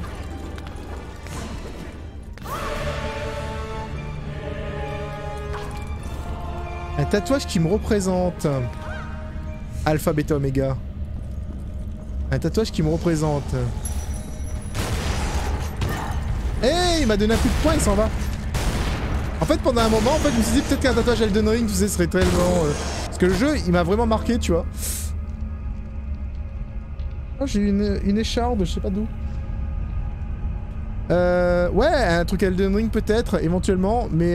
Un tatouage qui me représente. Alpha, bêta, oméga. Un tatouage qui me représente. Hey, il m'a donné un coup de poing, il s'en va. En fait, pendant un moment, en fait, je me suis dit peut-être qu'un tatouage Elden Ring, tu sais, serait tellement... Parce que le jeu, il m'a vraiment marqué, tu vois. Oh, j'ai une écharde, je sais pas d'où. Ouais, un truc Elden Ring peut-être, éventuellement, mais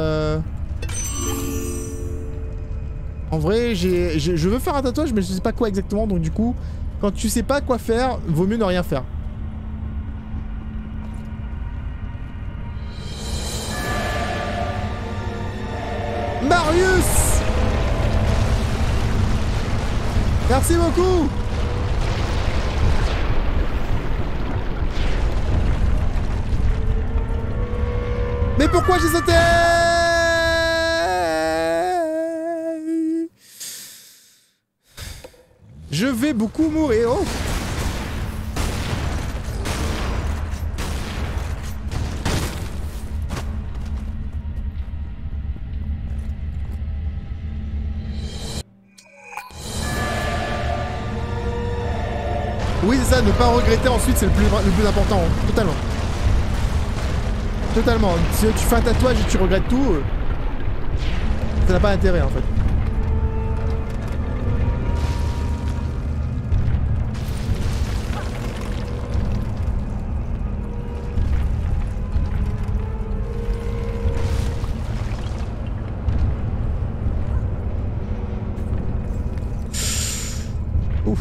en vrai, je veux faire un tatouage, mais je sais pas quoi exactement, donc du coup, quand tu sais pas quoi faire, vaut mieux ne rien faire. Marius! Merci beaucoup! Mais pourquoi j'ai sauté? Je vais beaucoup mourir. Oh. Oui, c'est ça, ne pas regretter ensuite, c'est le plus important, totalement. Totalement. Si tu fais un tatouage et tu regrettes tout, ça n'a pas intérêt en fait. Ouf.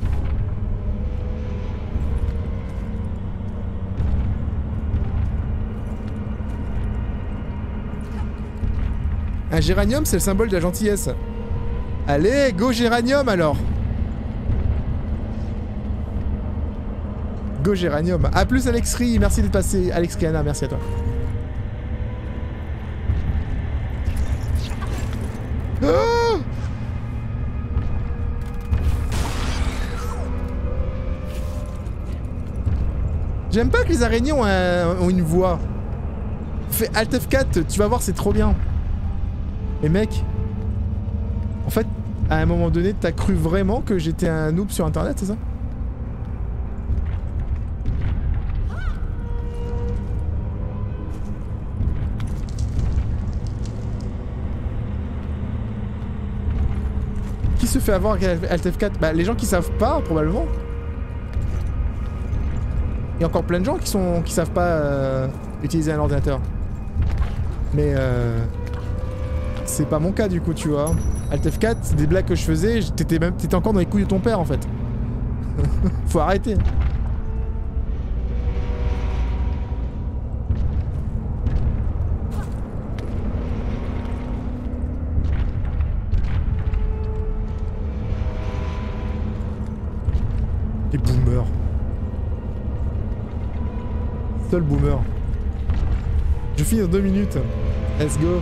Un géranium, c'est le symbole de la gentillesse. Allez, go géranium alors. Go géranium. A plus Alex Ri, merci d'être passé. Alex Kiana, merci à toi. Oh, j'aime pas que les araignées ont une voix. Fais Alt F4, tu vas voir, c'est trop bien. Mais mec, en fait, à un moment donné, t'as cru vraiment que j'étais un noob sur internet, c'est ça? Qui se fait avoir avec Alt F4? Bah, les gens qui savent pas, probablement. Il y a encore plein de gens qui savent pas utiliser un ordinateur. Mais c'est pas mon cas du coup, tu vois. Alt F4, c'est des blagues que je faisais, t'étais encore dans les couilles de ton père en fait. Faut arrêter. Les boomers. Seul boomer. Je finis dans 2 minutes. Let's go.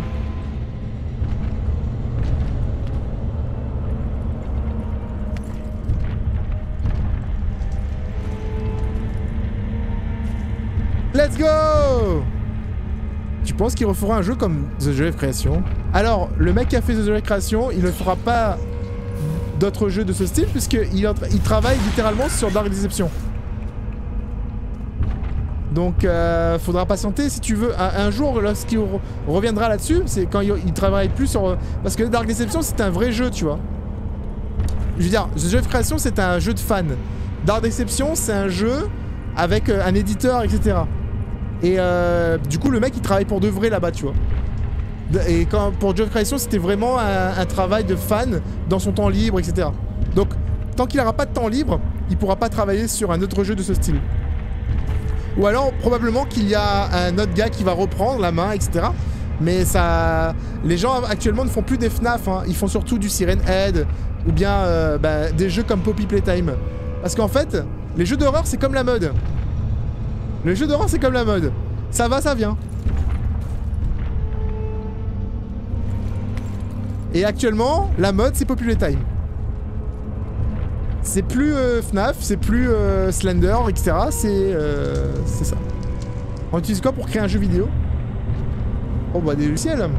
Let's go! Tu penses qu'il refera un jeu comme The Joy of Creation? Alors, le mec qui a fait The Joy of Creation, il ne fera pas d'autres jeux de ce style puisqu'il travaille littéralement sur Dark Deception. Donc, faudra patienter si tu veux. Un jour, lorsqu'il reviendra là-dessus, c'est quand il travaille plus sur... Parce que Dark Deception, c'est un vrai jeu, tu vois. Je veux dire, The Joy of Creation, c'est un jeu de fans. Dark Deception, c'est un jeu avec un éditeur, etc. Et du coup, le mec, il travaille pour de vrai là-bas, tu vois. Et quand, pour Geoff Creation, c'était vraiment un travail de fan dans son temps libre, etc. Donc, tant qu'il n'aura pas de temps libre, il pourra pas travailler sur un autre jeu de ce style. Ou alors, probablement qu'il y a un autre gars qui va reprendre la main, etc. Mais ça... Les gens actuellement ne font plus des FNAF, hein. Ils font surtout du Siren Head, ou bien des jeux comme Poppy Playtime. Parce qu'en fait, les jeux d'horreur, c'est comme la mode. Les jeux d'horreur, c'est comme la mode. Ça va, ça vient. Et actuellement, la mode, c'est Poppy Playtime. C'est plus FNAF, c'est plus Slender, etc. C'est ça. On utilise quoi pour créer un jeu vidéo? Oh bah des logiciels.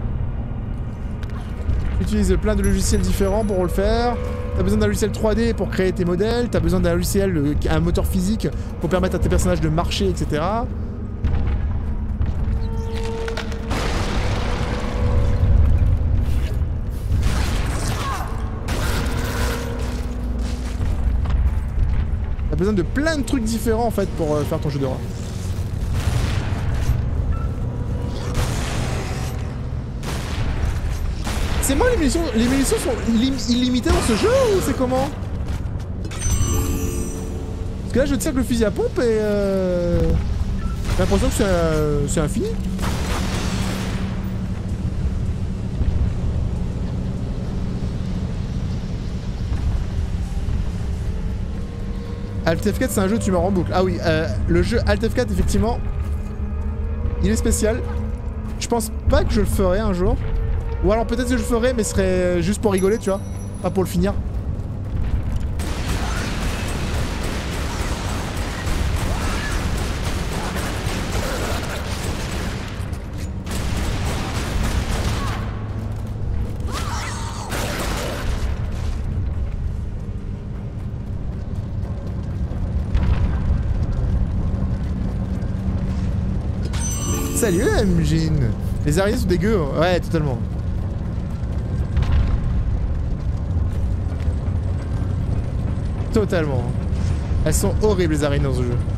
Tu utilises plein de logiciels différents pour le faire. T'as besoin d'un logiciel 3D pour créer tes modèles. T'as besoin d'un logiciel, un moteur physique pour permettre à tes personnages de marcher, etc. T'as besoin de plein de trucs différents en fait pour faire ton jeu d'horreur. C'est moi les munitions sont illimitées dans ce jeu ou c'est comment? Parce que là je tire avec le fusil à pompe et j'ai l'impression que c'est infini. Alt F4 c'est un jeu tu meurs en boucle. Ah oui, le jeu Alt F4 effectivement, il est spécial. Je pense pas que je le ferai un jour. Ou alors peut-être que je le ferai mais ce serait juste pour rigoler tu vois. Pas pour le finir. Salut Mjin. Les araignées sont dégueu, ouais totalement. Totalement. Elles sont horribles les araignées dans ce jeu.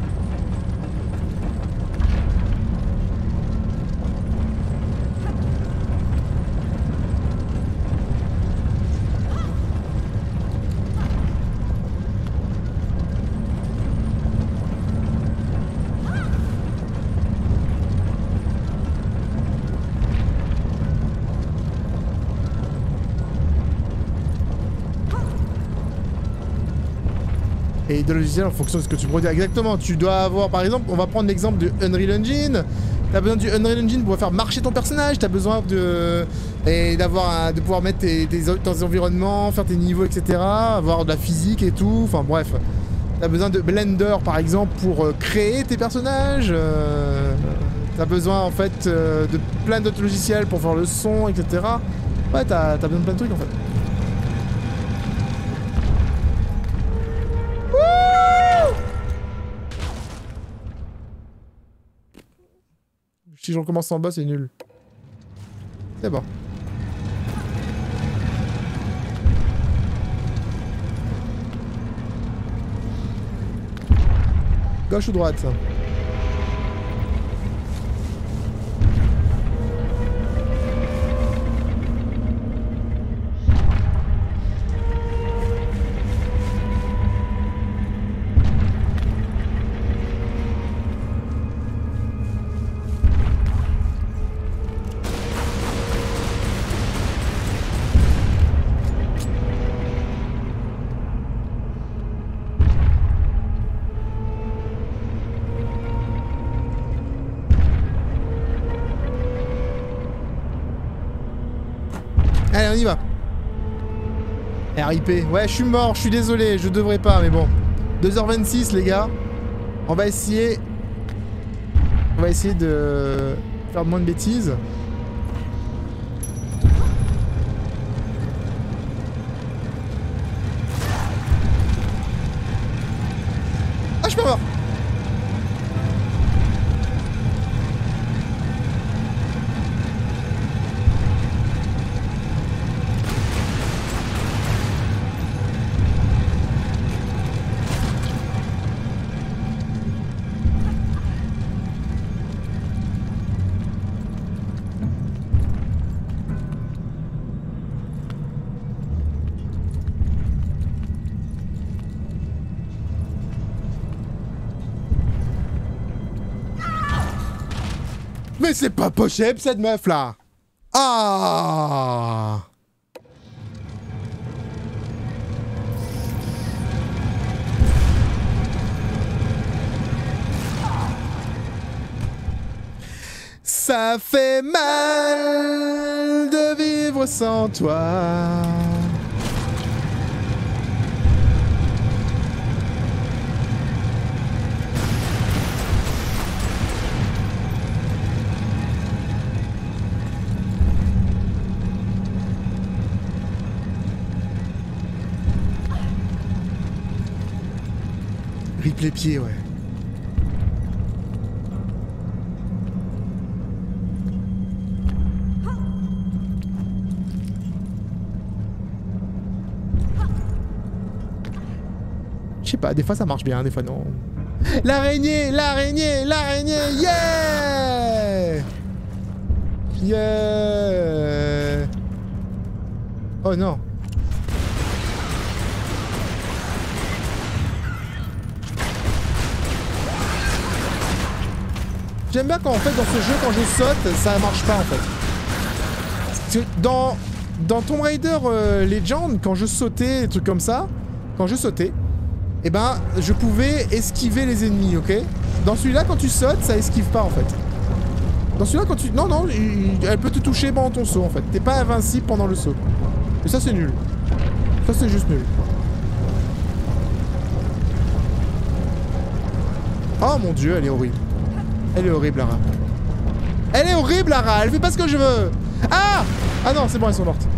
Et de logiciel en fonction de ce que tu produis. Exactement, tu dois avoir par exemple, on va prendre l'exemple de Unreal Engine. T'as besoin du Unreal Engine pour faire marcher ton personnage, t'as besoin de pouvoir mettre tes environnements, faire tes niveaux, etc. Avoir de la physique et tout, enfin bref. T'as besoin de Blender par exemple pour créer tes personnages. T'as besoin en fait de plein d'autres logiciels pour faire le son, etc. Ouais, t'as besoin de plein de trucs en fait. Si je recommence en bas, c'est nul. C'est bon. Gauche ou droite? Allez, on y va. RIP. Ouais, je suis mort, je suis désolé, je devrais pas, mais bon. 2h26, les gars. On va essayer... de faire moins de bêtises. Ah, je suis pas mort. Mais c'est pas possible cette meuf là. Ah. Ça fait mal de vivre sans toi. Rip les pieds, ouais. Je sais pas, des fois ça marche bien, des fois non. L'araignée, l'araignée, l'araignée, yeah! Yeah! Oh non. J'aime bien quand en fait dans ce jeu quand je saute ça marche pas en fait. Parce que dans Tomb Raider Legend quand je sautais des trucs comme ça, quand je sautais, et ben je pouvais esquiver les ennemis, ok? Dans celui-là quand tu sautes ça esquive pas en fait. Dans celui-là quand tu... Non, elle peut te toucher pendant ton saut en fait. T'es pas invincible pendant le saut. Et ça c'est nul. Ça c'est juste nul. Oh mon dieu, elle est horrible. Elle est horrible, Lara. Elle est horrible, Lara. Elle fait pas ce que je veux. Ah! Ah non, c'est bon, elles sont mortes.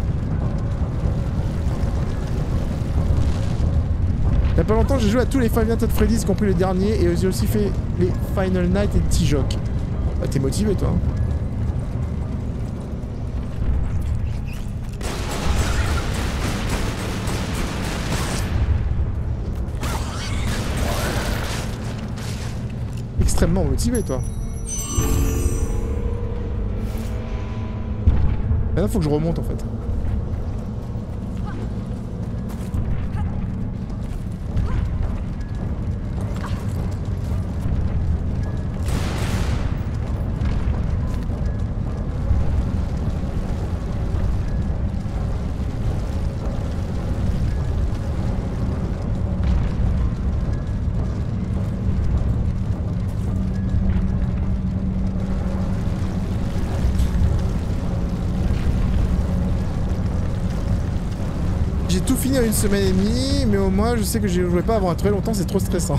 Il y a pas longtemps, j'ai joué à tous les Five Nights at Freddy's, y compris le dernier, et j'ai aussi fait les Final Night et T-Jock. Bah, t'es motivé, toi. Extrêmement motivé, toi. Maintenant, faut que je remonte, en fait. Fini à 1 semaine et demie, mais au moins je sais que je jouerai pas avant très longtemps, c'est trop stressant.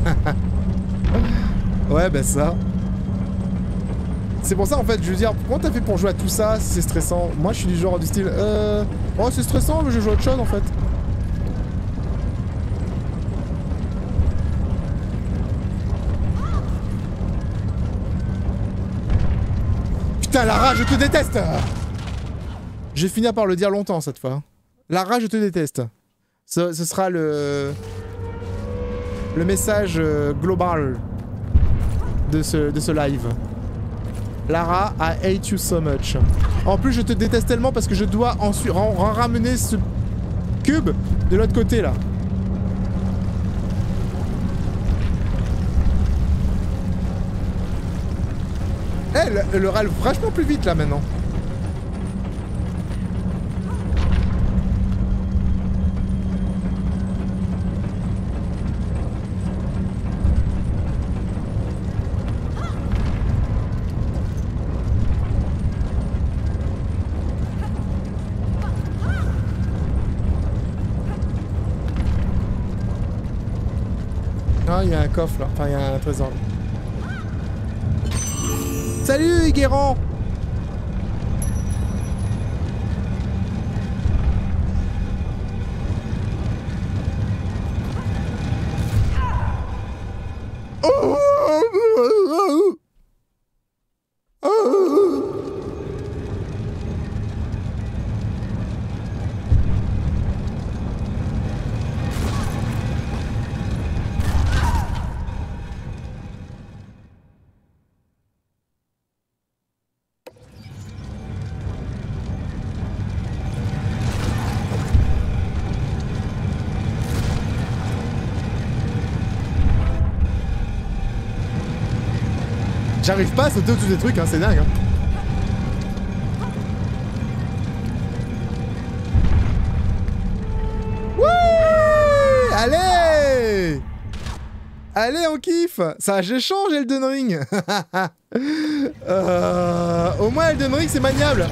Ouais, bah ça. C'est pour ça en fait, je veux dire, comment t'as fait pour jouer à tout ça si c'est stressant? Moi je suis du genre du style, oh c'est stressant, mais je joue à autre chose en fait. Putain Lara, je te déteste! Je vais finir par le dire longtemps cette fois. Lara, je te déteste. Ce sera le message global de ce live. Lara, I hate you so much. En plus, je te déteste tellement parce que je dois ensuite ramener ce cube de l'autre côté là. Elle râle vachement plus vite là maintenant. Il y a un coffre là, enfin il y a un trésor là. Salut Guérand. J'arrive pas à sauter au-dessus des trucs, hein, c'est dingue. Hein. Ouais, allez! Allez, on kiffe! Ça, j'ai changé Elden Ring! Au moins, Elden Ring, c'est maniable!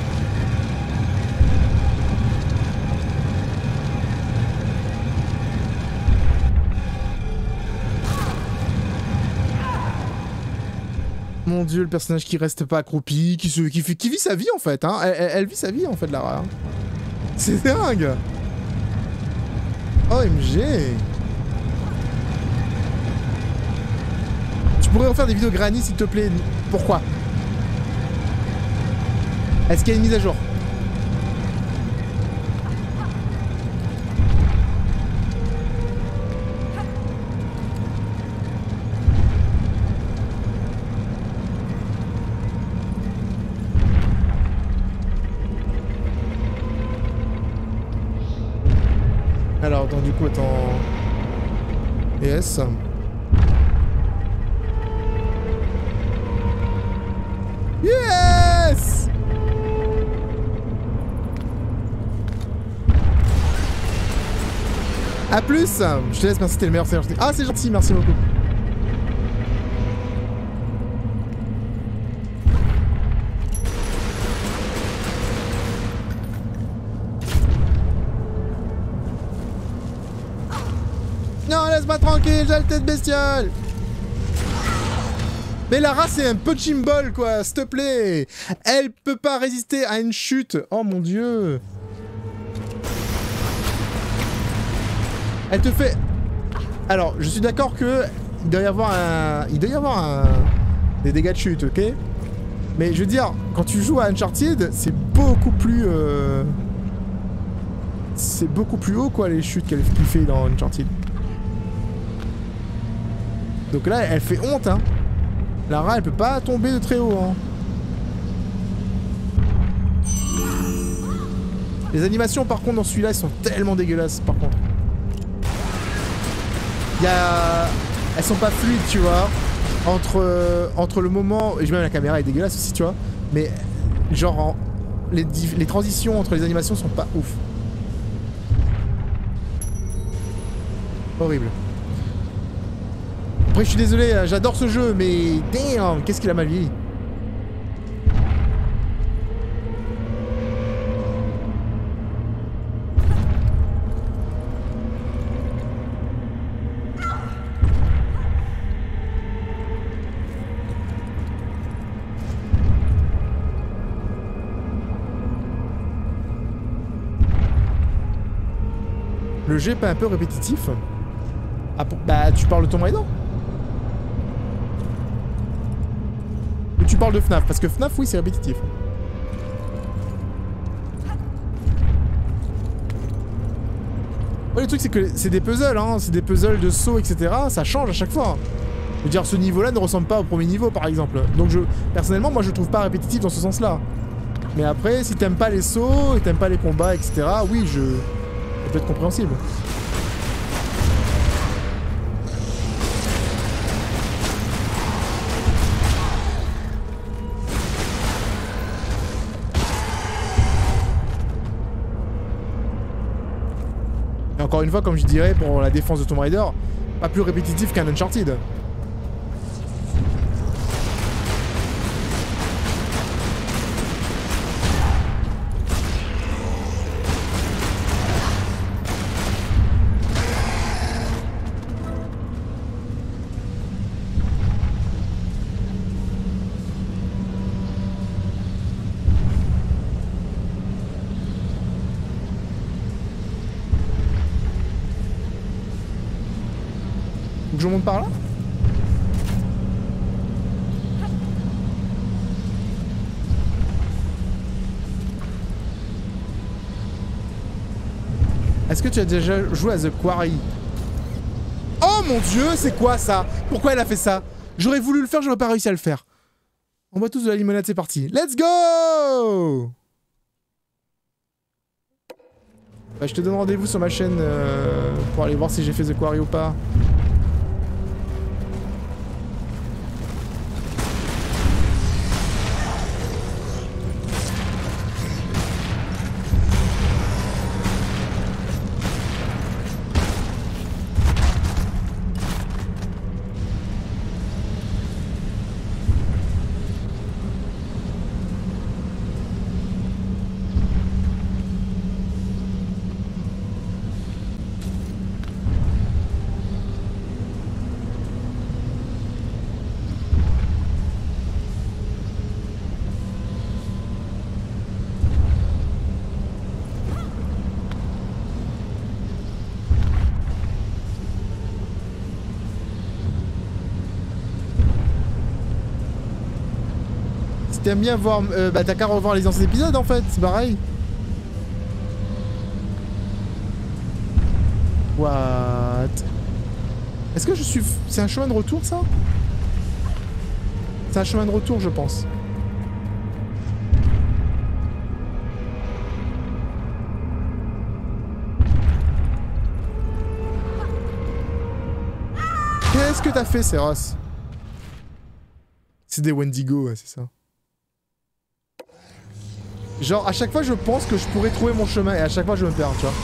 Mon dieu, le personnage qui reste pas accroupi, qui vit sa vie en fait, hein. Elle vit sa vie en fait, Lara. C'est dingue! OMG! Tu pourrais refaire des vidéos Granny s'il te plaît. Pourquoi? Est-ce qu'il y a une mise à jour? Alors, attends, du coup, attends... Yes. Yes! A plus! Je te laisse, merci, t'es le meilleur, c'est gentil. Ah, c'est gentil, merci beaucoup. Non, laisse-moi tranquille, j'ai la tête bestiale! Mais Lara, c'est un punching ball, quoi, s'il te plaît! Elle peut pas résister à une chute! Oh mon dieu! Elle te fait... Alors, je suis d'accord que... Il doit y avoir des dégâts de chute, ok? Mais je veux dire, quand tu joues à Uncharted, c'est beaucoup plus... C'est beaucoup plus haut, quoi, les chutes qu'elle fait dans Uncharted. Donc là, elle fait honte, hein. Lara, elle peut pas tomber de très haut, hein. Les animations, par contre, dans celui-là, elles sont tellement dégueulasses, par contre. Elles sont pas fluides, tu vois. Entre le moment... Et même la caméra est dégueulasse aussi, tu vois. Mais, genre, les transitions entre les animations sont pas ouf. Horrible. Après, je suis désolé, j'adore ce jeu, mais damn, qu'est-ce qu'il a mal vieilli. Le jeu est pas un peu répétitif? Ah, bah, tu parles de Tomb Raider? Ou tu parles de FNAF? Parce que FNAF, oui, c'est répétitif. Ouais, le truc, c'est que c'est des puzzles, hein. C'est des puzzles de sauts, etc. Ça change à chaque fois. Je veux dire, ce niveau-là ne ressemble pas au premier niveau, par exemple. Donc, personnellement, moi, je le trouve pas répétitif dans ce sens-là. Mais après, si t'aimes pas les sauts et t'aimes pas les combats, etc., oui, ça peut être compréhensible. Et encore une fois, comme je dirais pour la défense de Tomb Raider, pas plus répétitif qu'un Uncharted. Je monte par là? Est-ce que tu as déjà joué à The Quarry? Oh mon dieu, c'est quoi ça? Pourquoi elle a fait ça? J'aurais voulu le faire, j'aurais pas réussi à le faire. On boit tous de la limonade, c'est parti. Let's go! Bah, je te donne rendez-vous sur ma chaîne pour aller voir si j'ai fait The Quarry ou pas. t'aimes bien voir... bah t'as qu'à revoir les anciens épisodes en fait, c'est pareil. What? Est-ce que je suis... C'est un chemin de retour ça? C'est un chemin de retour je pense. Qu'est-ce que t'as fait, Seros? C'est des Wendigo, ouais, c'est ça. Genre, à chaque fois, je pense que je pourrais trouver mon chemin et à chaque fois, je me perds, tu vois.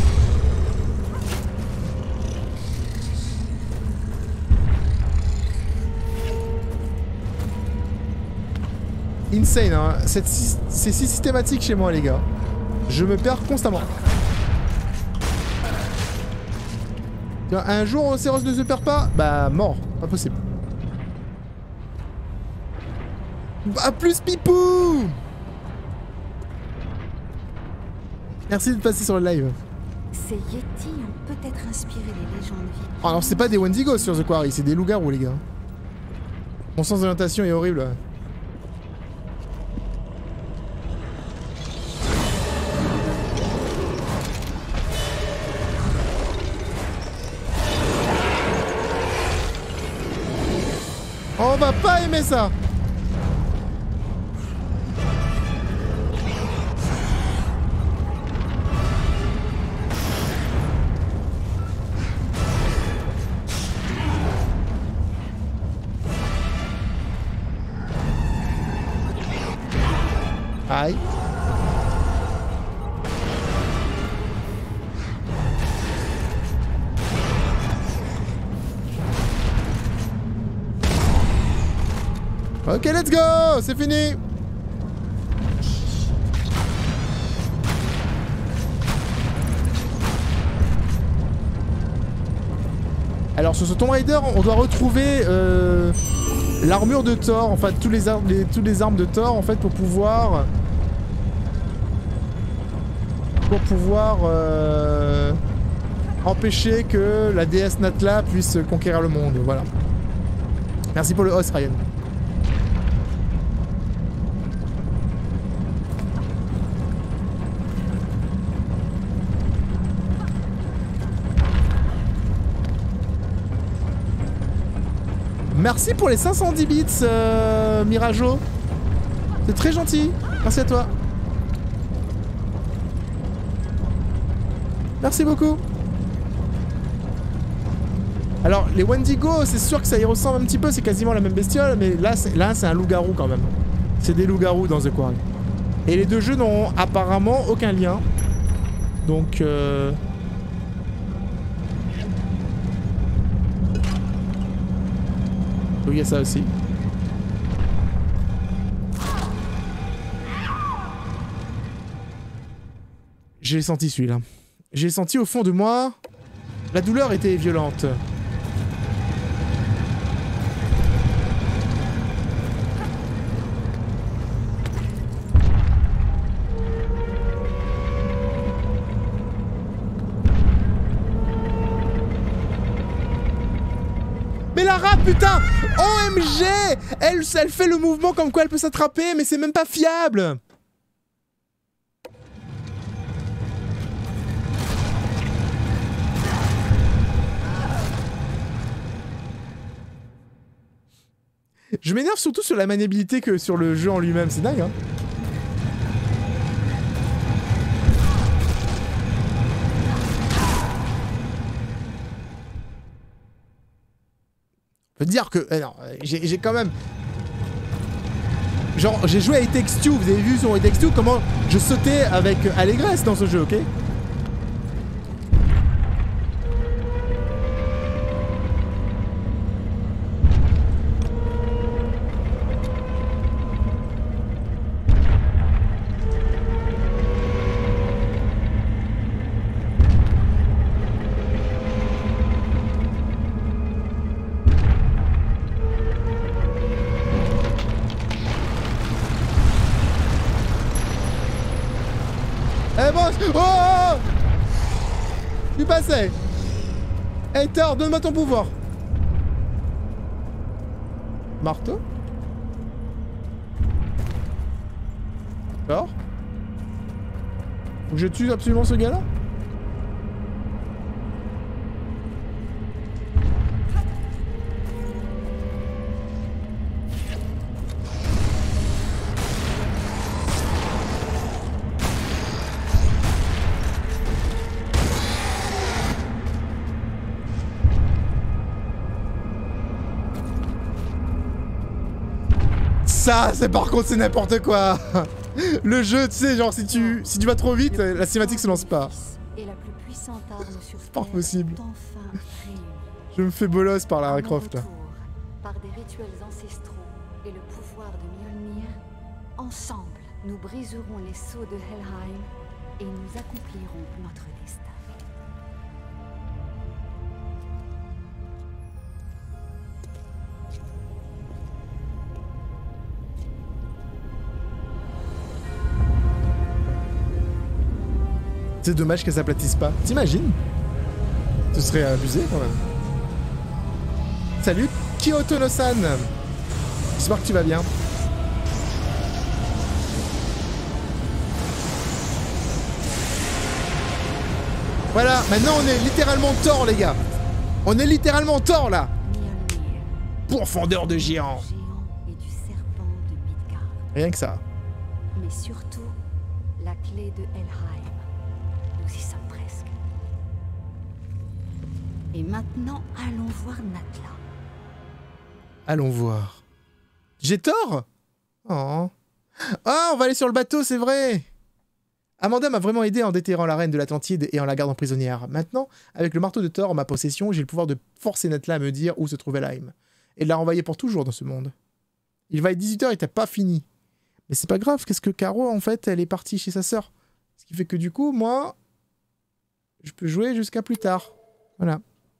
Insane, hein. C'est si systématique chez moi, les gars. Je me perds constamment. Un jour, Seros ne se perd pas? Bah, mort. Pas possible. A plus, Pipou! Merci de passer sur le live. Ces Yétis ont peut-être inspiré les légendes vives. Oh non, c'est pas des Wendigo sur The Quarry, c'est des loups-garous, les gars. Mon sens d'orientation est horrible. On va pas aimer ça. Aïe. Ok, let's go, c'est fini. Alors sur ce Tomb Raider, on doit retrouver l'armure de Thor, en fait, toutes les armes de Thor, en fait, pour pouvoir empêcher que la déesse Natla puisse conquérir le monde. Voilà. Merci pour le host, Ryan. Merci pour les 510 bits, Mirajo. C'est très gentil. Merci à toi. Merci beaucoup. Alors, les Wendigo, c'est sûr que ça y ressemble un petit peu. C'est quasiment la même bestiole. Mais là, c'est un loup-garou quand même. C'est des loups-garous dans The Quarry. Et les deux jeux n'ont apparemment aucun lien. Donc... oui, il y a ça aussi. J'ai senti celui-là. J'ai senti au fond de moi... La douleur était violente. Mais Lara, putain! OMG! Elle fait le mouvement comme quoi elle peut s'attraper, mais c'est même pas fiable! Je m'énerve surtout sur la maniabilité que sur le jeu en lui-même, c'est dingue, hein? On peut dire que... non, j'ai quand même... Genre, j'ai joué à It Takes Two, vous avez vu sur It Takes Two comment je sautais avec allégresse dans ce jeu, ok? Oh! Tu passais. Hey Thor, donne-moi ton pouvoir. Marteau? D'accord. Faut que je tue absolument ce gars-là? Ça, c'est par contre, c'est n'importe quoi. Le jeu, tu sais, genre si tu vas trop vite, la cinématique se lance pas. C'est pas possible. Je me fais bolos par Lara Croft là. Par des rituels ancestraux et le pouvoir de Mjolnir, ensemble, nous briserons les sceaux de Helheim et nous accomplirons notre destin. C'est dommage qu'elle s'aplatisse pas. T'imagines? Ce serait abusé quand même. Salut Kyoto-no-san. J'espère que tu vas bien. Voilà, maintenant on est littéralement Thor les gars. On est littéralement Thor là. Pourfendeur de géants. Et du serpent de Midgard. Rien que ça. Mais surtout, la clé de Helheim. Nous y sommes presque. Et maintenant, allons voir Natla. Allons voir. J'ai tort? Oh. Ah, on va aller sur le bateau, c'est vrai. Amanda m'a vraiment aidé en déterrant la reine de l'Atlantide et en la gardant prisonnière. Maintenant, avec le marteau de Thor en ma possession, j'ai le pouvoir de forcer Natla à me dire où se trouve Helheim. Et de la renvoyer pour toujours dans ce monde. Il va être 18 h et t'as pas fini. Mais c'est pas grave, qu'est-ce que Caro, en fait, elle est partie chez sa sœur. Ce qui fait que du coup, moi, je peux jouer jusqu'à plus tard. Voilà.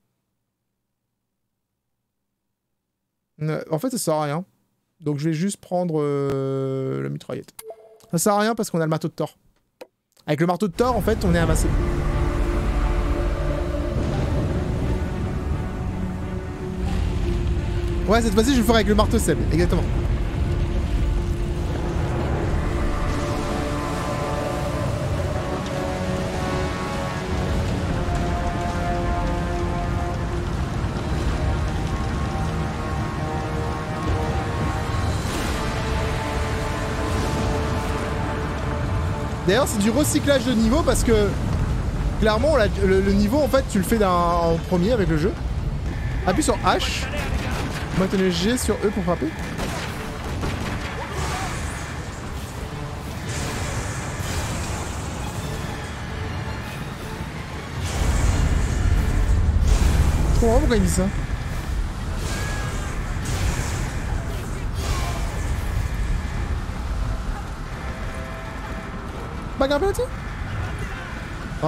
En fait, ça sert à rien. Donc je vais juste prendre la mitraillette. Ça sert à rien parce qu'on a le marteau de Thor. Avec le marteau de Thor, en fait, on est amassé. Ouais, cette fois-ci, je le ferai avec le marteau Seb. Exactement. D'ailleurs, c'est du recyclage de niveau parce que clairement, le niveau en fait, tu le fais en premier avec le jeu. Appuie sur H. Maintenez G sur E pour frapper. Je comprends pas pourquoi il dit ça. Pas grimper là-dessus? Ah.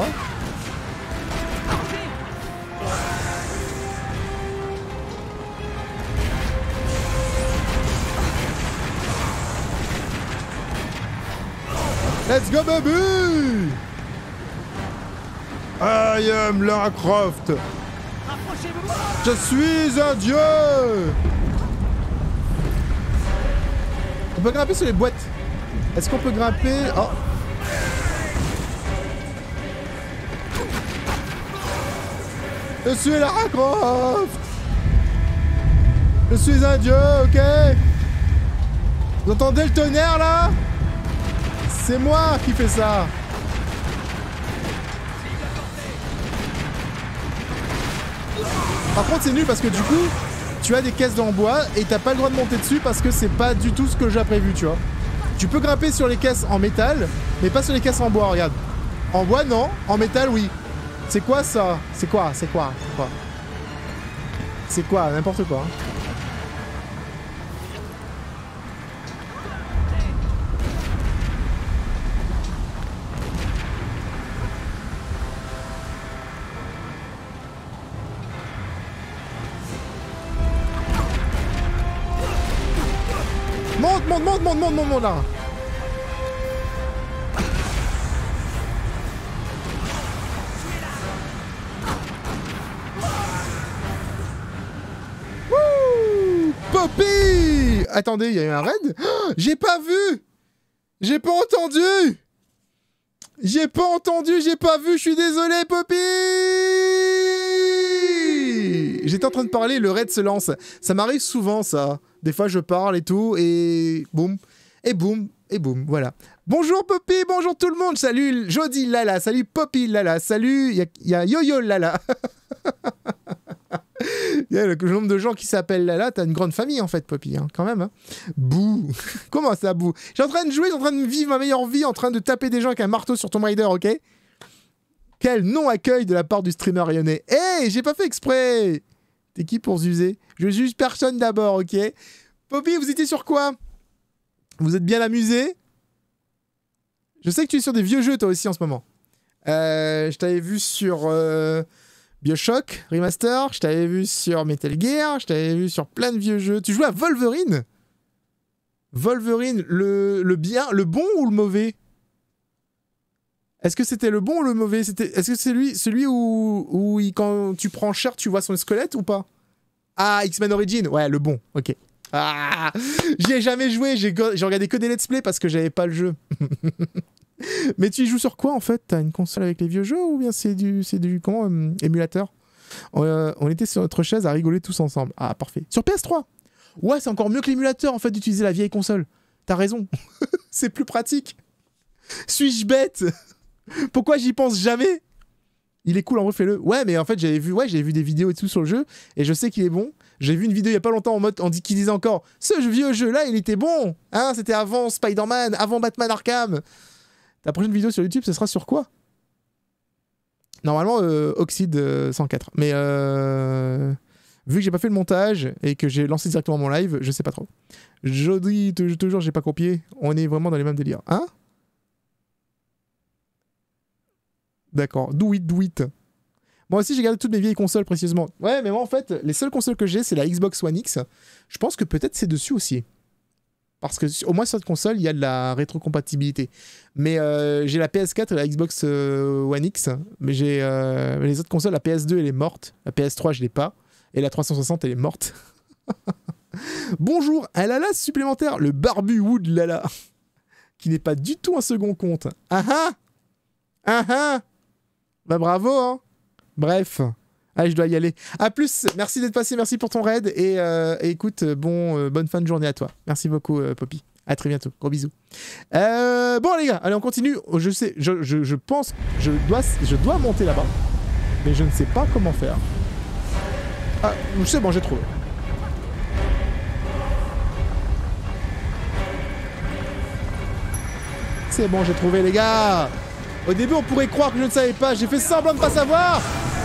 Let's go baby! I am Lara Croft. Je suis un dieu. On peut grimper sur les boîtes. Est-ce qu'on peut grimper? Oh. Je suis Lara Croft. Je suis un dieu, ok? Vous entendez le tonnerre là? C'est moi qui fais ça. Par contre c'est nul parce que du coup tu as des caisses en bois et t'as pas le droit de monter dessus parce que c'est pas du tout ce que j'ai prévu, tu vois. Tu peux grimper sur les caisses en métal mais pas sur les caisses en bois, regarde. En bois non, en métal oui. C'est quoi ça? C'est quoi? C'est quoi? C'est quoi? C'est quoi? N'importe quoi. Hein. Monte là. Wouh! Poppy! Attendez, il y a eu un raid? Oh, j'ai pas vu! J'ai pas entendu. J'ai pas entendu, j'ai pas vu, je suis désolé, Poppy. J'étais en train de parler, le raid se lance. Ça m'arrive souvent, ça. Des fois, je parle et tout, et boum, et boum, et boum, voilà. Bonjour Poppy, bonjour tout le monde, salut Jody Lala, salut Poppy Lala, salut, il y a Yo-Yo Lala. Il y a le nombre de gens qui s'appellent Lala, t'as une grande famille en fait, Poppy, hein, quand même. Hein. Bouh. Comment ça, bouh? J'ai en train de jouer, j'ai en train de vivre ma meilleure vie, en train de taper des gens avec un marteau sur Tomb Raider, ok? Quel non-accueil de la part du streamer rayonné. Hey, j'ai pas fait exprès. T'es qui pour s'user? Je juge personne d'abord, ok? Poppy, vous étiez sur quoi? Vous êtes bien amusé? Je sais que tu es sur des vieux jeux toi aussi en ce moment. Je t'avais vu sur BioShock Remaster, je t'avais vu sur Metal Gear, je t'avais vu sur plein de vieux jeux. Tu jouais à Wolverine? Wolverine, le bien, le bon ou le mauvais? Est-ce que c'était le bon ou le mauvais? Est-ce que c'est celui où quand tu prends cher, tu vois son squelette ou pas? Ah, X-Men Origins, ouais, le bon, ok. Ah, j'y ai jamais joué, j'ai regardé que des let's play parce que j'avais pas le jeu. Mais tu y joues sur quoi en fait? T'as une console avec les vieux jeux ou bien c'est du comment, émulateur? On était sur notre chaise à rigoler tous ensemble. Ah, parfait. Sur PS3? Ouais, c'est encore mieux que l'émulateur en fait d'utiliser la vieille console. T'as raison. C'est plus pratique. Suis-je bête? Pourquoi j'y pense jamais? Il est cool, en vrai, fais-le. Ouais, mais en fait, j'avais vu des vidéos et tout sur le jeu, et je sais qu'il est bon. J'ai vu une vidéo il y a pas longtemps en mode, qui disait encore, ce vieux jeu-là, il était bon. Hein, c'était avant Spider-Man, avant Batman Arkham. Ta prochaine vidéo sur YouTube, ce sera sur quoi? Normalement, Oxide 104. Mais vu que j'ai pas fait le montage et que j'ai lancé directement mon live, je sais pas trop. Jody, toujours, j'ai pas copié. On est vraiment dans les mêmes délires. Hein? D'accord, do it. Moi aussi, j'ai gardé toutes mes vieilles consoles précisément. Ouais, mais moi, en fait, les seules consoles que j'ai, c'est la Xbox One X. Je pense que peut-être c'est dessus aussi. Parce que au moins sur cette console, il y a de la rétrocompatibilité. Mais j'ai la PS4 et la Xbox One X. Mais j'ai les autres consoles, la PS2, elle est morte. La PS3, je l'ai pas. Et la 360, elle est morte. Bonjour, un Lala supplémentaire, le Barbu Wood Lala. Qui n'est pas du tout un second compte. Bah bravo, hein. Bref. Allez, je dois y aller. À plus, merci d'être passé, merci pour ton raid. Et écoute, bonne fin de journée à toi. Merci beaucoup, Poppy. À très bientôt. Gros bisous. Bon, les gars, allez, on continue. Je sais, je pense, je dois monter là-bas. Mais je ne sais pas comment faire. Ah, c'est bon, j'ai trouvé. C'est bon, j'ai trouvé, les gars. Au début, on pourrait croire que je ne savais pas. J'ai fait semblant de ne pas savoir.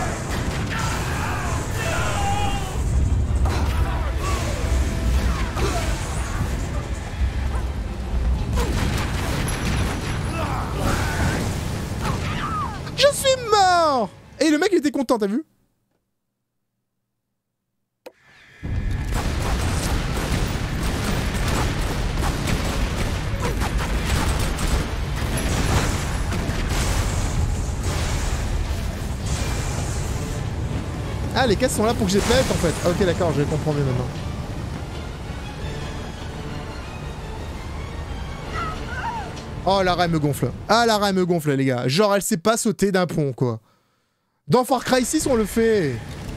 Je suis mort. Et le mec, il était content, t'as vu? Ah, les caisses sont là pour que j'ai pète en fait. Ah, ok, d'accord, je comprends mieux maintenant. Oh, la raie me gonfle. Ah, la raie me gonfle, les gars. Genre, elle sait pas sauter d'un pont, quoi. Dans Far Cry 6, on le fait.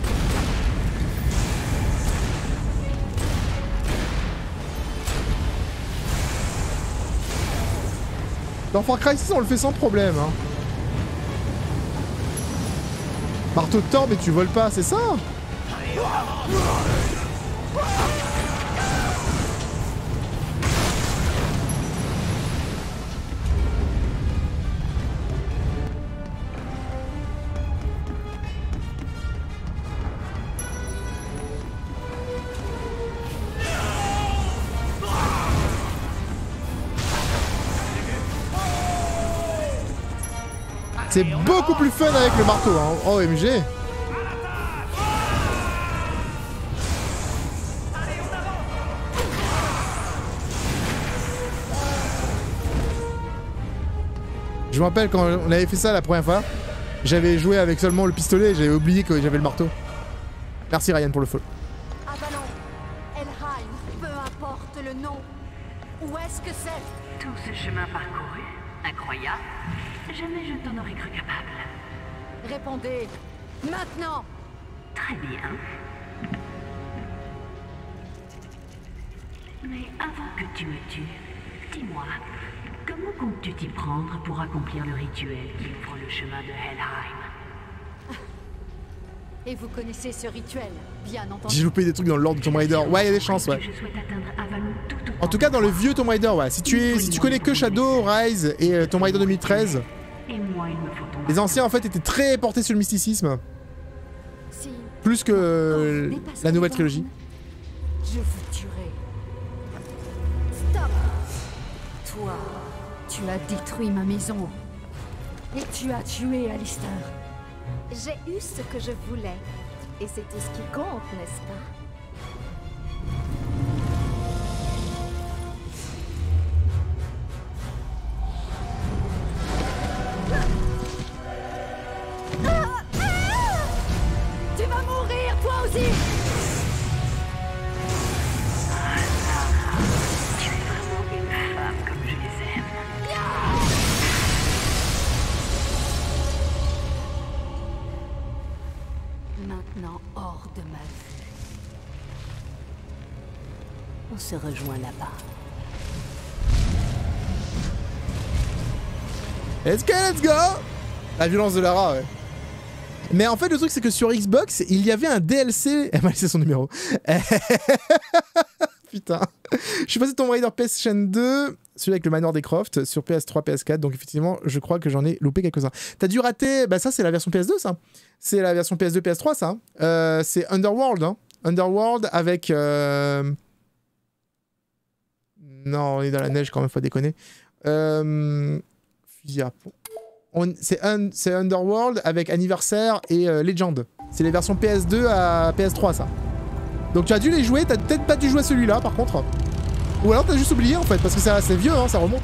Dans Far Cry 6, on le fait sans problème, hein. Marteau de Thor, mais tu voles pas, c'est ça? C'est beaucoup plus fun avec le marteau, hein. Oh, OMG. Je me rappelle quand on avait fait ça la première fois, j'avais joué avec seulement le pistolet et j'avais oublié que j'avais le marteau. Merci Ryan pour le follow. Avalon, Helheim, peu importe le nom. Où est-ce que c'est? Tout ce chemin parcouru, incroyable. Jamais je ne t'en aurais cru capable. Répondez. Maintenant. Très bien. Mais avant que tu me tues, dis-moi, comment comptes-tu t'y prendre pour accomplir le rituel qui ouvre le chemin de Helheim? Et vous connaissez ce rituel, bien entendu. J'ai loupé des trucs dans le lore de Tomb Raider. Ouais, il y a des chances, ouais. Je souhaite atteindre Avalon tout En tout cas, dans le vieux Tomb Raider, ouais. Si tu connais que Shadow, Rise et Tomb Raider 2013, Et moi, il me faut ton les anciens en fait étaient très portés sur le mysticisme, Si plus que la nouvelle trilogie. je vous tuerai. Stop. Toi, tu as détruit ma maison. Et tu as tué Alistair. J'ai eu ce que je voulais. Et c'est tout ce qui compte, n'est-ce pas? Tu vas mourir, toi aussi. Tu es vraiment une femme comme je les aime. Maintenant hors de ma vue. On se rejoint là-bas. Let's go. La violence de Lara, ouais. Mais en fait, le truc, c'est que sur Xbox, il y avait un DLC... Elle m'a laissé son numéro. Putain. Je suis passé Tomb Raider PlayStation 2, celui avec le manoir des Croft, sur PS3, PS4, donc effectivement, je crois que j'en ai loupé quelques-uns. T'as dû rater... Bah ça, c'est la version PS2, ça. C'est la version PS2, PS3, ça. C'est Underworld, hein. Underworld avec... Non, on est dans la neige quand même, faut déconner. Fusil à pompe. C'est Underworld avec Anniversaire et Legend. C'est les versions PS2 à PS3, ça. Donc tu as dû les jouer, t'as peut-être pas dû jouer celui-là par contre. Ou alors t'as juste oublié en fait, parce que c'est vieux, hein, ça remonte.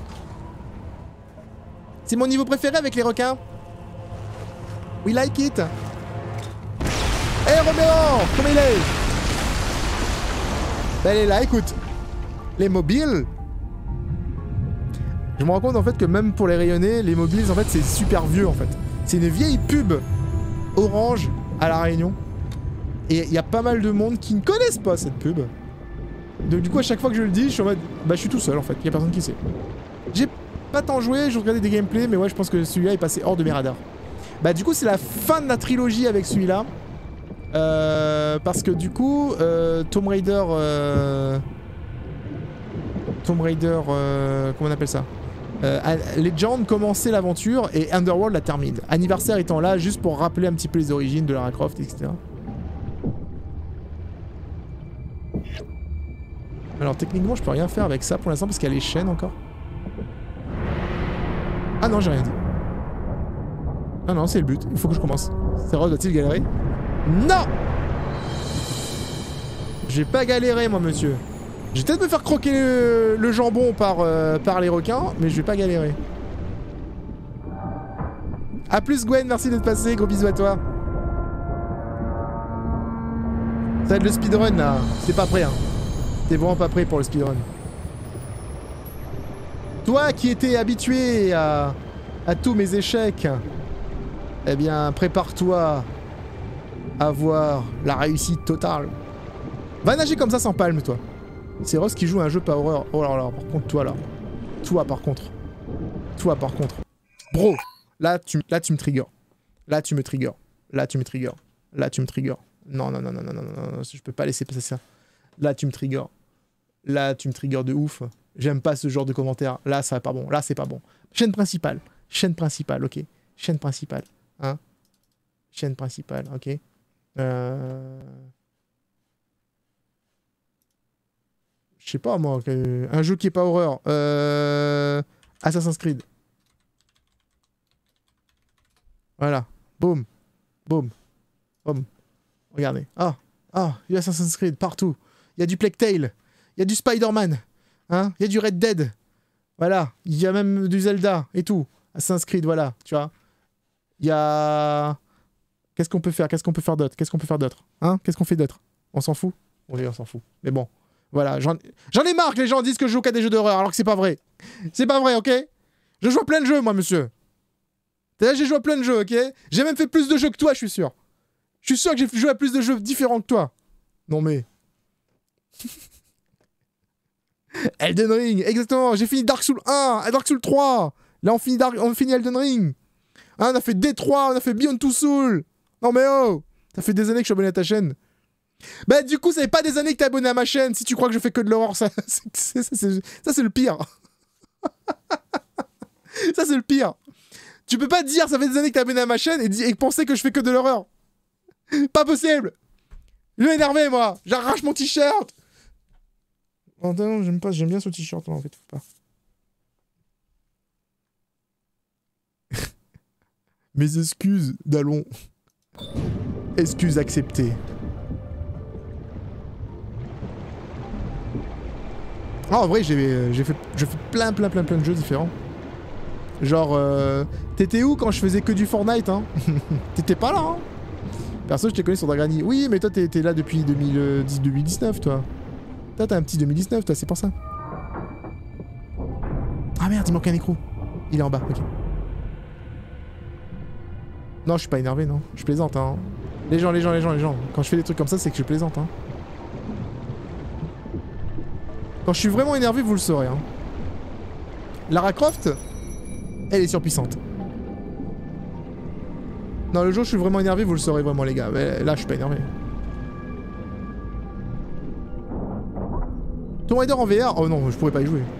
C'est mon niveau préféré avec les requins. We like it. Hey Roméo, comment il est? Ben, elle est là, écoute. Les mobiles. Je me rends compte en fait que même pour les rayonnés, les mobiles en fait c'est super vieux en fait. C'est une vieille pub Orange à La Réunion. Et il y a pas mal de monde qui ne connaissent pas cette pub. Donc du coup à chaque fois que je le dis, je suis en mode bah je suis tout seul en fait, il y a personne qui sait. J'ai pas tant joué, je regardais des gameplays, mais ouais je pense que celui-là est passé hors de mes radars. Bah du coup c'est la fin de la trilogie avec celui-là. Parce que du coup Tomb Raider comment on appelle ça, Legend commençait l'aventure et Underworld la termine. Anniversaire étant là juste pour rappeler un petit peu les origines de Lara Croft, etc. Alors techniquement je peux rien faire avec ça pour l'instant parce qu'il y a les chaînes encore. Ah non j'ai rien dit. Ah non c'est le but, il faut que je commence. Serra doit-il galérer? Non. J'ai pas galéré moi monsieur. Je vais peut-être me faire croquer le jambon par les requins, mais je vais pas galérer. A plus Gwen, merci d'être passé, gros bisous à toi. Ça va être le speedrun là, t'es pas prêt hein. T'es vraiment pas prêt pour le speedrun. Toi qui étais habitué à tous mes échecs, eh bien prépare-toi à voir la réussite totale. Va nager comme ça sans palme toi. C'est Ross qui joue à un jeu pas horreur. Oh là là, par contre, toi là. Toi par contre. Toi par contre. Bro, là tu me trigger. Là tu me trigger. Là tu me trigger. Là tu me trigger. Non, non, non, non, non, non, non, non, je peux pas laisser passer ça. Là tu me trigger. Là tu me trigger de ouf. J'aime pas ce genre de commentaires. Là ça va pas bon. Là c'est pas bon. Chaîne principale. Chaîne principale, ok. Chaîne principale. Hein. Chaîne principale, ok. Je sais pas moi, un jeu qui est pas horreur. Assassin's Creed. Voilà. Boum. Boum. Boum. Regardez. Ah. Ah, il y a Assassin's Creed partout. Il y a du Plague Tale. Il y a du Spider-Man. Hein? Il y a du Red Dead. Voilà. Il y a même du Zelda et tout. Assassin's Creed, voilà. Tu vois. Il y a... Qu'est-ce qu'on peut faire? Qu'est-ce qu'on peut faire d'autre? Qu'est-ce qu'on peut faire d'autre? Hein? Qu'est-ce qu'on fait d'autre? On s'en fout? Oui, on s'en fout. Mais bon. Voilà, j'en ai marre que les gens disent que je joue qu'à des jeux d'horreur alors que c'est pas vrai. C'est pas vrai, ok? Je joue à plein de jeux, moi, monsieur. Là, j'ai joué à plein de jeux, ok? J'ai même fait plus de jeux que toi, je suis sûr. Je suis sûr que j'ai joué à plus de jeux différents que toi. Non mais... Elden Ring, exactement. J'ai fini Dark Souls 1, Dark Souls 3. Là, on finit Elden Ring. Hein, on a fait D3, on a fait Beyond Two Souls. Non mais oh, ça fait des années que je suis abonné à ta chaîne. Bah du coup, ça fait pas des années que t'es abonné à ma chaîne si tu crois que je fais que de l'horreur. Ça c'est le pire. Ça c'est le pire. Tu peux pas dire ça fait des années que t'es abonné à ma chaîne et penser que je fais que de l'horreur. Pas possible. Je vais énerver moi. J'arrache mon t-shirt. Oh non, j'aime pas, j'aime bien ce t-shirt en fait, faut pas. Mes excuses, Dallon. Excuses acceptées. Ah, en vrai, je fais plein de jeux différents. Genre, t'étais où quand je faisais que du Fortnite, hein? T'étais pas là, hein? Perso, je t'ai connu sur Dragani. Oui, mais toi, t'es là depuis 2019, toi. Toi, t'as un petit 2019, toi, c'est pour ça. Ah merde, il manque un écrou. Il est en bas, ok. Non, je suis pas énervé, non. Je plaisante, hein. Les gens. Quand je fais des trucs comme ça, c'est que je plaisante, hein. Quand je suis vraiment énervé, vous le saurez, hein. Lara Croft, elle est surpuissante. Non, le jour où je suis vraiment énervé, vous le saurez vraiment, les gars. Mais là, je suis pas énervé. Tomb Raider en VR? Oh non, je pourrais pas y jouer.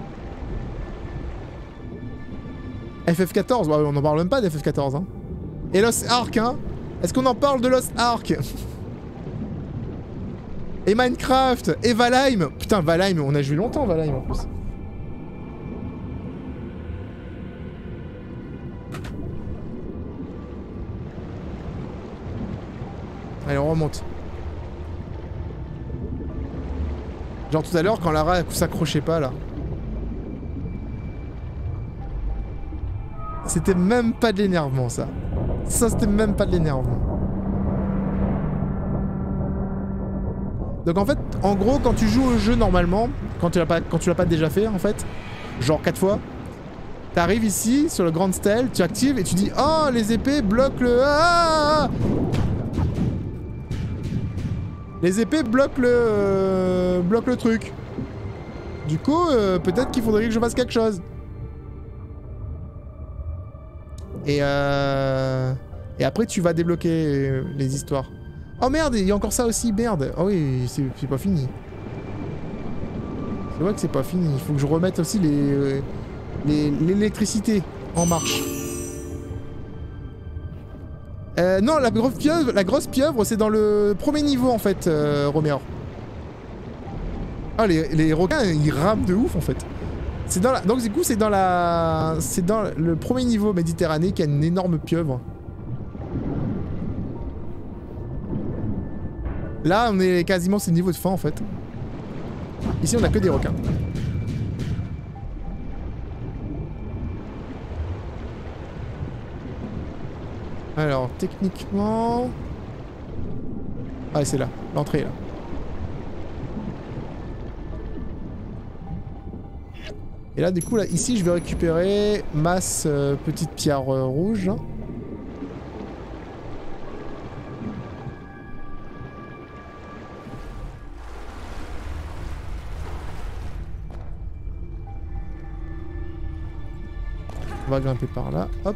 FF14? Ouais, on en parle même pas d'FF14, hein. Et Lost Ark, hein? Est-ce qu'on en parle de Lost Ark? Et Minecraft? Et Valheim? Putain, Valheim, on a joué longtemps, Valheim, en plus. Allez, on remonte. Genre tout à l'heure, quand Lara s'accrochait pas, là. C'était même pas de l'énervement, ça. Ça, c'était même pas de l'énervement. Donc en fait, en gros, quand tu joues au jeu normalement, quand tu l'as pas déjà fait, en fait, genre 4 fois, t'arrives ici, sur le Grand Stèle, tu actives et tu dis « Oh, les épées bloquent le... Ah !» Les épées bloquent le truc. Du coup, peut-être qu'il faudrait que je fasse quelque chose. Et après, tu vas débloquer les histoires. Oh merde, il y a encore ça aussi, merde. Oh oui, c'est pas fini. C'est vrai que c'est pas fini. Il faut que je remette aussi l'électricité en marche. Non, la grosse pieuvre, c'est dans le premier niveau, en fait, Romero. Ah, les requins, ils rament de ouf, en fait. C'est dans la... Donc, du coup, c'est dans le premier niveau Méditerranée qui a une énorme pieuvre. Là, on est quasiment c'est le niveau de fin, en fait. Ici, on a que des requins. Alors, techniquement... Ah, c'est là. L'entrée est là. Et là, du coup, là, ici, je vais récupérer masse petite pierre rouge. On va grimper par là. Hop.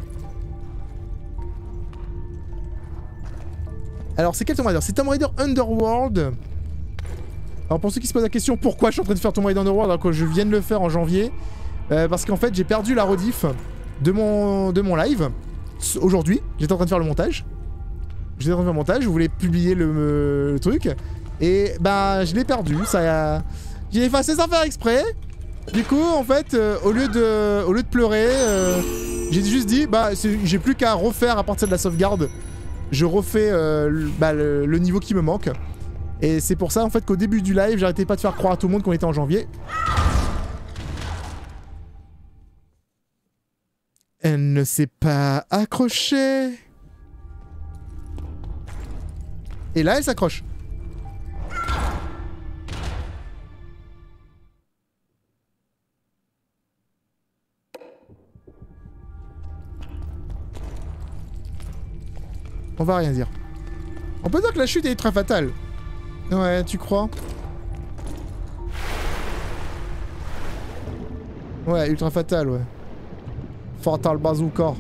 Alors, c'est quel Tomb Raider? C'est Tomb Raider Underworld. Alors, pour ceux qui se posent la question, pourquoi je suis en train de faire Tomb Raider Underworld alors que je viens de le faire en janvier, parce qu'en fait, j'ai perdu la rediff de mon live. Aujourd'hui, j'étais en train de faire le montage. Je voulais publier le truc. Et bah, je l'ai perdu. J'ai effacé sans faire exprès. Du coup, en fait, au lieu de pleurer, j'ai juste dit, bah, j'ai plus qu'à refaire à partir de la sauvegarde. Je refais le niveau qui me manque. Et c'est pour ça, en fait, qu'au début du live, j'arrêtais pas de faire croire à tout le monde qu'on était en janvier. Elle ne s'est pas accrochée. Et là, elle s'accroche. On va rien dire. On peut dire que la chute est ultra fatale. Ouais, tu crois? Ouais, ultra fatale, ouais. Fatal bazooka.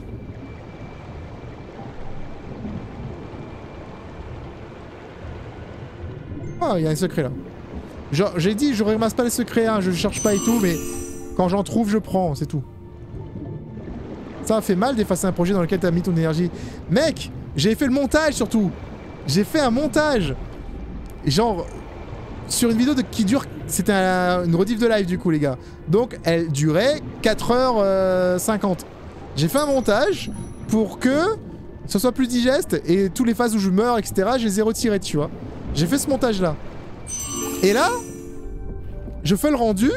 Ah, il y a un secret là. Genre, j'ai dit, je ramasse pas les secrets, hein, je cherche pas et tout, mais quand j'en trouve, je prends, c'est tout. Ça fait mal d'effacer un projet dans lequel t'as mis ton énergie. Mec, j'ai fait le montage surtout. J'ai fait un montage. Genre, sur une vidéo qui dure... C'était une rediff de live du coup, les gars. Donc, elle durait 4h50. J'ai fait un montage pour que ce soit plus digeste et toutes les phases où je meurs, etc., je les ai retirées, tu vois. J'ai fait ce montage-là. Et là, je fais le rendu.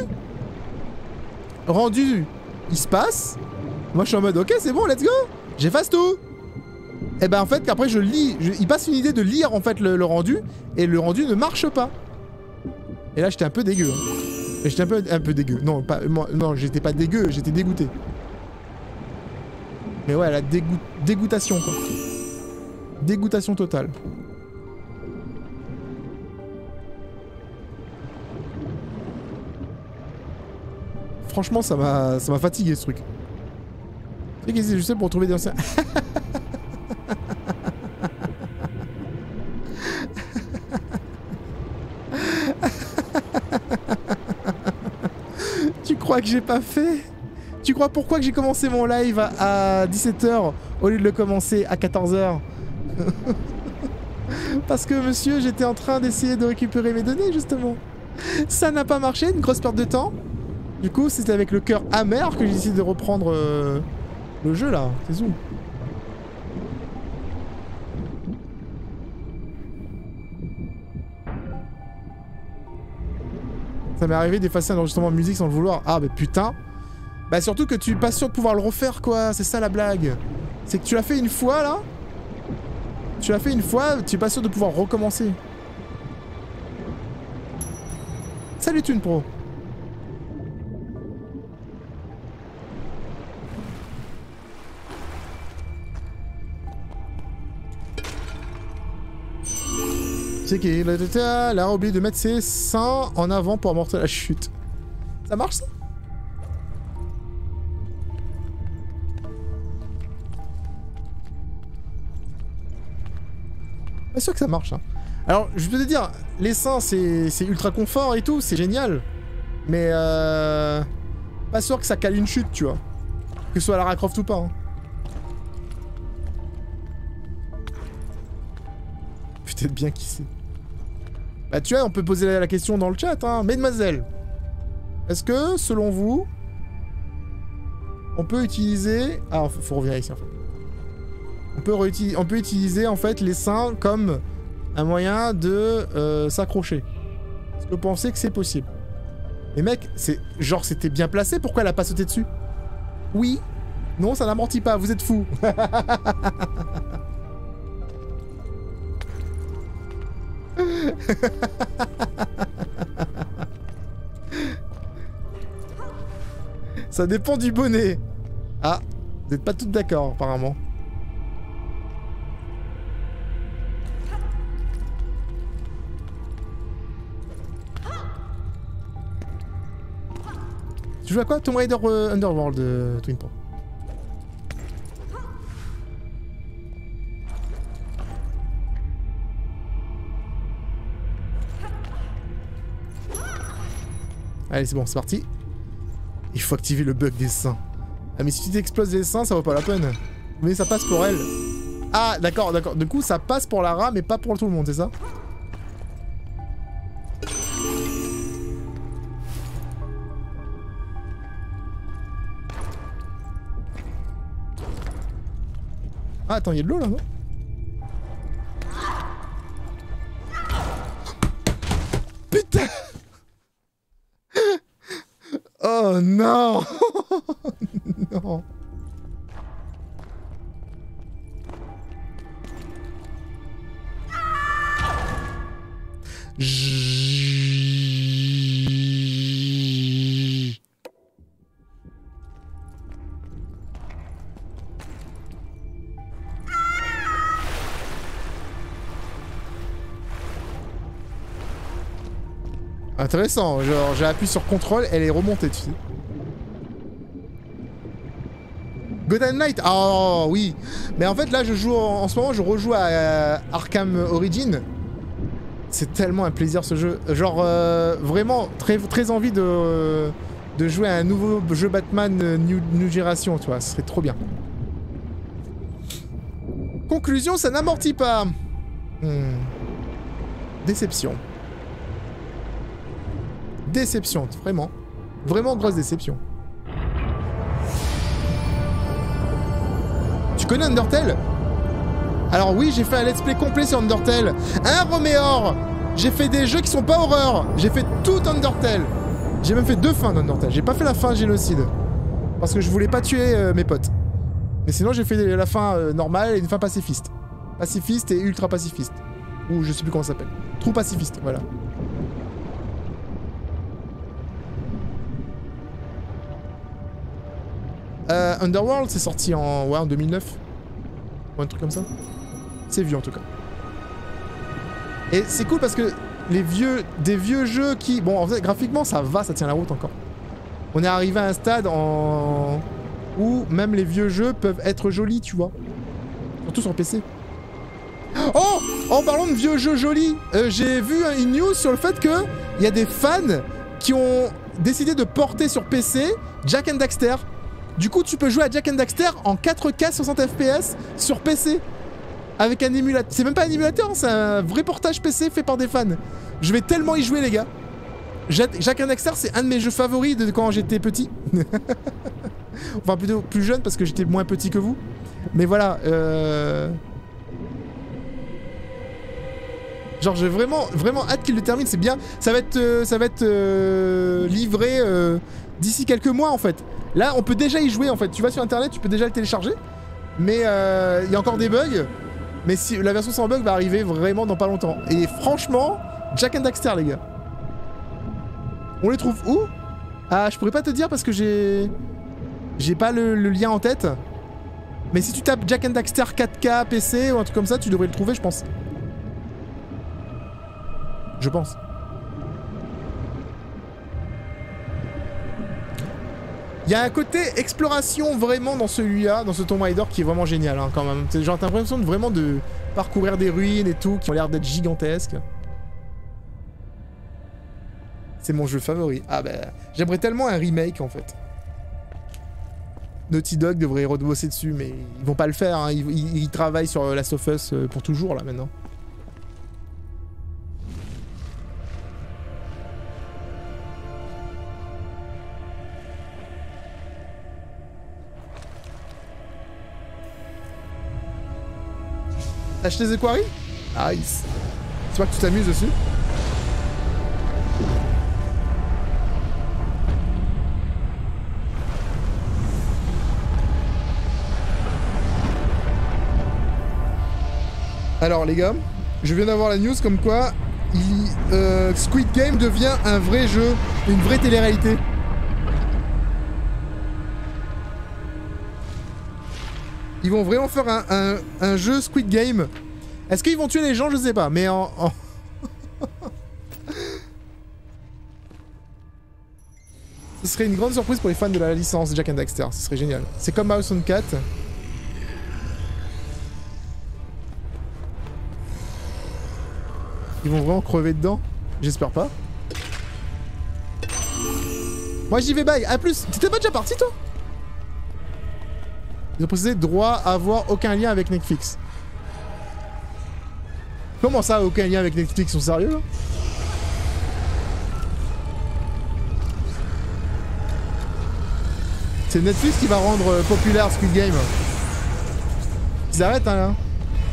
Rendu, il se passe. Moi, je suis en mode, ok, c'est bon, let's go. J'efface tout. Et ben en fait, après, je lis. Il passe une idée de lire en fait le rendu. Et le rendu ne marche pas. Et là, j'étais un peu dégueu. Hein. J'étais un peu dégueu. Non, pas, moi, non, j'étais pas dégueu, j'étais dégoûté. Mais ouais, la dégoûtation, quoi. Dégoûtation totale. Franchement, ça m'a fatigué, ce truc. C'est qu'est-ce que je sais pour trouver des anciens... Tu crois que j'ai pas fait? Tu crois pourquoi que j'ai commencé mon live à 17h au lieu de le commencer à 14h? Parce que monsieur, j'étais en train d'essayer de récupérer mes données justement. Ça n'a pas marché, une grosse perte de temps. Du coup, c'était avec le cœur amer que j'ai décidé de reprendre le jeu là. C'est zoom. Ça m'est arrivé d'effacer un enregistrement de musique sans le vouloir. Ah bah putain. Bah surtout que tu es pas sûr de pouvoir le refaire quoi. C'est ça la blague. C'est que tu l'as fait une fois là. Tu l'as fait une fois, tu es pas sûr de pouvoir recommencer. Salut Thune Pro. C'est qui elle a oublié de mettre ses seins en avant pour amortir la chute. Ça marche ça? Pas sûr que ça marche. Hein. Alors, je peux te dire, les seins, c'est ultra confort et tout, c'est génial. Mais pas sûr que ça cale une chute, tu vois. Que ce soit Lara Croft ou pas. Hein. Peut-être bien qui c'est. Bah tu vois, on peut poser la question dans le chat, hein. Mesdemoiselles, est-ce que, selon vous, on peut utiliser... Ah, faut revenir ici, en fait. On peut utiliser, en fait, les seins comme un moyen de s'accrocher. Est-ce que vous pensez que c'est possible? Mais mec, c'est genre, c'était bien placé, pourquoi elle a pas sauté dessus? Oui. Non, ça n'amortit pas, vous êtes fous. Ça dépend du bonnet. Ah, vous n'êtes pas toutes d'accord apparemment. Tu joues à quoi? Tomb Raider Underworld, Twin Pro. Allez, c'est bon, c'est parti. Il faut activer le bug des seins. Ah, mais si tu t'exploses les seins, ça vaut pas la peine. Mais ça passe pour elle. Ah, d'accord, d'accord. Du coup, ça passe pour Lara, mais pas pour tout le monde, c'est ça? Ah, attends, il y a de l'eau là, non? Putain! Oh non. Non. Intéressant, genre j'ai appuyé sur contrôle, elle est remontée, tu sais. Gotham Knight, oh oui. Mais en fait là je joue en ce moment, je rejoue à Arkham Origin. C'est tellement un plaisir ce jeu. Genre vraiment très envie de jouer à un nouveau jeu Batman New Génération, tu vois, ce serait trop bien. Conclusion, ça n'amortit pas. Déception. Déception, vraiment. Vraiment grosse déception. Tu connais Undertale? Alors oui, j'ai fait un let's play complet sur Undertale. Hein, Roméor? J'ai fait des jeux qui sont pas horreur. J'ai fait tout Undertale. J'ai même fait 2 fins d'Undertale. J'ai pas fait la fin génocide. Parce que je voulais pas tuer mes potes. Mais sinon, j'ai fait la fin normale et une fin pacifiste. Pacifiste et ultra pacifiste. Ou je sais plus comment ça s'appelle. Trou pacifiste, voilà. Underworld, c'est sorti en 2009. Ou un truc comme ça. C'est vieux en tout cas. Et c'est cool parce que des vieux jeux qui... Bon, en fait, graphiquement, ça va, ça tient la route encore. On est arrivé à un stade où même les vieux jeux peuvent être jolis, tu vois. Surtout sur PC. Oh! En parlant de vieux jeux jolis, j'ai vu une news sur le fait qu'il y a des fans qui ont décidé de porter sur PC Jak and Daxter. Du coup, tu peux jouer à Jak and Daxter en 4K 60 FPS sur PC. Avec un émulateur. C'est même pas un émulateur, c'est un vrai portage PC fait par des fans. Je vais tellement y jouer, les gars. Jak and Daxter, c'est un de mes jeux favoris de quand j'étais petit. Enfin, plutôt plus jeune parce que j'étais moins petit que vous. Mais voilà. Genre, j'ai vraiment hâte qu'il le termine. C'est bien. Ça va être livré d'ici quelques mois, en fait. Là, on peut déjà y jouer, en fait. Tu vas sur Internet, tu peux déjà le télécharger. Mais il y a encore des bugs. Mais si, la version sans bug va arriver vraiment dans pas longtemps. Et franchement, Jak and Daxter, les gars. On les trouve où? Ah, je pourrais pas te dire parce que j'ai pas le lien en tête. Mais si tu tapes Jak and Daxter 4K PC ou un truc comme ça, tu devrais le trouver, je pense. Je pense. Il y a un côté exploration vraiment dans celui-là, dans ce Tomb Raider qui est vraiment génial hein, quand même. Genre t'as l'impression vraiment de parcourir des ruines et tout, qui ont l'air d'être gigantesques. C'est mon jeu favori. Ah bah, j'aimerais tellement un remake en fait. Naughty Dog devrait rebosser dessus, mais ils vont pas le faire. Hein. Ils travaillent sur Last of Us pour toujours là maintenant. T'as acheté The Quarry? Nice. J'espère que tu t'amuses dessus. Alors les gars, je viens d'avoir la news comme quoi Squid Game devient un vrai jeu, une vraie télé-réalité. Ils vont vraiment faire un jeu Squid Game. Est-ce qu'ils vont tuer les gens? Je sais pas, mais Ce serait une grande surprise pour les fans de la licence Jak and Daxter, ce serait génial. C'est comme House on Cat. Ils vont vraiment crever dedans? J'espère pas. Moi j'y vais, bye. A plus. T'étais pas déjà parti toi? Ils ont précisé droit à avoir aucun lien avec Netflix. Comment ça, aucun lien avec Netflix? Ils sont sérieux là? C'est Netflix qui va rendre populaire Squid Game. Ils arrêtent hein là.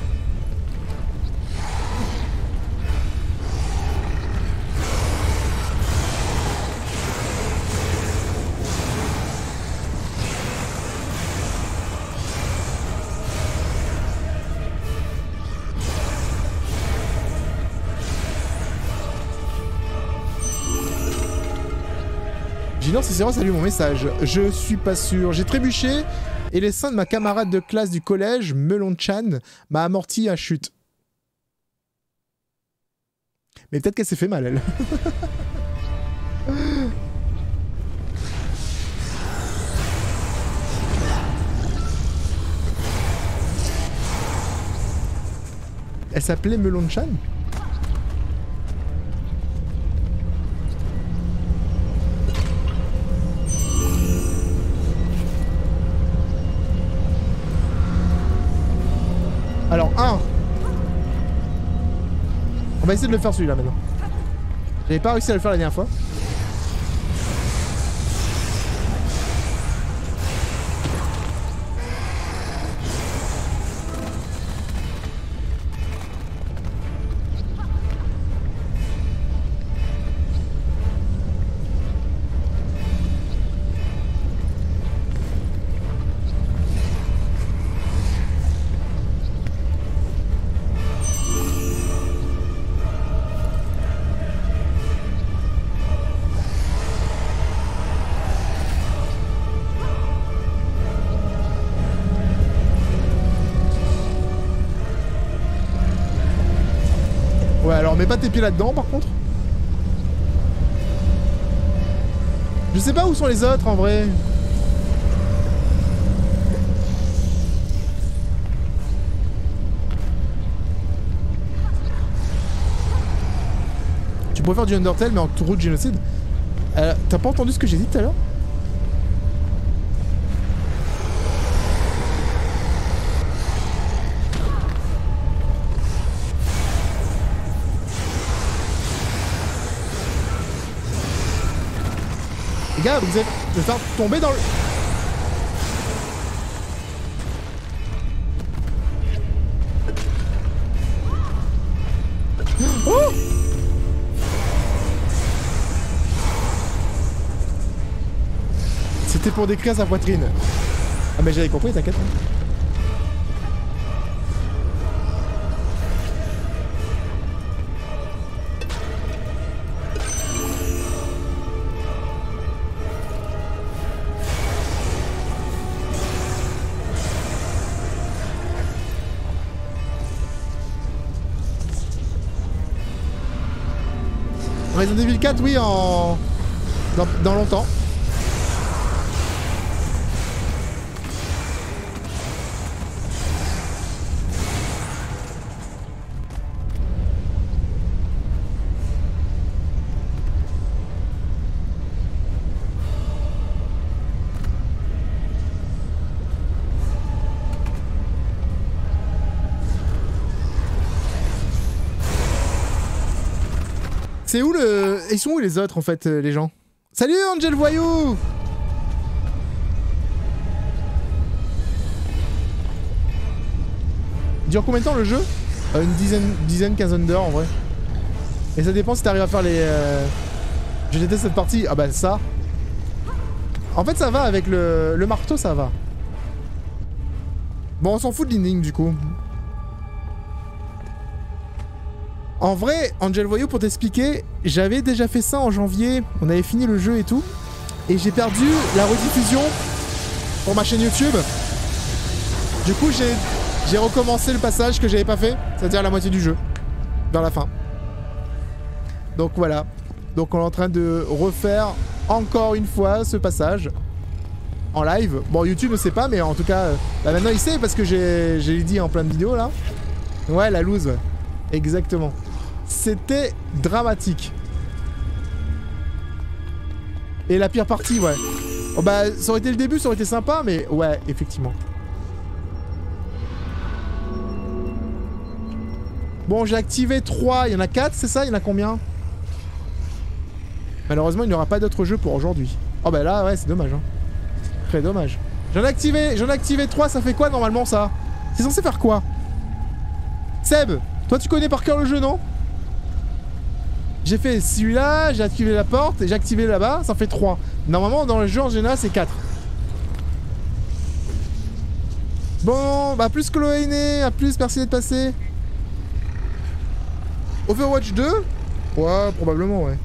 Non, c'est vrai, salut mon message. Je suis pas sûr. J'ai trébuché et les seins de ma camarade de classe du collège, Melon Chan, m'a amorti à chute. Mais peut-être qu'elle s'est fait mal, elle. Elle s'appelait Melon-chan? Alors, on va essayer de le faire celui-là maintenant. J'avais pas réussi à le faire la dernière fois. Ouais, alors mets pas tes pieds là-dedans par contre. Je sais pas où sont les autres en vrai. Tu pourrais faire du Undertale mais en tour de génocide. T'as pas entendu ce que j'ai dit tout à l'heure? Les gars, vous êtes... Je vais faire tomber dans le... Oh! C'était pour décrire sa poitrine. Ah mais j'avais compris, t'inquiète. Resident Evil 4, oui, dans longtemps. C'est où le... Ils sont où les autres en fait, les gens? Salut Angel Voyou! Il dure combien de temps le jeu? Une dizaine, quinzaine d'heures en vrai. Et ça dépend si t'arrives à faire les... Je déteste cette partie. Ah bah ça. En fait ça va avec le marteau, ça va. Bon, on s'en fout de l'ending du coup. En vrai, Angel Voyou, pour t'expliquer, j'avais déjà fait ça en janvier, on avait fini le jeu et tout, et j'ai perdu la rediffusion pour ma chaîne YouTube. Du coup, j'ai recommencé le passage que j'avais pas fait, c'est-à-dire la moitié du jeu, vers la fin. Donc voilà, donc on est en train de refaire encore une fois ce passage en live. Bon, YouTube ne sait pas, mais en tout cas, là maintenant il sait parce que j'ai dit en plein de vidéos là. Ouais, la loose, ouais. Exactement. C'était dramatique. Et la pire partie, ouais. Oh bah, ça aurait été le début, ça aurait été sympa, mais ouais, effectivement. Bon, j'ai activé 3, il y en a 4, c'est ça? Il y en a combien? Malheureusement, il n'y aura pas d'autres jeux pour aujourd'hui. Oh bah là, ouais, c'est dommage. Hein. Très dommage. J'en ai activé 3, ça fait quoi normalement ça? C'est censé faire quoi? Seb, toi tu connais par cœur le jeu, non? J'ai fait celui-là, j'ai activé la porte, et j'ai activé là-bas, ça fait 3. Normalement, dans le jeu en général, c'est 4. Bon, bah plus que l'ONE, à plus, merci d'être passé. Overwatch 2? Ouais, probablement, ouais.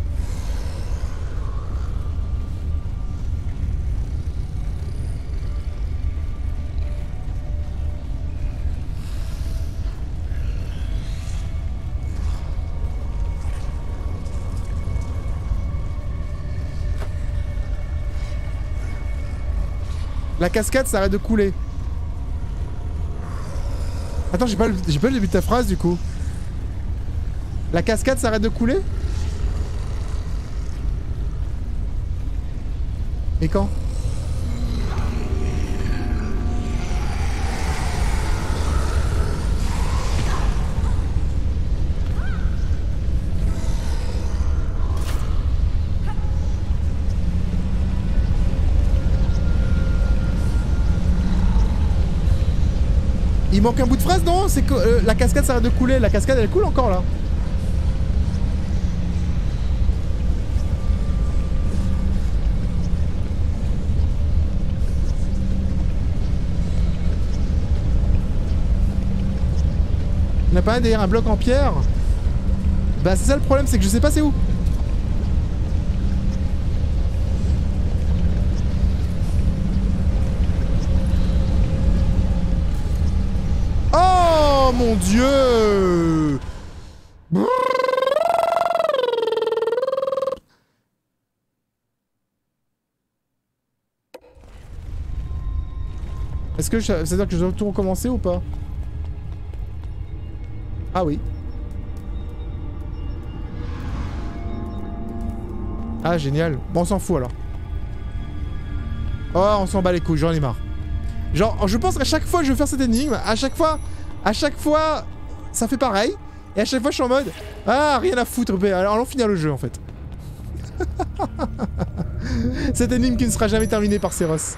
La cascade, ça arrête de couler. Attends, j'ai pas le début de ta phrase du coup. La cascade s'arrête de couler? Et quand? Il manque un bout de phrase, non? C'est que la cascade s'arrête de couler. La cascade, elle coule encore, là. Il n'y en a pas un derrière un bloc en pierre? Bah c'est ça le problème, c'est que je sais pas c'est où. Oh mon dieu! Est-ce que c'est-à-dire que je dois tout recommencer ou pas? Ah oui. Ah génial. Bon on s'en fout alors. Oh on s'en bat les couilles, j'en ai marre. Genre je pense qu'à chaque fois que je vais faire cette énigme, à chaque fois ça fait pareil. Et à chaque fois je suis en mode ah rien à foutre, alors allons finir le jeu en fait. Cette énigme qui ne sera jamais terminée par Seros.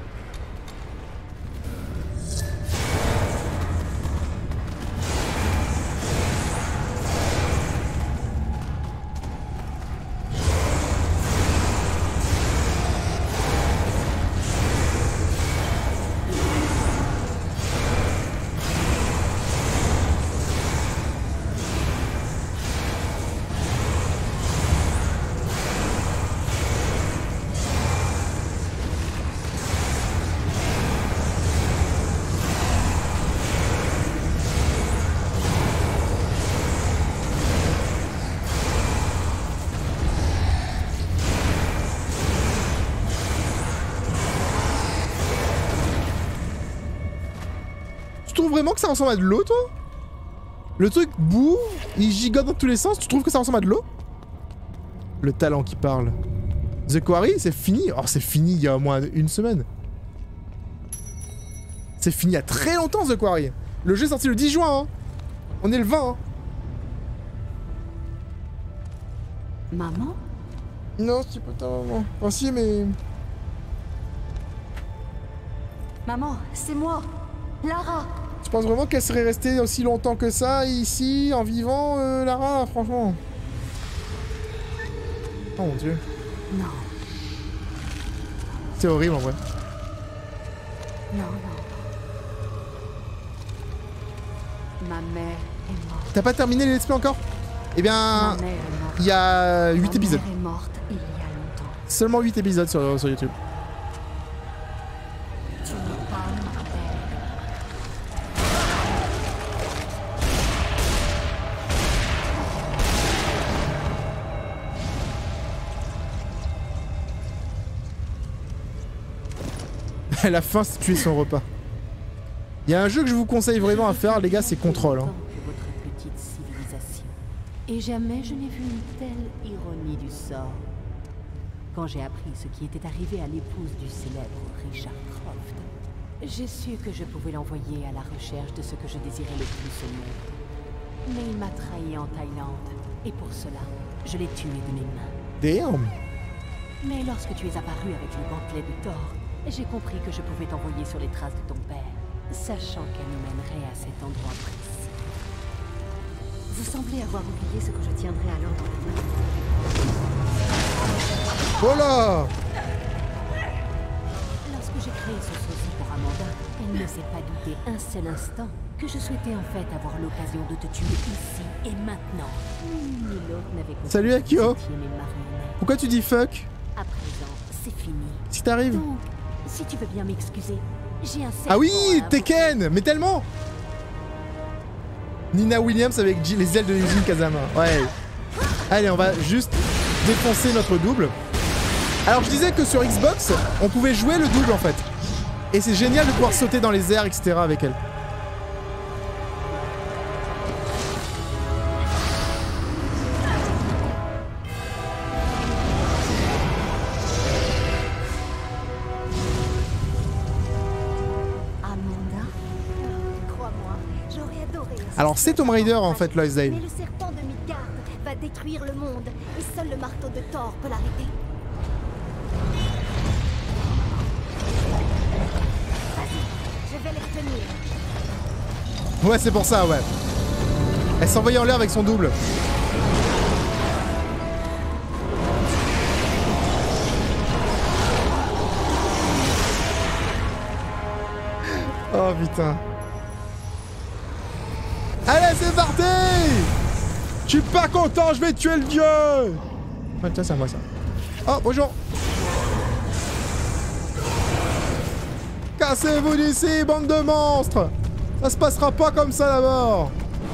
Vraiment que ça ressemble à de l'eau, toi? Le truc boue, il gigote dans tous les sens, tu trouves que ça ressemble à de l'eau? Le talent qui parle. The Quarry, c'est fini? Oh, c'est fini il y a au moins une semaine. C'est fini il y a très longtemps, The Quarry. Le jeu est sorti le 10 juin, hein. On est le 20, hein. Maman? Non, c'est pas ta maman. Oh si, mais... Maman, c'est moi, Lara. Tu penses vraiment qu'elle serait restée aussi longtemps que ça, ici, en vivant, Lara, franchement? Oh mon dieu. Non. C'est horrible en vrai. Non, non. Ma mère est morte. T'as pas terminé les let's play encore? Eh bien, il y a 8 épisodes. Ma mère est morte il y a longtemps. Seulement 8 épisodes sur YouTube. Tu n'es pas ma mère. Elle a faim, c'est tuer son repas. Il y a un jeu que je vous conseille vraiment à faire, les gars, c'est Control. Hein. Votre petite civilisation. Et jamais je n'ai vu une telle ironie du sort. Quand j'ai appris ce qui était arrivé à l'épouse du célèbre Richard Croft, j'ai su que je pouvais l'envoyer à la recherche de ce que je désirais le plus au monde. Mais il m'a trahi en Thaïlande, et pour cela, je l'ai tué de mes mains. Damn. Mais lorsque tu es apparu avec le gantelet de Thor, j'ai compris que je pouvais t'envoyer sur les traces de ton père, sachant qu'elle nous mènerait à cet endroit précis. Vous semblez avoir oublié ce que je tiendrai alors dans les mains. Oh là! Lorsque j'ai créé ce sosie pour Amanda, elle ne s'est pas douté un seul instant que je souhaitais en fait avoir l'occasion de te tuer ici et maintenant. Ni l'autre n'avait compris. Salut Akio! que tu aimais ma marionnette. Pourquoi tu dis fuck? À présent, c'est fini. Si t'arrives. Donc, si tu veux bien m'excuser, j'ai un serpent Ah oui, à Tekken! Mais tellement! Nina Williams avec les ailes de Jin Kazama. Ouais. Allez, on va juste défoncer notre double. Alors je disais que sur Xbox, on pouvait jouer le double en fait. Et c'est génial de pouvoir sauter dans les airs, etc. avec elle. Alors c'est Tomb Raider en fait, Lois Lane. Mais le serpent de Midgard va détruire le monde et seul le marteau de Thor peut l'arrêter. Vas-y, je vais les tenir. Ouais, c'est pour ça, ouais. Elle s'envoyait en l'air avec son double. Oh putain. Allez, c'est parti! Je suis pas content, je vais tuer le dieu! Ah, tiens, c'est à moi ça. Oh, bonjour! Cassez-vous d'ici, bande de monstres! Ça se passera pas comme ça d'abord!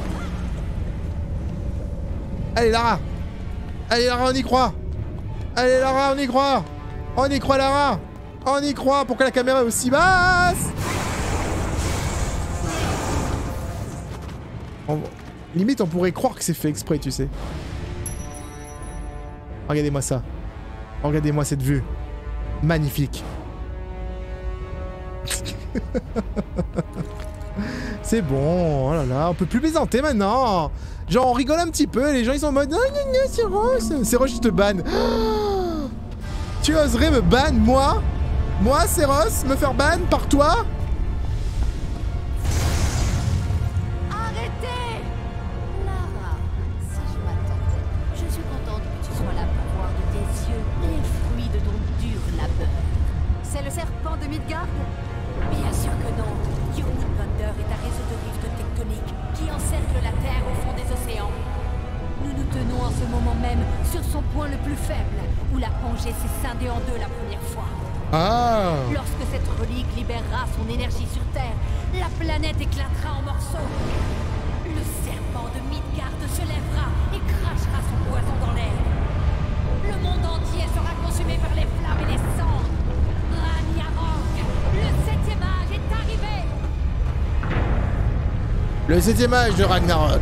Allez, Lara! Allez, Lara, on y croit! Allez, Lara, on y croit! On y croit, Lara! On y croit! Pourquoi la caméra est aussi basse? Limite, on pourrait croire que c'est fait exprès, tu sais. Regardez-moi ça. Regardez-moi cette vue. Magnifique. C'est bon, oh là là, on peut plus plaisanter maintenant. Genre, on rigole un petit peu, les gens ils sont en mode... Non, non, non, c'est Ross. C'est Ross, je te banne. Tu oserais me ban, moi? Moi, c'est Ross, me faire ban par toi? Bien sûr que non. Jormungandr est un réseau de rifts tectoniques qui encercle la Terre au fond des océans. Nous nous tenons en ce moment même sur son point le plus faible, où la Pangée s'est scindée en deux la première fois. Ah. Lorsque cette relique libérera son énergie sur Terre, la planète éclatera en morceaux. Le serpent de Midgard se lèvera et crachera son poison dans l'air. Le monde entier sera consumé par les flammes et les cendres. Ragnarok, le 7e âge est arrivé. Le 7e âge de Ragnarok.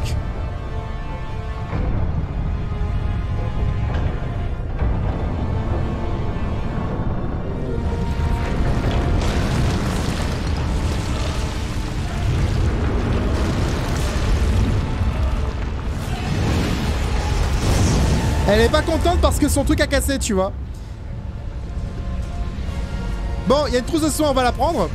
Elle est pas contente parce que son truc a cassé, tu vois. Bon, il y a une trousse de soins, on va la prendre.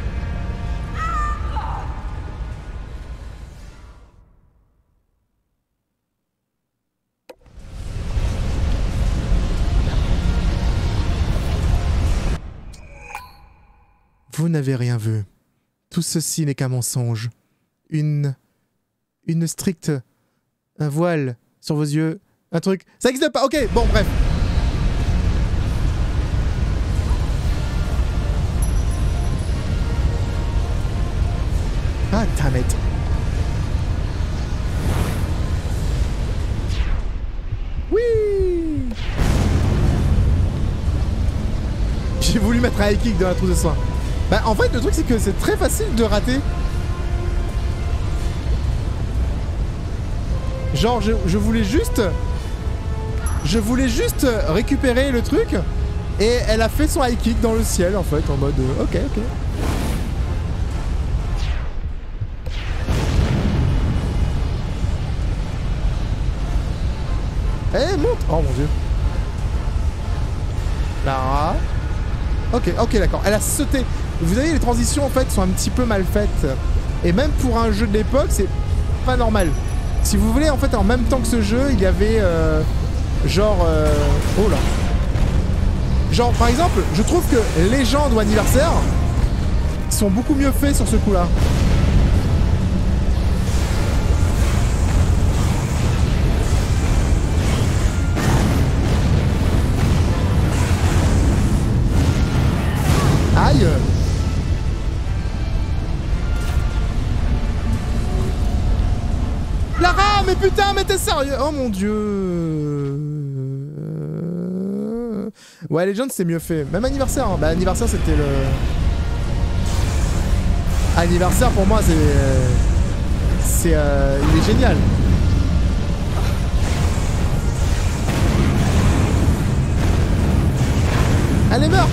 Vous n'avez rien vu. Tout ceci n'est qu'un mensonge. Une stricte... Un voile sur vos yeux. Un truc... Ça existe pas. Ok, bon, bref. Ah, damn it. Oui. J'ai voulu mettre un high kick dans la trousse de soins. Bah, en fait, le truc, c'est que c'est très facile de rater. Genre, je voulais juste... Je voulais juste récupérer le truc. Et elle a fait son high kick dans le ciel, en fait, en mode... ok, ok. Eh, monte. Oh mon dieu. Lara. Ok, ok, d'accord. Elle a sauté. Vous voyez, les transitions, en fait, sont un petit peu mal faites. Et même pour un jeu de l'époque, c'est pas normal. Si vous voulez, en fait, en même temps que ce jeu, il y avait... genre... oh là. Genre, par exemple, je trouve que Légende ou Anniversaire sont beaucoup mieux faits sur ce coup-là. Aïe. Lara, mais putain, mais t'es sérieux? Oh mon dieu. Ouais, Legend c'est mieux fait. Même Anniversaire, hein. Bah Anniversaire c'était le... Anniversaire pour moi c'est... il est génial. Allez, meurs.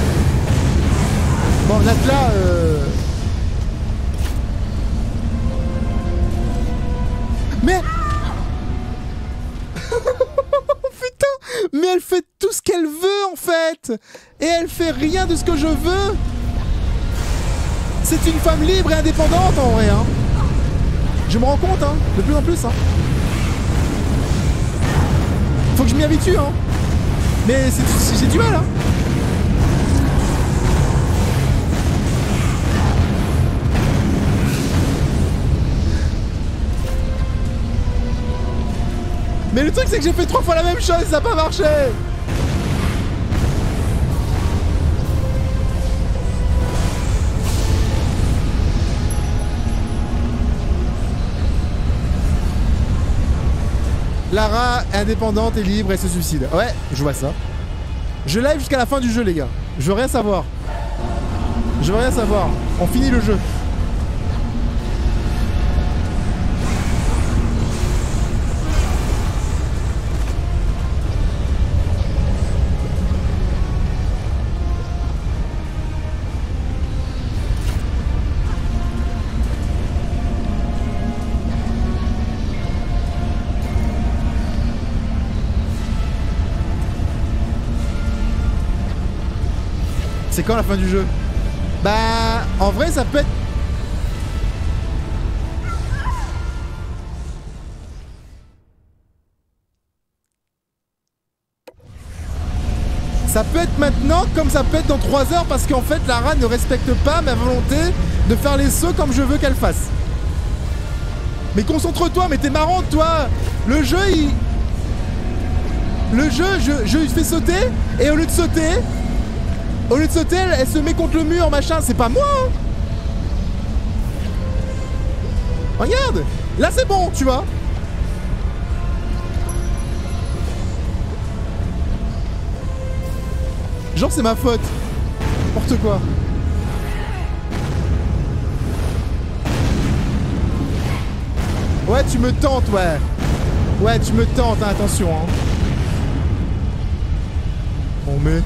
Bon, Natla... elle fait tout ce qu'elle veut en fait. Et elle fait rien de ce que je veux. C'est une femme libre et indépendante en vrai. Hein. Je me rends compte, hein, de plus en plus. Hein. Faut que je m'y habitue. Hein. Mais j'ai du mal. Hein. Mais le truc c'est que j'ai fait 3 fois la même chose et ça n'a pas marché. Lara, indépendante et libre, elle se suicide. Ouais, je vois ça. Je live jusqu'à la fin du jeu les gars. Je veux rien savoir. Je veux rien savoir. On finit le jeu. C'est quand la fin du jeu? Bah, en vrai, ça peut être... Ça peut être maintenant comme ça peut être dans 3 heures parce qu'en fait, Lara ne respecte pas ma volonté de faire les sauts comme je veux qu'elle fasse. Mais concentre-toi, mais t'es marrante, toi. Le jeu, il... Le jeu, je lui fais sauter et au lieu de sauter... Au lieu de sauter, elle se met contre le mur, machin. C'est pas moi, hein. Regarde. Là, c'est bon, tu vois. Genre, c'est ma faute. N'importe quoi. Ouais, tu me tentes, ouais. Ouais, tu me tentes, hein, attention, hein. Bon, mais...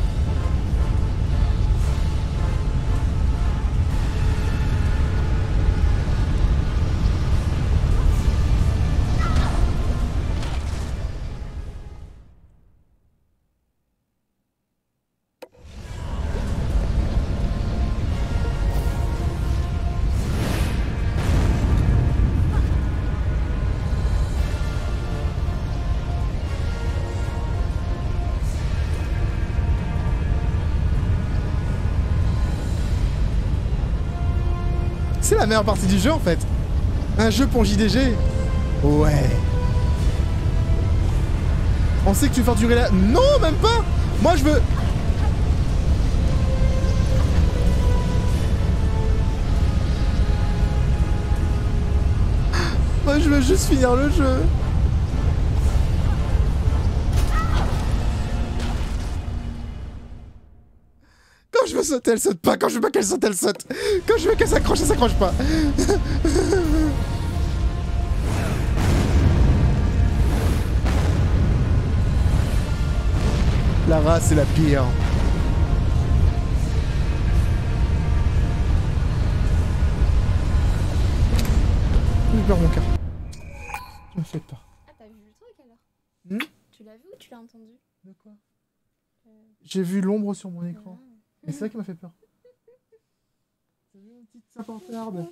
C'est la meilleure partie du jeu en fait. Un jeu pour JDG. Ouais. On sait que tu veux faire durer la... Non, même pas. Moi je veux... Moi je veux juste finir le jeu. Quand je veux sauter, elle saute pas. Quand je veux pas qu'elle saute, elle saute. Quand je veux qu'elle s'accroche, elle s'accroche pas. Lara, c'est la pire. J'ai peur mon cœur. Ne me faites pas. Ah, t'as vu le truc alors? Tu l'as vu ou tu l'as entendu? De quoi? J'ai vu l'ombre sur mon écran. Et c'est ça qui m'a fait peur. T'as vu une petite sapentarde?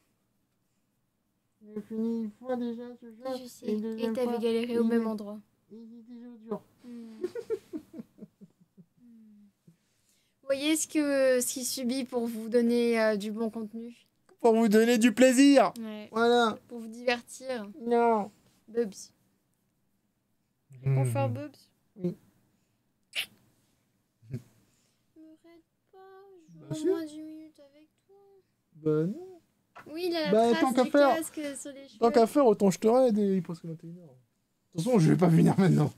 J'ai fini une fois déjà ce jeu. Je sais. Et t'avais galéré au même endroit. Il est déjà dur. Voyez ce qu'il subit pour vous donner du bon contenu. Pour vous donner du plaisir. Ouais. Voilà. Pour vous divertir. Non. Bubs. Pour faire Bubs. Oui. Au moins 10 minutes avec toi. Bah non. Oui, il a la trace du casque sur les cheveux. Tant qu'à faire, autant je te raide et il passe que 21h. De toute façon, je vais pas venir maintenant.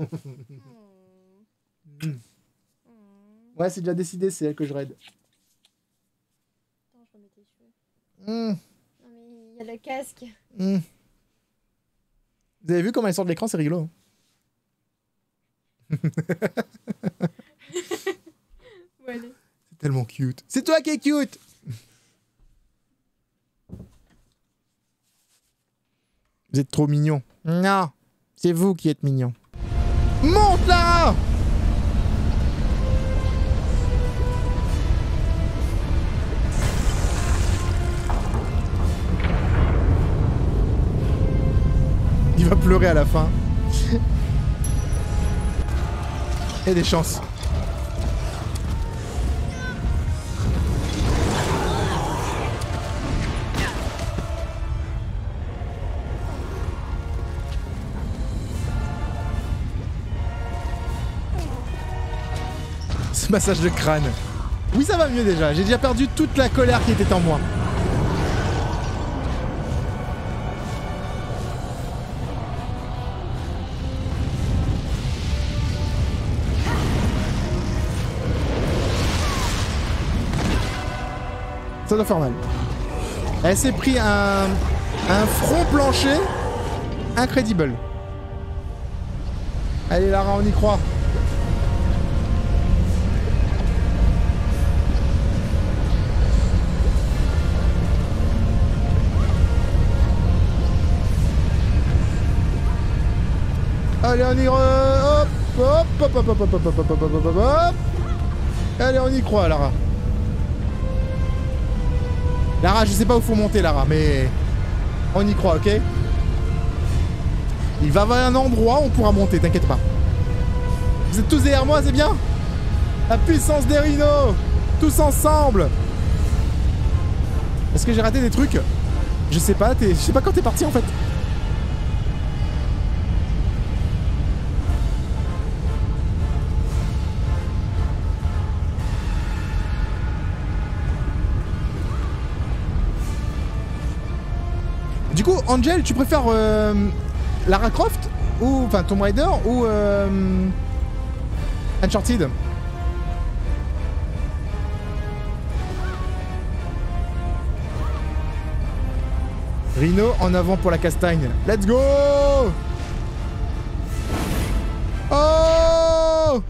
Ouais, c'est déjà décidé, c'est elle que je raide. Attends, je remets tes cheveux. Non mais il y a le casque. Vous avez vu comment elle sort de l'écran, c'est rigolo. Voilà. C'est tellement cute. C'est toi qui es cute. Vous êtes trop mignon. Non, c'est vous qui êtes mignon. Monte là. va pleurer à la fin. Et des chances. Ce massage de crâne. Oui, ça va mieux déjà. J'ai déjà perdu toute la colère qui était en moi. Ça doit faire mal. Elle s'est pris un front plancher incredible. Allez Lara, on y croit. Allez, on y hop, hop, hop, hop, hop, hop, hop, hop, hop, hop, hop. Allez, on y croit, Lara. Lara, je sais pas où faut monter, Lara, mais on y croit, ok? Il va y avoir un endroit où on pourra monter, t'inquiète pas. Vous êtes tous derrière moi, c'est bien? La puissance des rhinos, tous ensemble. Est-ce que j'ai raté des trucs? Je sais pas, je sais pas quand t'es parti en fait. Du coup, Angel, tu préfères Lara Croft ou enfin Tomb Raider ou Uncharted? Rhino en avant pour la castagne. Let's go! Oh!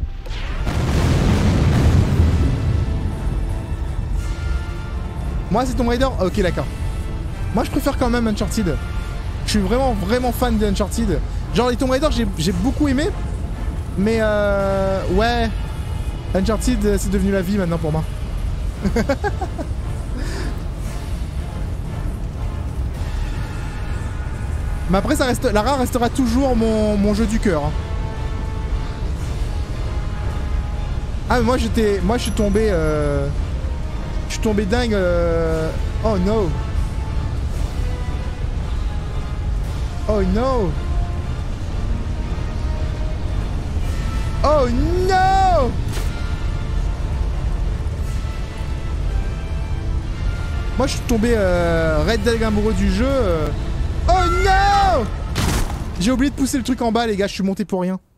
Moi, c'est Tomb Raider? Ok, d'accord. Moi, je préfère quand même Uncharted. Je suis vraiment fan de Uncharted. Genre, les Tomb Raider, j'ai beaucoup aimé. Mais ouais. Uncharted, c'est devenu la vie maintenant pour moi. Mais après, ça reste, Lara restera toujours mon jeu du cœur. Hein. Ah, mais moi, je suis tombé... je suis tombé dingue... Oh no. Oh no. Oh no. Moi je suis tombé Red Dead amoureux du jeu. Oh no. J'ai oublié de pousser le truc en bas les gars, je suis monté pour rien.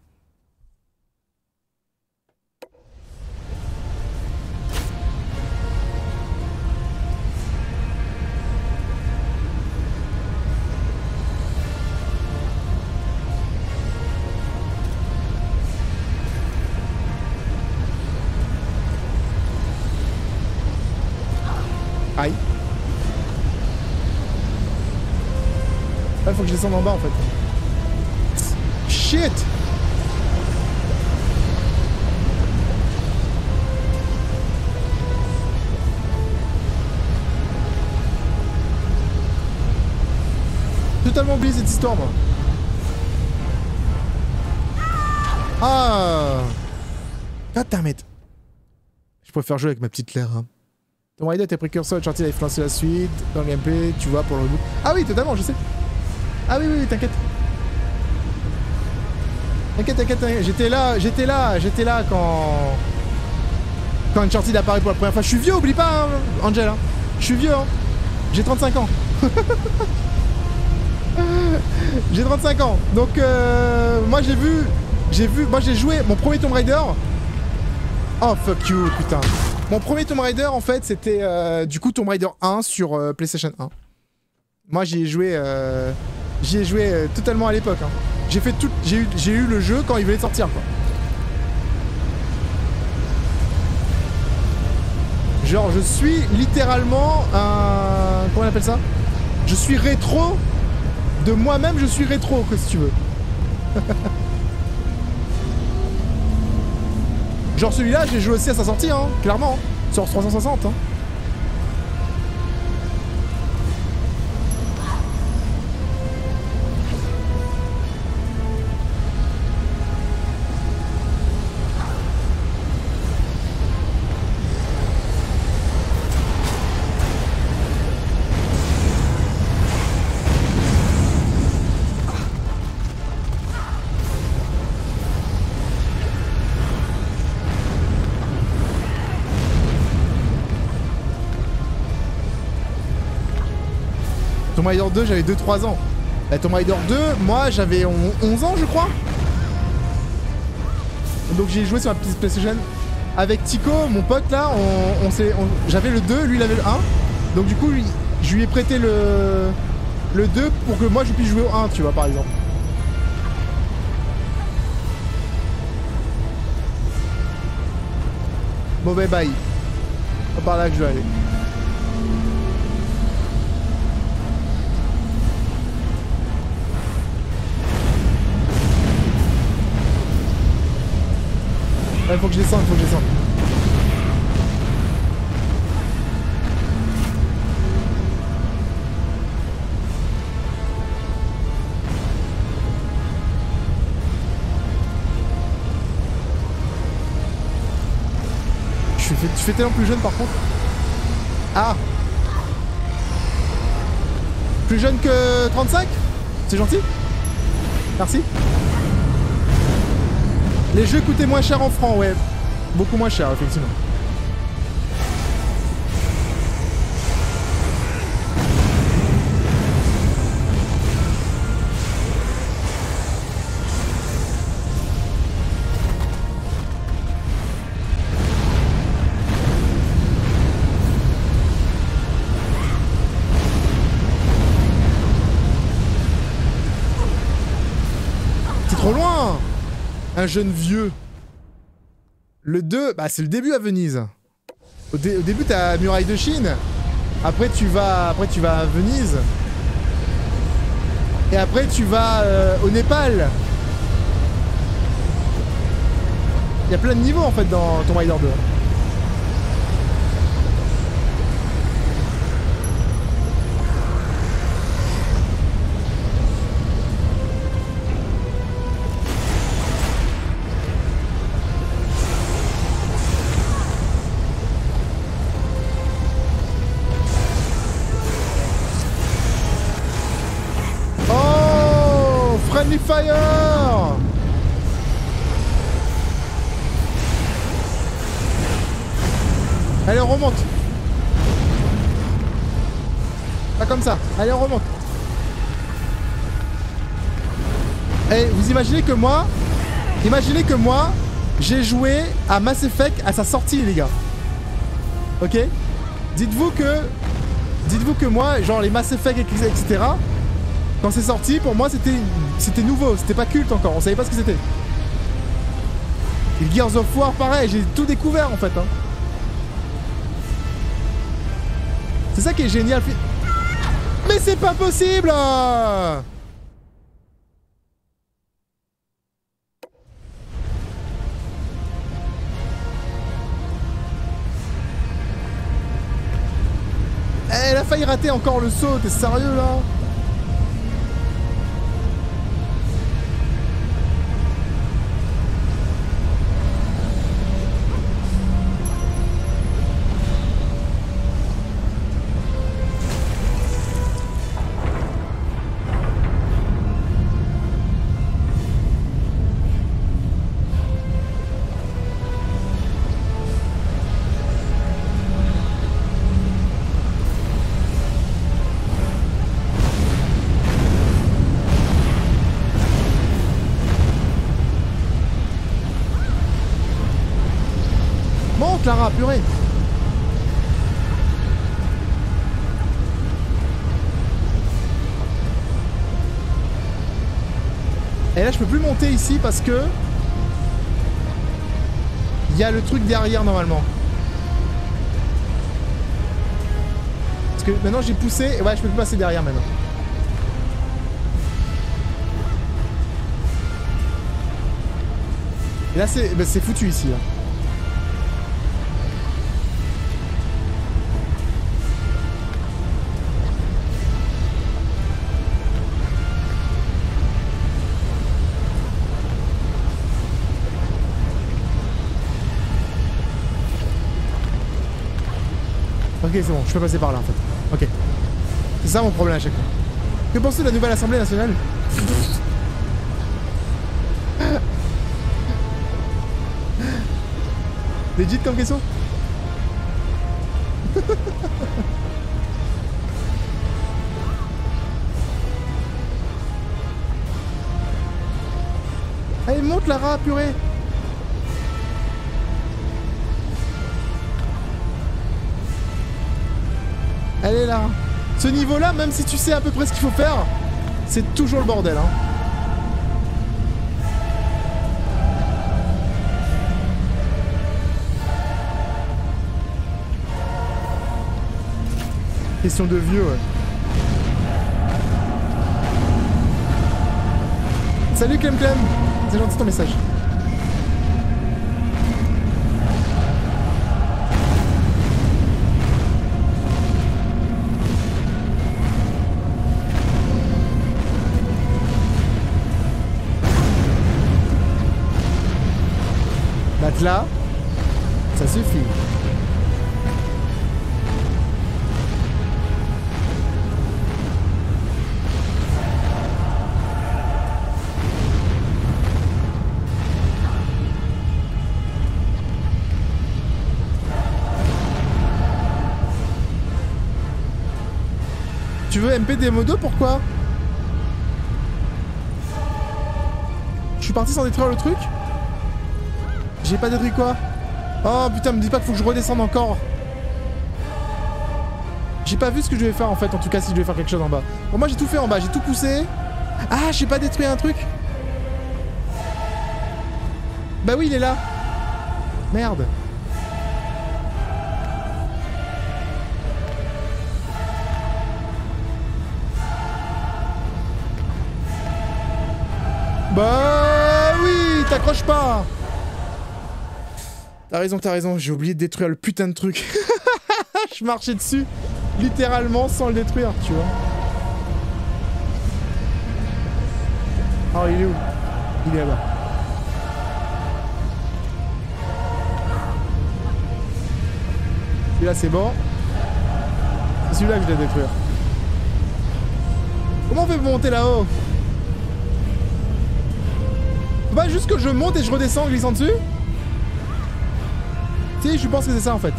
Aïe. Là, faut que je descende en bas en fait. Shit. Totalement oublié cette histoire moi. Ah. God damn it. Je préfère jouer avec ma petite Claire. Hein. Tomb Raider était précurseur, Uncharted a influencé la suite, dans le gameplay, tu vois, pour le reboot. Ah oui, totalement, je sais. Ah oui, oui, t'inquiète. T'inquiète. J'étais là quand Uncharted apparaît pour la première fois. Je suis vieux, oublie pas, hein, Angel. Hein. Je suis vieux, hein. J'ai 35 ans. J'ai 35 ans. Donc, moi j'ai joué mon premier Tomb Raider. Oh, fuck you, putain. Mon premier Tomb Raider, en fait, c'était du coup Tomb Raider 1 sur PlayStation 1. Moi, j'y ai joué totalement à l'époque. Hein. J'ai eu le jeu quand il venait de sortir, quoi. Genre, je suis littéralement un... Comment on appelle ça? Je suis rétro. De moi-même, je suis rétro, quoi, si tu veux. Genre celui-là, j'ai joué aussi à sa sortie, hein, clairement, hein, sur 360. Hein. Tomb Raider 2, j'avais 2-3 ans. Bah, Tomb Raider 2, moi j'avais 11 ans je crois. Donc j'ai joué sur la petite PlayStation. Avec Tico, mon pote là, j'avais le 2, lui il avait le 1. Donc du coup, je lui ai prêté le 2 pour que moi je puisse jouer au 1, tu vois, par exemple. Mauvais bail. C'est par là que je vais aller. Il faut que je descende, faut que je descende. Tu fais tellement plus jeune par contre. Ah. Plus jeune que 35 ? C'est gentil. Merci. Les jeux coûtaient moins cher en francs, ouais. Beaucoup moins cher, effectivement. C'est trop loin! Un jeune vieux. Le 2, bah c'est le début à Venise. Au début t'as Muraille de Chine. Après tu vas à Venise. Et après tu vas au Népal. Il y a plein de niveaux en fait dans Tomb Raider 2. Friendly Fire! Allez, on remonte. Pas comme ça. Allez, on remonte. Et vous imaginez que moi, j'ai joué à Mass Effect à sa sortie, les gars. Ok? Dites-vous que moi, genre les Mass Effect, etc., quand c'est sorti, pour moi, c'était nouveau. C'était pas culte encore. On savait pas ce que c'était. Et Gears of War, pareil. J'ai tout découvert, en fait. Hein. C'est ça qui est génial. Mais c'est pas possible! Elle a failli rater encore le saut. T'es sérieux, là? Clara, purée. Et là je peux plus monter ici parce que il y a le truc derrière normalement. Parce que maintenant j'ai poussé et ouais je peux plus passer derrière maintenant. Et là c'est foutu ici là. Ok, c'est bon, je peux passer par là en fait. Ok. C'est ça mon problème à chaque fois. Que pensez-vous de la nouvelle Assemblée nationale? Legit comme question? Allez, monte Lara, purée. Allez là. Ce niveau-là, même si tu sais à peu près ce qu'il faut faire, c'est toujours le bordel, hein. Question de vieux, ouais. Salut Clem Clem. C'est gentil ton message. Matelas, ça suffit. Tu veux MP des modos, pourquoi? Je suis parti sans détruire le truc? J'ai pas détruit quoi? Oh putain, me dis pas qu'il faut que je redescende encore. J'ai pas vu ce que je devais faire en fait, en tout cas si je devais faire quelque chose en bas. Bon, moi j'ai tout fait en bas, j'ai tout poussé. Ah, j'ai pas détruit un truc? Bah oui, il est là. Merde. Bah oui, t'accroches pas. T'as raison, j'ai oublié de détruire le putain de truc. Je marchais dessus, littéralement, sans le détruire, tu vois. Oh, il est où? Il est là-bas. Celui-là, c'est bon. C'est celui-là que je vais détruire. Comment on fait pour monter là-haut? Faut pas juste que je monte et je redescends en glissant dessus? Si, je pense que c'est ça en fait.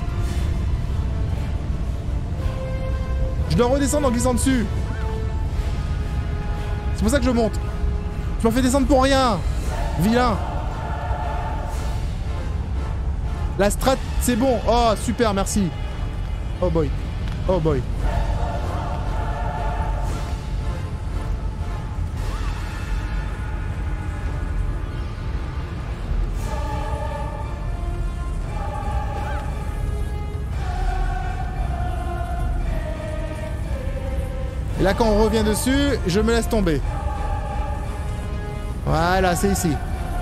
Je dois redescendre en glissant dessus. C'est pour ça que je monte. Je m'en fais descendre pour rien. Vilain. La strat, c'est bon. Oh, super, merci. Oh boy. Oh boy. Et là, quand on revient dessus, je me laisse tomber. Voilà, c'est ici.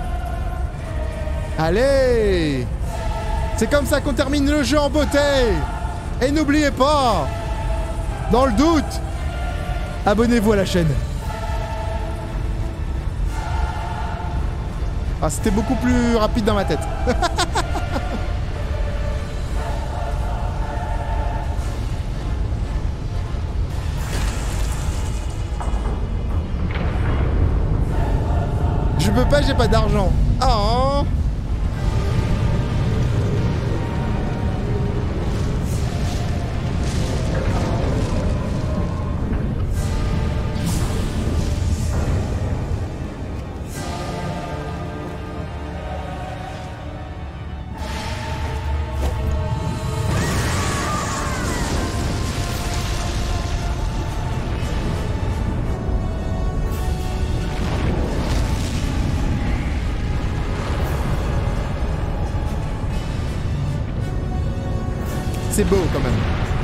Allez! C'est comme ça qu'on termine le jeu en beauté! Et n'oubliez pas, dans le doute, abonnez-vous à la chaîne. Ah, c'était beaucoup plus rapide dans ma tête. Je peux pas, j'ai pas d'argent. Oh. C'est beau quand même.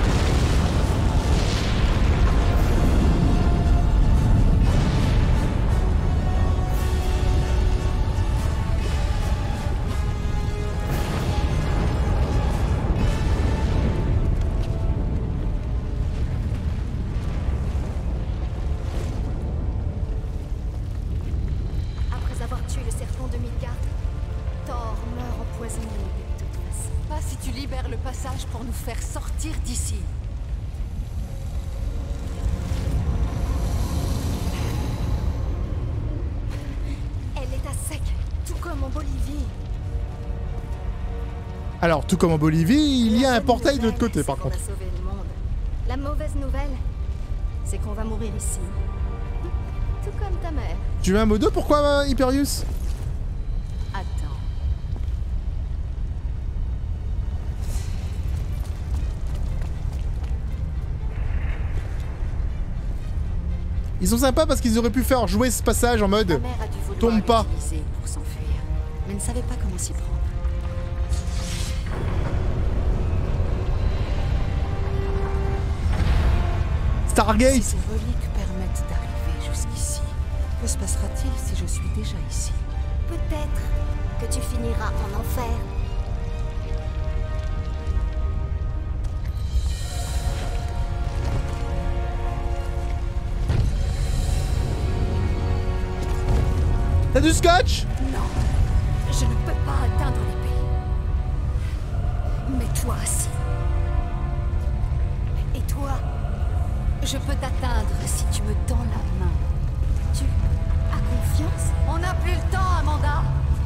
Après avoir tué le serpent de Midgard, Thor meurt empoisonné de toute façon. Pas si tu libères le passage pour nous faire sortir d'ici. Elle est à sec, tout comme en Bolivie. Alors, tout comme en Bolivie, il y a La un bonne portail de l'autre nouvelle, côté c'est par qu'on contre. a sauvé le monde. La mauvaise nouvelle, c'est qu'on va mourir ici. Tout comme ta mère. Tu veux un modo? Pourquoi Hyperius? Ils sont sympas parce qu'ils auraient pu faire jouer ce passage en mode... Ma mère a dû vouloir tombe pas. l'utiliser pour s'enfuir, mais ne savait pas comment s'y prendre. Stargate. Si ces reliques permettent d'arriver jusqu'ici, que se passera-t-il si je suis déjà ici? Peut-être que tu finiras en enfer. T'as du scotch? Non, je ne peux pas atteindre l'épée. Mais toi, si. Et toi, je peux t'atteindre si tu me tends la main. Tu as confiance? On n'a plus le temps, Amanda.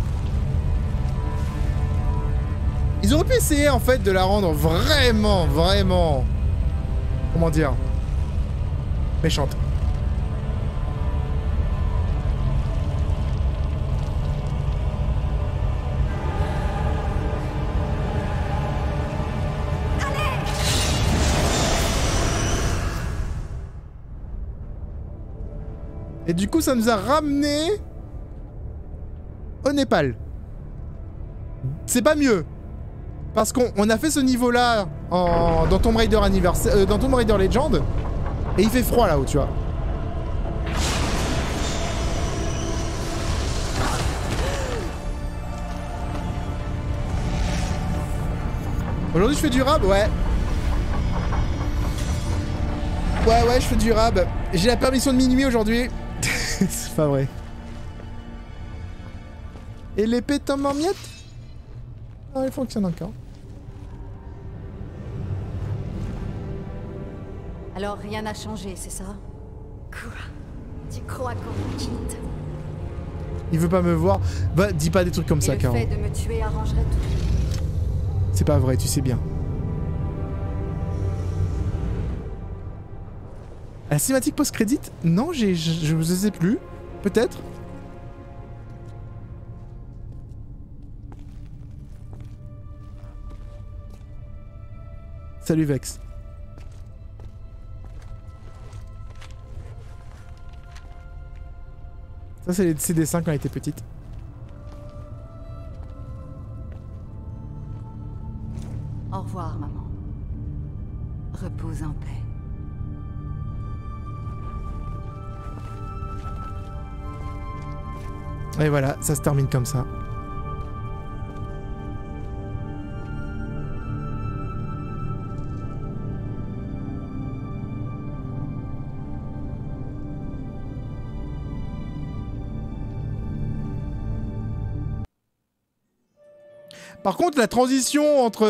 Ils auraient pu essayer en fait de la rendre vraiment, vraiment... Comment dire? Méchante. Et du coup, ça nous a ramené au Népal. C'est pas mieux. Parce qu'on a fait ce niveau-là dans Tomb Raider dans Tomb Raider Legend. Et il fait froid là-haut, tu vois. Aujourd'hui, je fais du rab, ouais. Ouais, je fais du rab. J'ai la permission de minuit aujourd'hui. C'est pas vrai. Et l'épée tombe en miettes? Non, il fonctionne encore. Alors rien n'a changé, c'est ça? Quoi? Tu crois qu'on me quitte? Il veut pas me voir. Bah, dis pas des trucs comme ça, Caro. Le fait de me tuer arrangerait tout. C'est pas vrai, tu sais bien. La cinématique post-crédit? Non, je ne sais plus. Peut-être. Salut Vex. Ça, c'est ses dessins quand elle était petite. Au revoir, maman. Repose en paix. Et voilà, ça se termine comme ça. Par contre, la transition entre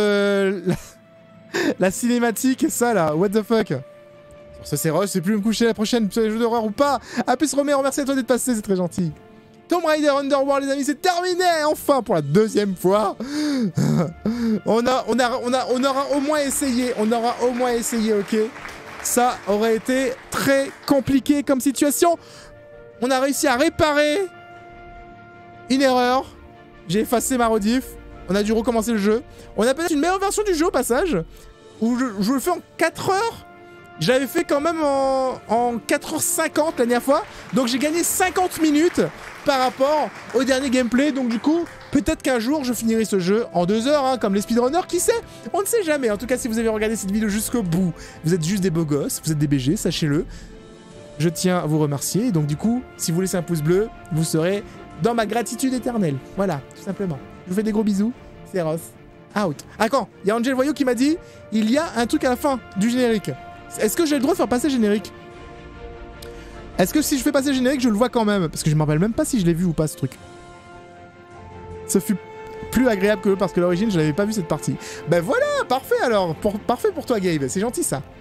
la cinématique et ça là, what the fuck. Sur ce, c'est Roche, c'est plus me coucher la prochaine sur les jeux d'horreur ou pas. A plus Roméo, merci à toi d'être passé, c'est très gentil. Tomb Raider Underworld, les amis, c'est terminé, enfin, pour la deuxième fois. on aura au moins essayé, ok. Ça aurait été très compliqué comme situation. On a réussi à réparer une erreur. J'ai effacé ma rediff. On a dû recommencer le jeu. On a peut-être une meilleure version du jeu au passage, où je le fais en 4 heures. Je l'avais fait quand même en 4h50 la dernière fois. Donc j'ai gagné 50 minutes par rapport au dernier gameplay. Donc du coup, peut-être qu'un jour, je finirai ce jeu en 2 heures, hein, comme les speedrunners. Qui sait? On ne sait jamais. En tout cas, si vous avez regardé cette vidéo jusqu'au bout, vous êtes juste des beaux gosses, vous êtes des BG, sachez-le. Je tiens à vous remercier. Et donc du coup, si vous laissez un pouce bleu, vous serez dans ma gratitude éternelle. Voilà, tout simplement. Je vous fais des gros bisous. C'est Ross. Out. Ah quand? Il y a Angel Voyou qui m'a dit, il y a un truc à la fin du générique. Est-ce que j'ai le droit de faire passer le générique? Est-ce que si je fais passer le générique, je le vois quand même? Parce que je me rappelle même pas si je l'ai vu ou pas, ce truc. Ce fut plus agréable que parce que l'origine, je l'avais pas vu cette partie. Ben voilà, parfait alors. Parfait pour toi, Gabe. C'est gentil, ça.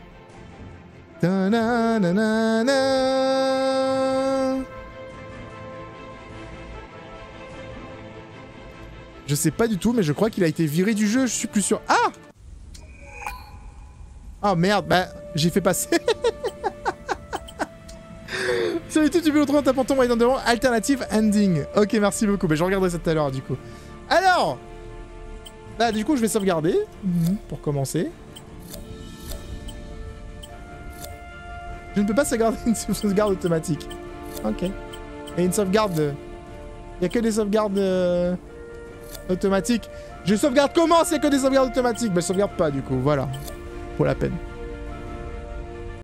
Je sais pas du tout, mais je crois qu'il a été viré du jeu, je suis plus sûr. Ah! Oh merde, bah j'ai fait passer. Sur YouTube, tu peux retrouver en tapant Tomb Raider Underworld Alternative Ending. Ok, merci beaucoup. Mais je regarderai ça tout à l'heure du coup. Alors, bah du coup, je vais sauvegarder pour commencer. Je ne peux pas sauvegarder une sauvegarde automatique. Ok. Et une sauvegarde... Il y a que des sauvegardes automatiques. Je sauvegarde comment s'il y a que des sauvegardes automatiques? Bah je sauvegarde pas du coup, voilà. Pour la peine.